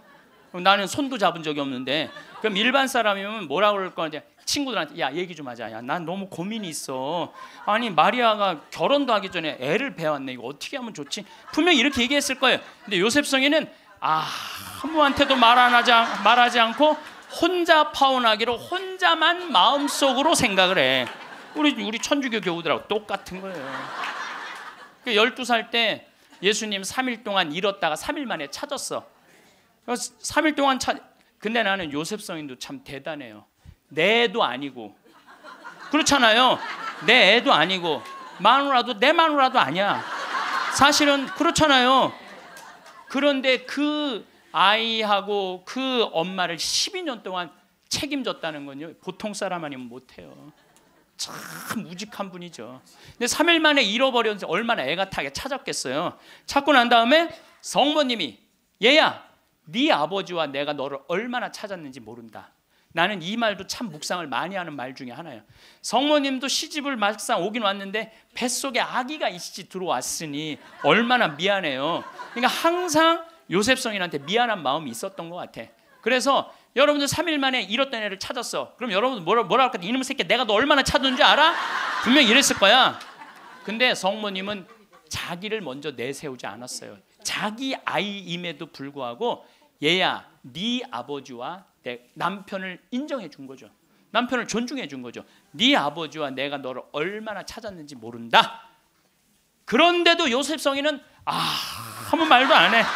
나는 손도 잡은 적이 없는데. 그럼 일반 사람이면 뭐라 그럴 거냐? 친구들한테 야 얘기 좀 하자. 야, 난 너무 고민이 있어. 아니 마리아가 결혼도 하기 전에 애를 배웠네. 이거 어떻게 하면 좋지? 분명히 이렇게 얘기했을 거예요. 근데 요셉성이는 아무한테도 말 안 하지 말하지 않고 혼자 파혼하기로 혼자만 마음속으로 생각을 해. 우리 우리 천주교 교우들하고 똑같은 거예요. 그 열두 살 때 예수님 삼 일 동안 잃었다가 삼 일 만에 찾았어. 삼 일 동안 찾. 근데 나는 요셉성인도 참 대단해요. 내 애도 아니고 그렇잖아요. 내 애도 아니고 마누라도 내 마누라도 아니야. 사실은 그렇잖아요. 그런데 그 아이하고 그 엄마를 십이 년 동안 책임졌다는 건요 보통 사람 아니면 못해요. 참 우직한 분이죠. 근데 삼 일 만에 잃어버렸는데 얼마나 애가 타게 찾았겠어요. 찾고 난 다음에 성모님이 얘야 네 아버지와 내가 너를 얼마나 찾았는지 모른다. 나는 이 말도 참 묵상을 많이 하는 말 중에 하나예요. 성모님도 시집을 막상 오긴 왔는데 뱃속에 아기가 이씨 들어왔으니 얼마나 미안해요. 그러니까 항상 요셉성인한테 미안한 마음이 있었던 것 같아. 그래서 여러분들 삼 일 만에 잃었던 애를 찾았어. 그럼 여러분들 뭐라, 뭐라 할까? 이놈의 새끼 내가 너 얼마나 찾았는지 알아? 분명히 이랬을 거야. 근데 성모님은 자기를 먼저 내세우지 않았어요. 자기 아이임에도 불구하고 얘야 네 아버지와 내 남편을 인정해 준 거죠. 남편을 존중해 준 거죠. 네 아버지와 내가 너를 얼마나 찾았는지 모른다. 그런데도 요셉성이는 아무 말도 안 해.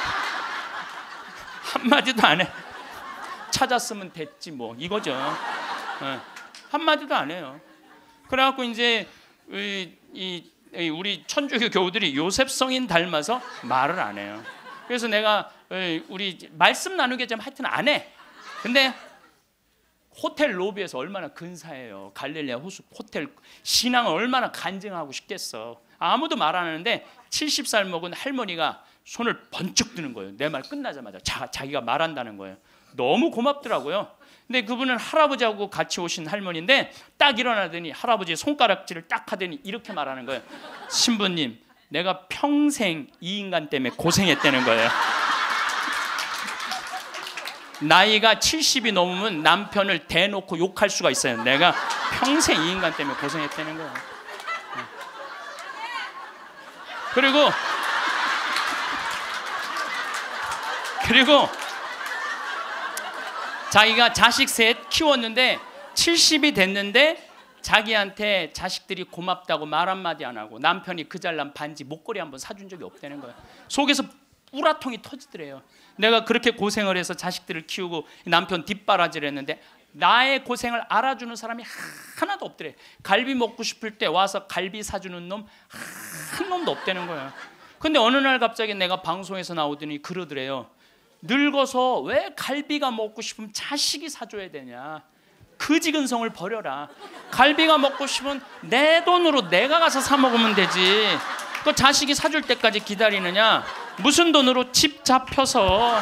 한마디도 안 해. 찾았으면 됐지 뭐 이거죠. 네. 한마디도 안 해요. 그래갖고 이제 이, 이, 이 우리 천주교 교우들이 요셉성인 닮아서 말을 안 해요. 그래서 내가 우리 말씀 나누게 좀 하여튼 안 해. 근데 호텔 로비에서 얼마나 근사해요. 갈릴레아 호수 호텔 신앙을 얼마나 간증하고 싶겠어. 아무도 말 안 하는데 칠십 살 먹은 할머니가 손을 번쩍 드는 거예요. 내 말 끝나자마자 자, 자기가 말한다는 거예요. 너무 고맙더라고요. 근데 그분은 할아버지하고 같이 오신 할머니인데 딱 일어나더니 할아버지의 손가락질을 딱 하더니 이렇게 말하는 거예요. 신부님 내가 평생 이 인간 때문에 고생했다는 거예요. 나이가 칠십이 넘으면 남편을 대놓고 욕할 수가 있어요. 내가 평생 이 인간 때문에 고생했다는 거예요. 그리고 그리고 자기가 자식 셋 키웠는데 칠십이 됐는데 자기한테 자식들이 고맙다고 말 한마디 안 하고 남편이 그 잘난 반지 목걸이 한번 사준 적이 없다는 거예요. 속에서 우라통이 터지더래요. 내가 그렇게 고생을 해서 자식들을 키우고 남편 뒷바라지를 했는데 나의 고생을 알아주는 사람이 하나도 없더래. 갈비 먹고 싶을 때 와서 갈비 사주는 놈 한 놈도 없다는 거예요. 근데 어느 날 갑자기 내가 방송에서 나오더니 그러더래요. 늙어서 왜 갈비가 먹고 싶으면 자식이 사줘야 되냐. 그지근성을 버려라. 갈비가 먹고 싶으면 내 돈으로 내가 가서 사 먹으면 되지. 그 자식이 사줄 때까지 기다리느냐. 무슨 돈으로 집 잡혀서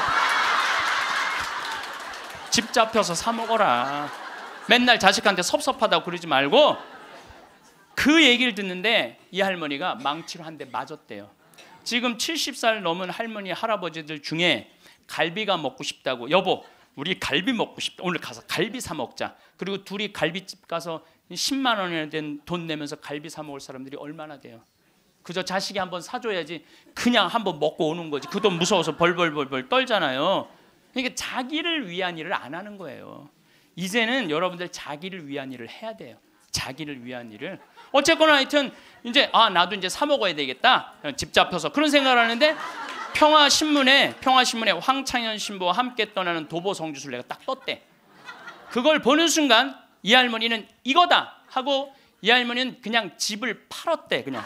집 잡혀서 사 먹어라. 맨날 자식한테 섭섭하다고 그러지 말고. 그 얘기를 듣는데 이 할머니가 망치로 한 대 맞았대요. 지금 칠십 살 넘은 할머니 할아버지들 중에 갈비가 먹고 싶다고 여보 우리 갈비 먹고 싶다. 오늘 가서 갈비 사 먹자. 그리고 둘이 갈비집 가서 십만 원이나 된 돈 내면서 갈비 사 먹을 사람들이 얼마나 돼요. 그저 자식이 한번 사줘야지 그냥 한번 먹고 오는 거지. 그 돈 무서워서 벌벌벌벌 떨잖아요. 그러니까 자기를 위한 일을 안 하는 거예요. 이제는 여러분들 자기를 위한 일을 해야 돼요. 자기를 위한 일을. 어쨌거나 하여튼 이제 아 나도 이제 사 먹어야 되겠다. 집 잡혀서 그런 생각을 하는데 평화신문에 평화신문에 황창현 신부와 함께 떠나는 도보 성주순례가 딱 떴대. 그걸 보는 순간 이 할머니는 이거다 하고 이 할머니는 그냥 집을 팔았대. 그냥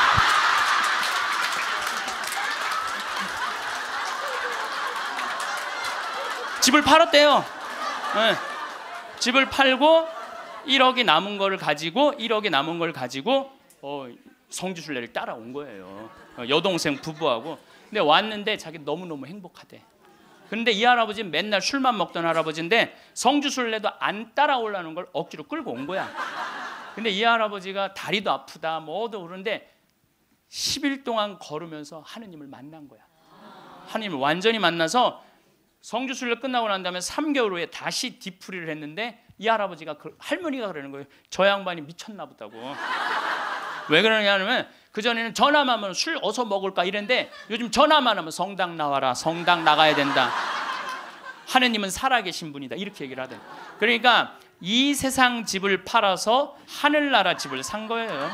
집을 팔았대요. 네. 집을 팔고 일억이 남은 걸 가지고 일억이 남은 걸 가지고 어, 성주순례를 따라온 거예요. 어, 여동생 부부하고. 근데 왔는데 자기 너무너무 행복하대. 그런데 이 할아버지는 맨날 술만 먹던 할아버지인데 성주순례도 안 따라오려는 걸 억지로 끌고 온 거야. 근데 이 할아버지가 다리도 아프다 뭐도 그런데 십 일 동안 걸으면서 하느님을 만난 거야. 하느님을 완전히 만나서 성주순례 끝나고 난 다음에 삼 개월 후에 다시 뒤풀이를 했는데 이 할아버지가 그, 할머니가 그러는 거예요. 저 양반이 미쳤나 보다고. 왜 그러냐면 그전에는 전화만 하면 술 어서 먹을까 이랬는데 요즘 전화만 하면 성당 나와라, 성당 나가야 된다, 하느님은 살아계신 분이다, 이렇게 얘기를 하대. 그러니까 이 세상 집을 팔아서 하늘나라 집을 산 거예요.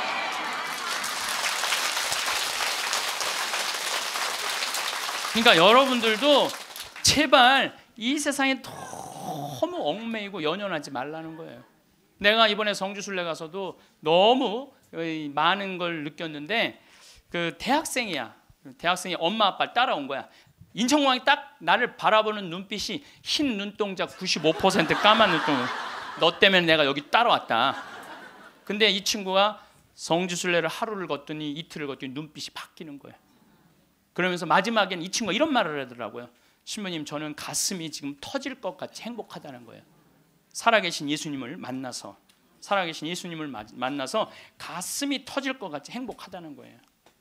그러니까 여러분들도 제발 이 세상에 너무 얽매이고 연연하지 말라는 거예요. 내가 이번에 성주순례 가서도 너무 많은 걸 느꼈는데, 그 대학생이야. 대학생이 엄마 아빠를 따라온 거야. 인천공항이 딱 나를 바라보는 눈빛이 흰 눈동자 구십오 퍼센트 까만 눈동자. 너 때문에 내가 여기 따라왔다. 근데 이 친구가 성주순례를 하루를 걷더니 이틀을 걷더니 눈빛이 바뀌는 거야. 그러면서 마지막엔 이 친구가 이런 말을 하더라고요. 신부님, 저는 가슴이 지금 터질 것 같이 행복하다는 거예요. 살아계신 예수님을 만나서, 살아계신 예수님을 만나서 가슴이 터질 것 같이 행복하다는 거예요.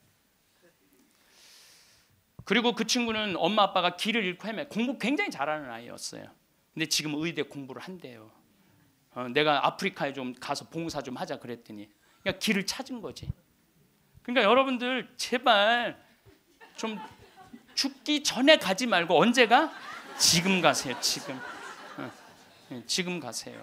그리고 그 친구는 엄마 아빠가 길을 잃고 헤매, 공부 굉장히 잘하는 아이였어요. 근데 지금 의대 공부를 한대요. 어, 내가 아프리카에 좀 가서 봉사 좀 하자 그랬더니, 그러니까 길을 찾은 거지. 그러니까 여러분들 제발 좀 죽기 전에 가지 말고 언제가? 지금 가세요. 지금. 어, 지금 가세요.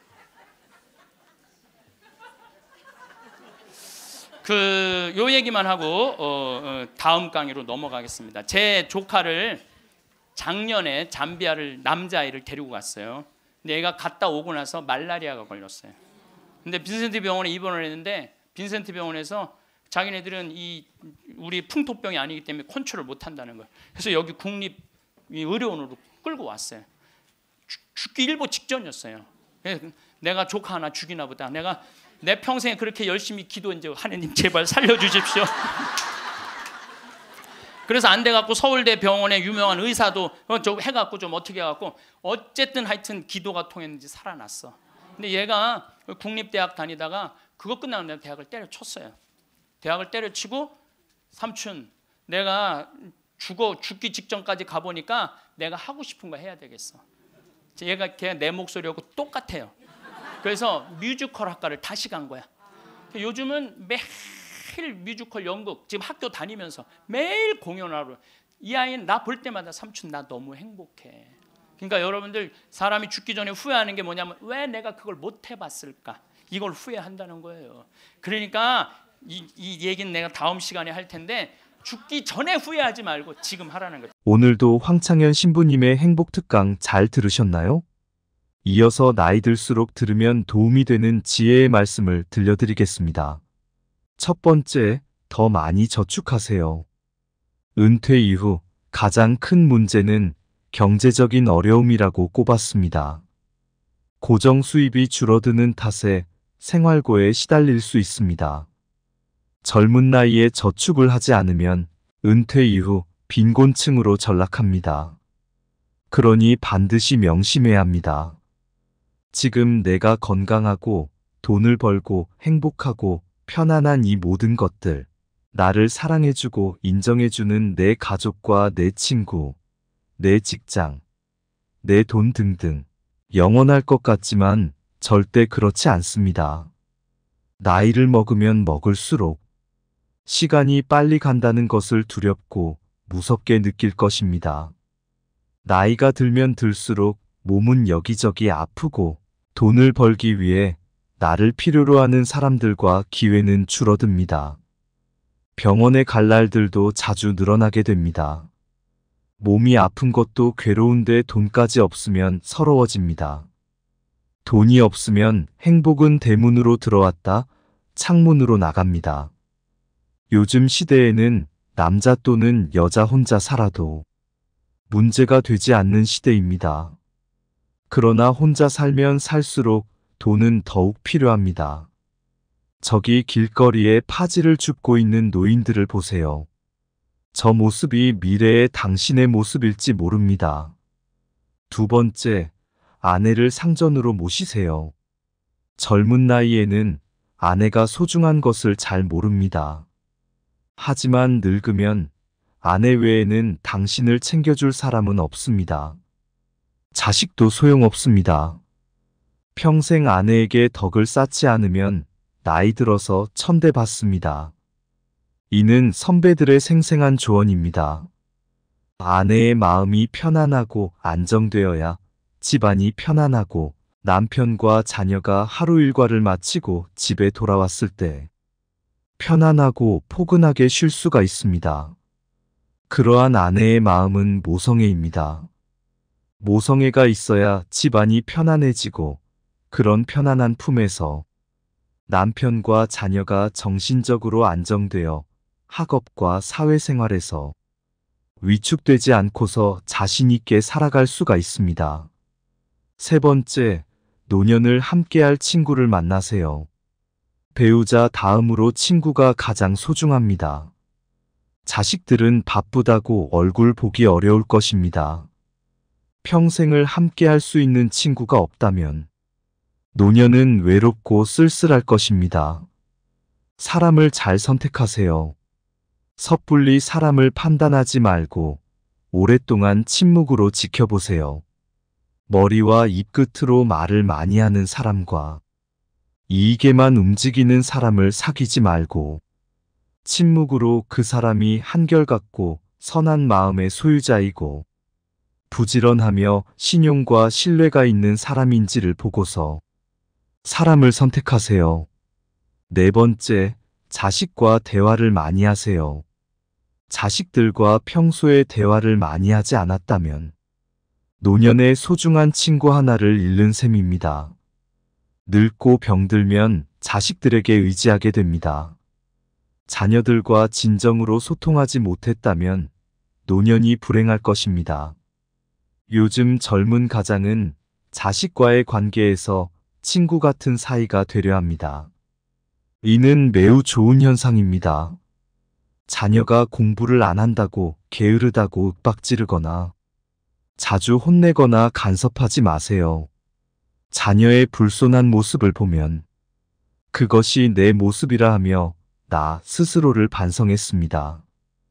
그 요 얘기만 하고 어, 어, 다음 강의로 넘어가겠습니다. 제 조카를 작년에 잠비아를 남자아이를 데리고 갔어요. 근데 얘가 갔다 오고 나서 말라리아가 걸렸어요. 근데 빈센트 병원에 입원을 했는데 빈센트 병원에서 자기네들은 이 우리 풍토병이 아니기 때문에 컨트롤을 못 한다는 거예요. 그래서 여기 국립 의료원으로 끌고 왔어요. 죽기 일보 직전이었어요. 내가 조카 하나 죽이나 보다. 내가 내 평생에 그렇게 열심히 기도했는데 하느님 제발 살려주십시오. 그래서 안 돼갖고 서울대 병원의 유명한 의사도 좀 해갖고 좀 어떻게 해갖고 어쨌든 하여튼 기도가 통했는지 살아났어. 근데 얘가 국립대학 다니다가 그거 끝나고 내가 대학을 때려쳤어요. 대학을 때려치고 삼촌, 내가 죽어 죽기 직전까지 가보니까 내가 하고 싶은 거 해야 되겠어. 얘가 걔 내 목소리하고 똑같아요. 그래서 뮤지컬 학과를 다시 간 거야. 요즘은 매일 뮤지컬 연극, 지금 학교 다니면서 매일 공연하러. 이 아이는 나 볼 때마다 삼촌 나 너무 행복해. 그러니까 여러분들 사람이 죽기 전에 후회하는 게 뭐냐면 왜 내가 그걸 못 해봤을까? 이걸 후회한다는 거예요. 그러니까 이, 이 얘기는 내가 다음 시간에 할 텐데 죽기 전에 후회하지 말고 지금 하라는 거죠. 오늘도 황창현 신부님의 행복 특강 잘 들으셨나요? 이어서 나이 들수록 들으면 도움이 되는 지혜의 말씀을 들려드리겠습니다. 첫 번째, 더 많이 저축하세요. 은퇴 이후 가장 큰 문제는 경제적인 어려움이라고 꼽았습니다. 고정 수입이 줄어드는 탓에 생활고에 시달릴 수 있습니다. 젊은 나이에 저축을 하지 않으면 은퇴 이후 빈곤층으로 전락합니다. 그러니 반드시 명심해야 합니다. 지금 내가 건강하고 돈을 벌고 행복하고 편안한 이 모든 것들, 나를 사랑해주고 인정해주는 내 가족과 내 친구, 내 직장, 내 돈 등등 영원할 것 같지만 절대 그렇지 않습니다. 나이를 먹으면 먹을수록 시간이 빨리 간다는 것을 두렵고 무섭게 느낄 것입니다. 나이가 들면 들수록 몸은 여기저기 아프고 돈을 벌기 위해 나를 필요로 하는 사람들과 기회는 줄어듭니다. 병원에 갈 날들도 자주 늘어나게 됩니다. 몸이 아픈 것도 괴로운데 돈까지 없으면 서러워집니다. 돈이 없으면 행복은 대문으로 들어왔다 창문으로 나갑니다. 요즘 시대에는 남자 또는 여자 혼자 살아도 문제가 되지 않는 시대입니다. 그러나 혼자 살면 살수록 돈은 더욱 필요합니다. 저기 길거리에 파지를 줍고 있는 노인들을 보세요. 저 모습이 미래의 당신의 모습일지 모릅니다. 두 번째, 아내를 상전으로 모시세요. 젊은 나이에는 아내가 소중한 것을 잘 모릅니다. 하지만 늙으면 아내 외에는 당신을 챙겨줄 사람은 없습니다. 자식도 소용없습니다. 평생 아내에게 덕을 쌓지 않으면 나이 들어서 천대받습니다. 이는 선배들의 생생한 조언입니다. 아내의 마음이 편안하고 안정되어야 집안이 편안하고 남편과 자녀가 하루 일과를 마치고 집에 돌아왔을 때 편안하고 포근하게 쉴 수가 있습니다. 그러한 아내의 마음은 모성애입니다. 모성애가 있어야 집안이 편안해지고 그런 편안한 품에서 남편과 자녀가 정신적으로 안정되어 학업과 사회생활에서 위축되지 않고서 자신 있게 살아갈 수가 있습니다. 세 번째, 노년을 함께할 친구를 만나세요. 배우자 다음으로 친구가 가장 소중합니다. 자식들은 바쁘다고 얼굴 보기 어려울 것입니다. 평생을 함께할 수 있는 친구가 없다면 노년은 외롭고 쓸쓸할 것입니다. 사람을 잘 선택하세요. 섣불리 사람을 판단하지 말고 오랫동안 침묵으로 지켜보세요. 머리와 입끝으로 말을 많이 하는 사람과 이익에만 움직이는 사람을 사귀지 말고 침묵으로 그 사람이 한결같고 선한 마음의 소유자이고 부지런하며 신용과 신뢰가 있는 사람인지를 보고서 사람을 선택하세요. 네 번째, 자식과 대화를 많이 하세요. 자식들과 평소에 대화를 많이 하지 않았다면 노년의 소중한 친구 하나를 잃는 셈입니다. 늙고 병들면 자식들에게 의지하게 됩니다. 자녀들과 진정으로 소통하지 못했다면 노년이 불행할 것입니다. 요즘 젊은 가장은 자식과의 관계에서 친구 같은 사이가 되려 합니다. 이는 매우 좋은 현상입니다. 자녀가 공부를 안 한다고 게으르다고 윽박지르거나 자주 혼내거나 간섭하지 마세요. 자녀의 불손한 모습을 보면 그것이 내 모습이라 하며 나 스스로를 반성했습니다.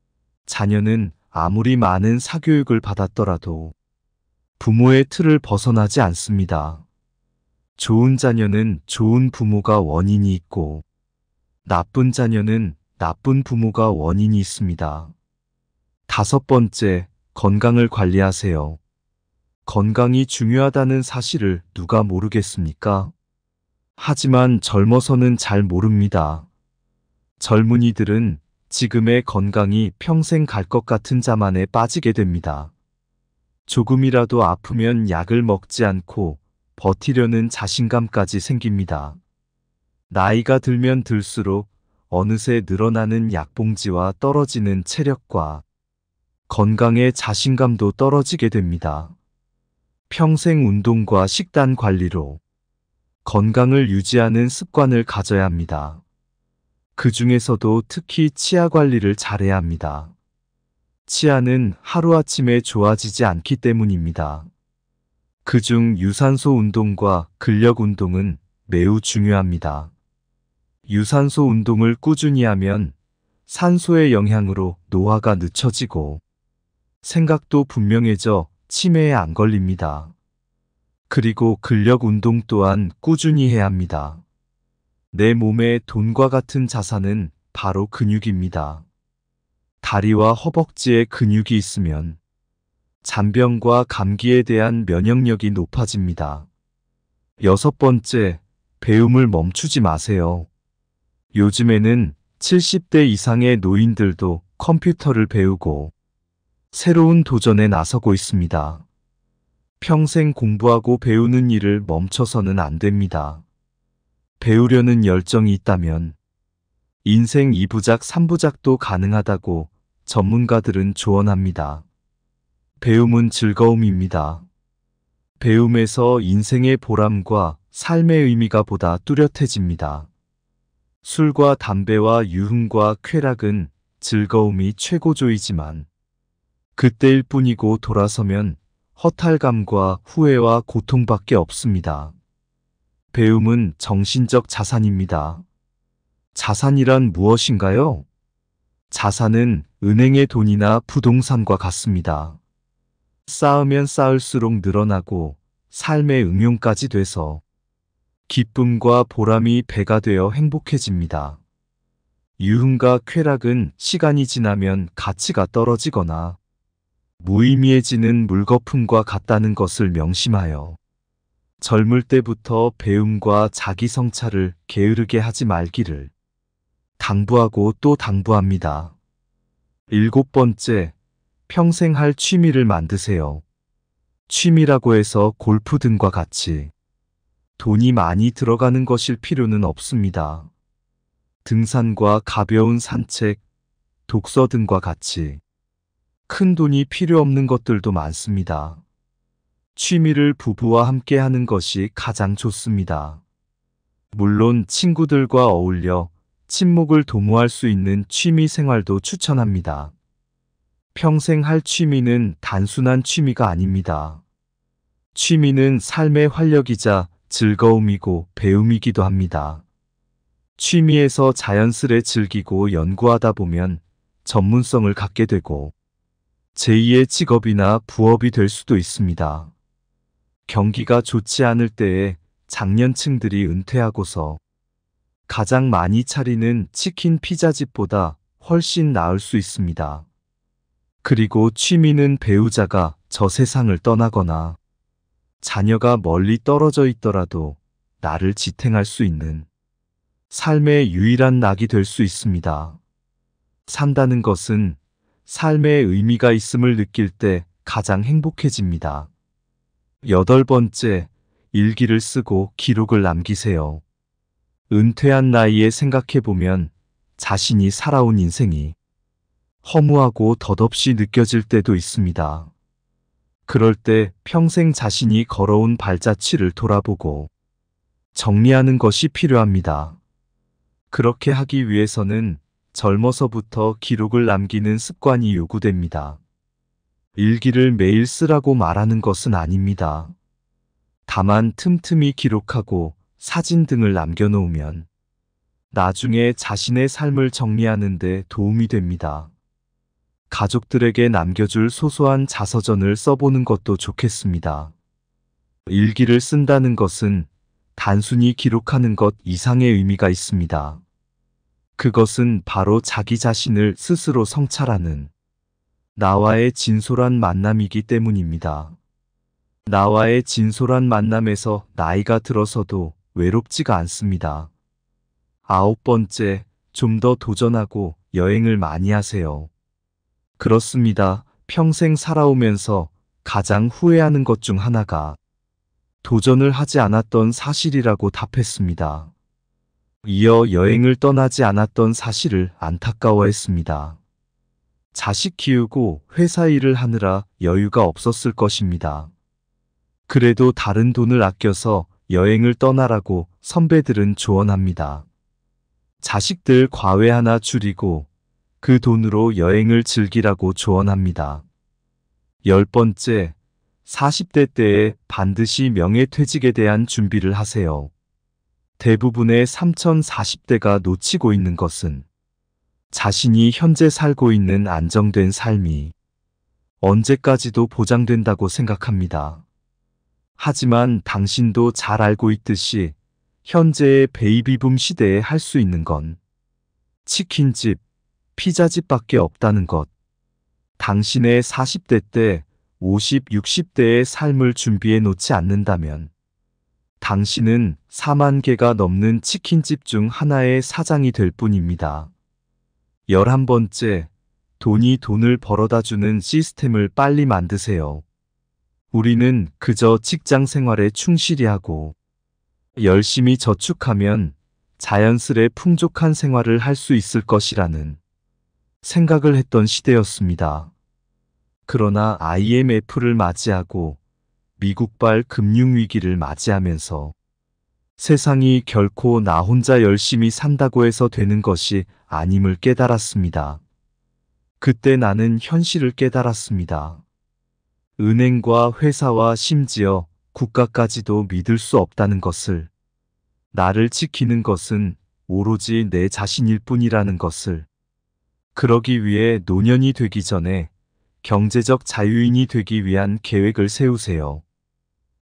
자녀는 아무리 많은 사교육을 받았더라도 부모의 틀을 벗어나지 않습니다. 좋은 자녀는 좋은 부모가 원인이 있고 나쁜 자녀는 나쁜 부모가 원인이 있습니다. 다섯 번째, 건강을 관리하세요. 건강이 중요하다는 사실을 누가 모르겠습니까? 하지만 젊어서는 잘 모릅니다. 젊은이들은 지금의 건강이 평생 갈 것 같은 자만에 빠지게 됩니다. 조금이라도 아프면 약을 먹지 않고 버티려는 자신감까지 생깁니다. 나이가 들면 들수록 어느새 늘어나는 약봉지와 떨어지는 체력과 건강의 자신감도 떨어지게 됩니다. 평생 운동과 식단 관리로 건강을 유지하는 습관을 가져야 합니다. 그 중에서도 특히 치아 관리를 잘해야 합니다. 치아는 하루아침에 좋아지지 않기 때문입니다. 그중 유산소 운동과 근력 운동은 매우 중요합니다. 유산소 운동을 꾸준히 하면 산소의 영향으로 노화가 늦춰지고 생각도 분명해져 치매에 안 걸립니다. 그리고 근력 운동 또한 꾸준히 해야 합니다. 내 몸의 돈과 같은 자산은 바로 근육입니다. 다리와 허벅지에 근육이 있으면 잔병과 감기에 대한 면역력이 높아집니다. 여섯 번째, 배움을 멈추지 마세요. 요즘에는 칠십 대 이상의 노인들도 컴퓨터를 배우고 새로운 도전에 나서고 있습니다. 평생 공부하고 배우는 일을 멈춰서는 안 됩니다. 배우려는 열정이 있다면 인생 이 부작 삼 부작도 가능하다고 전문가들은 조언합니다. 배움은 즐거움입니다. 배움에서 인생의 보람과 삶의 의미가 보다 뚜렷해집니다. 술과 담배와 유흥과 쾌락은 즐거움이 최고조이지만 그때일 뿐이고 돌아서면 허탈감과 후회와 고통밖에 없습니다. 배움은 정신적 자산입니다. 자산이란 무엇인가요? 자산은 은행의 돈이나 부동산과 같습니다. 쌓으면 쌓을수록 늘어나고 삶의 응용까지 돼서 기쁨과 보람이 배가 되어 행복해집니다. 유흥과 쾌락은 시간이 지나면 가치가 떨어지거나 무의미해지는 물거품과 같다는 것을 명심하여 젊을 때부터 배움과 자기 성찰을 게으르게 하지 말기를 당부하고 또 당부합니다. 일곱 번째, 평생 할 취미를 만드세요. 취미라고 해서 골프 등과 같이 돈이 많이 들어가는 것일 필요는 없습니다. 등산과 가벼운 산책, 독서 등과 같이 큰 돈이 필요 없는 것들도 많습니다. 취미를 부부와 함께 하는 것이 가장 좋습니다. 물론 친구들과 어울려 친목을 도모할 수 있는 취미 생활도 추천합니다. 평생 할 취미는 단순한 취미가 아닙니다. 취미는 삶의 활력이자 즐거움이고 배움이기도 합니다. 취미에서 자연스레 즐기고 연구하다 보면 전문성을 갖게 되고 제이의 직업이나 부업이 될 수도 있습니다. 경기가 좋지 않을 때에 장년층들이 은퇴하고서 가장 많이 차리는 치킨 피자집보다 훨씬 나을 수 있습니다. 그리고 취미는 배우자가 저 세상을 떠나거나 자녀가 멀리 떨어져 있더라도 나를 지탱할 수 있는 삶의 유일한 낙이 될 수 있습니다. 산다는 것은 삶의 의미가 있음을 느낄 때 가장 행복해집니다. 여덟 번째, 일기를 쓰고 기록을 남기세요. 은퇴한 나이에 생각해보면 자신이 살아온 인생이 허무하고 덧없이 느껴질 때도 있습니다. 그럴 때 평생 자신이 걸어온 발자취를 돌아보고 정리하는 것이 필요합니다. 그렇게 하기 위해서는 젊어서부터 기록을 남기는 습관이 요구됩니다. 일기를 매일 쓰라고 말하는 것은 아닙니다. 다만 틈틈이 기록하고 사진 등을 남겨놓으면 나중에 자신의 삶을 정리하는 데 도움이 됩니다. 가족들에게 남겨줄 소소한 자서전을 써보는 것도 좋겠습니다. 일기를 쓴다는 것은 단순히 기록하는 것 이상의 의미가 있습니다. 그것은 바로 자기 자신을 스스로 성찰하는 나와의 진솔한 만남이기 때문입니다. 나와의 진솔한 만남에서 나이가 들어서도 외롭지가 않습니다. 아홉 번째, 좀 더 도전하고 여행을 많이 하세요. 그렇습니다. 평생 살아오면서 가장 후회하는 것 중 하나가 도전을 하지 않았던 사실이라고 답했습니다. 이어 여행을 떠나지 않았던 사실을 안타까워했습니다. 자식 키우고 회사 일을 하느라 여유가 없었을 것입니다. 그래도 다른 돈을 아껴서 여행을 떠나라고 선배들은 조언합니다. 자식들 과외 하나 줄이고 그 돈으로 여행을 즐기라고 조언합니다. 열 번째, 사십 대 때에 반드시 명예퇴직에 대한 준비를 하세요. 대부분의 삼천 사십 대가 놓치고 있는 것은 자신이 현재 살고 있는 안정된 삶이 언제까지도 보장된다고 생각합니다. 하지만 당신도 잘 알고 있듯이 현재의 베이비붐 시대에 할 수 있는 건 치킨집, 피자집밖에 없다는 것. 당신의 사십 대 때 오십, 육십 대의 삶을 준비해 놓지 않는다면 당신은 사만 개가 넘는 치킨집 중 하나의 사장이 될 뿐입니다. 열한 번째, 돈이 돈을 벌어다 주는 시스템을 빨리 만드세요. 우리는 그저 직장 생활에 충실히 하고 열심히 저축하면 자연스레 풍족한 생활을 할 수 있을 것이라는 생각을 했던 시대였습니다. 그러나 아이엠에프를 맞이하고 미국발 금융위기를 맞이하면서 세상이 결코 나 혼자 열심히 산다고 해서 되는 것이 아님을 깨달았습니다. 그때 나는 현실을 깨달았습니다. 은행과 회사와 심지어 국가까지도 믿을 수 없다는 것을, 나를 지키는 것은 오로지 내 자신일 뿐이라는 것을. 그러기 위해 노년이 되기 전에 경제적 자유인이 되기 위한 계획을 세우세요.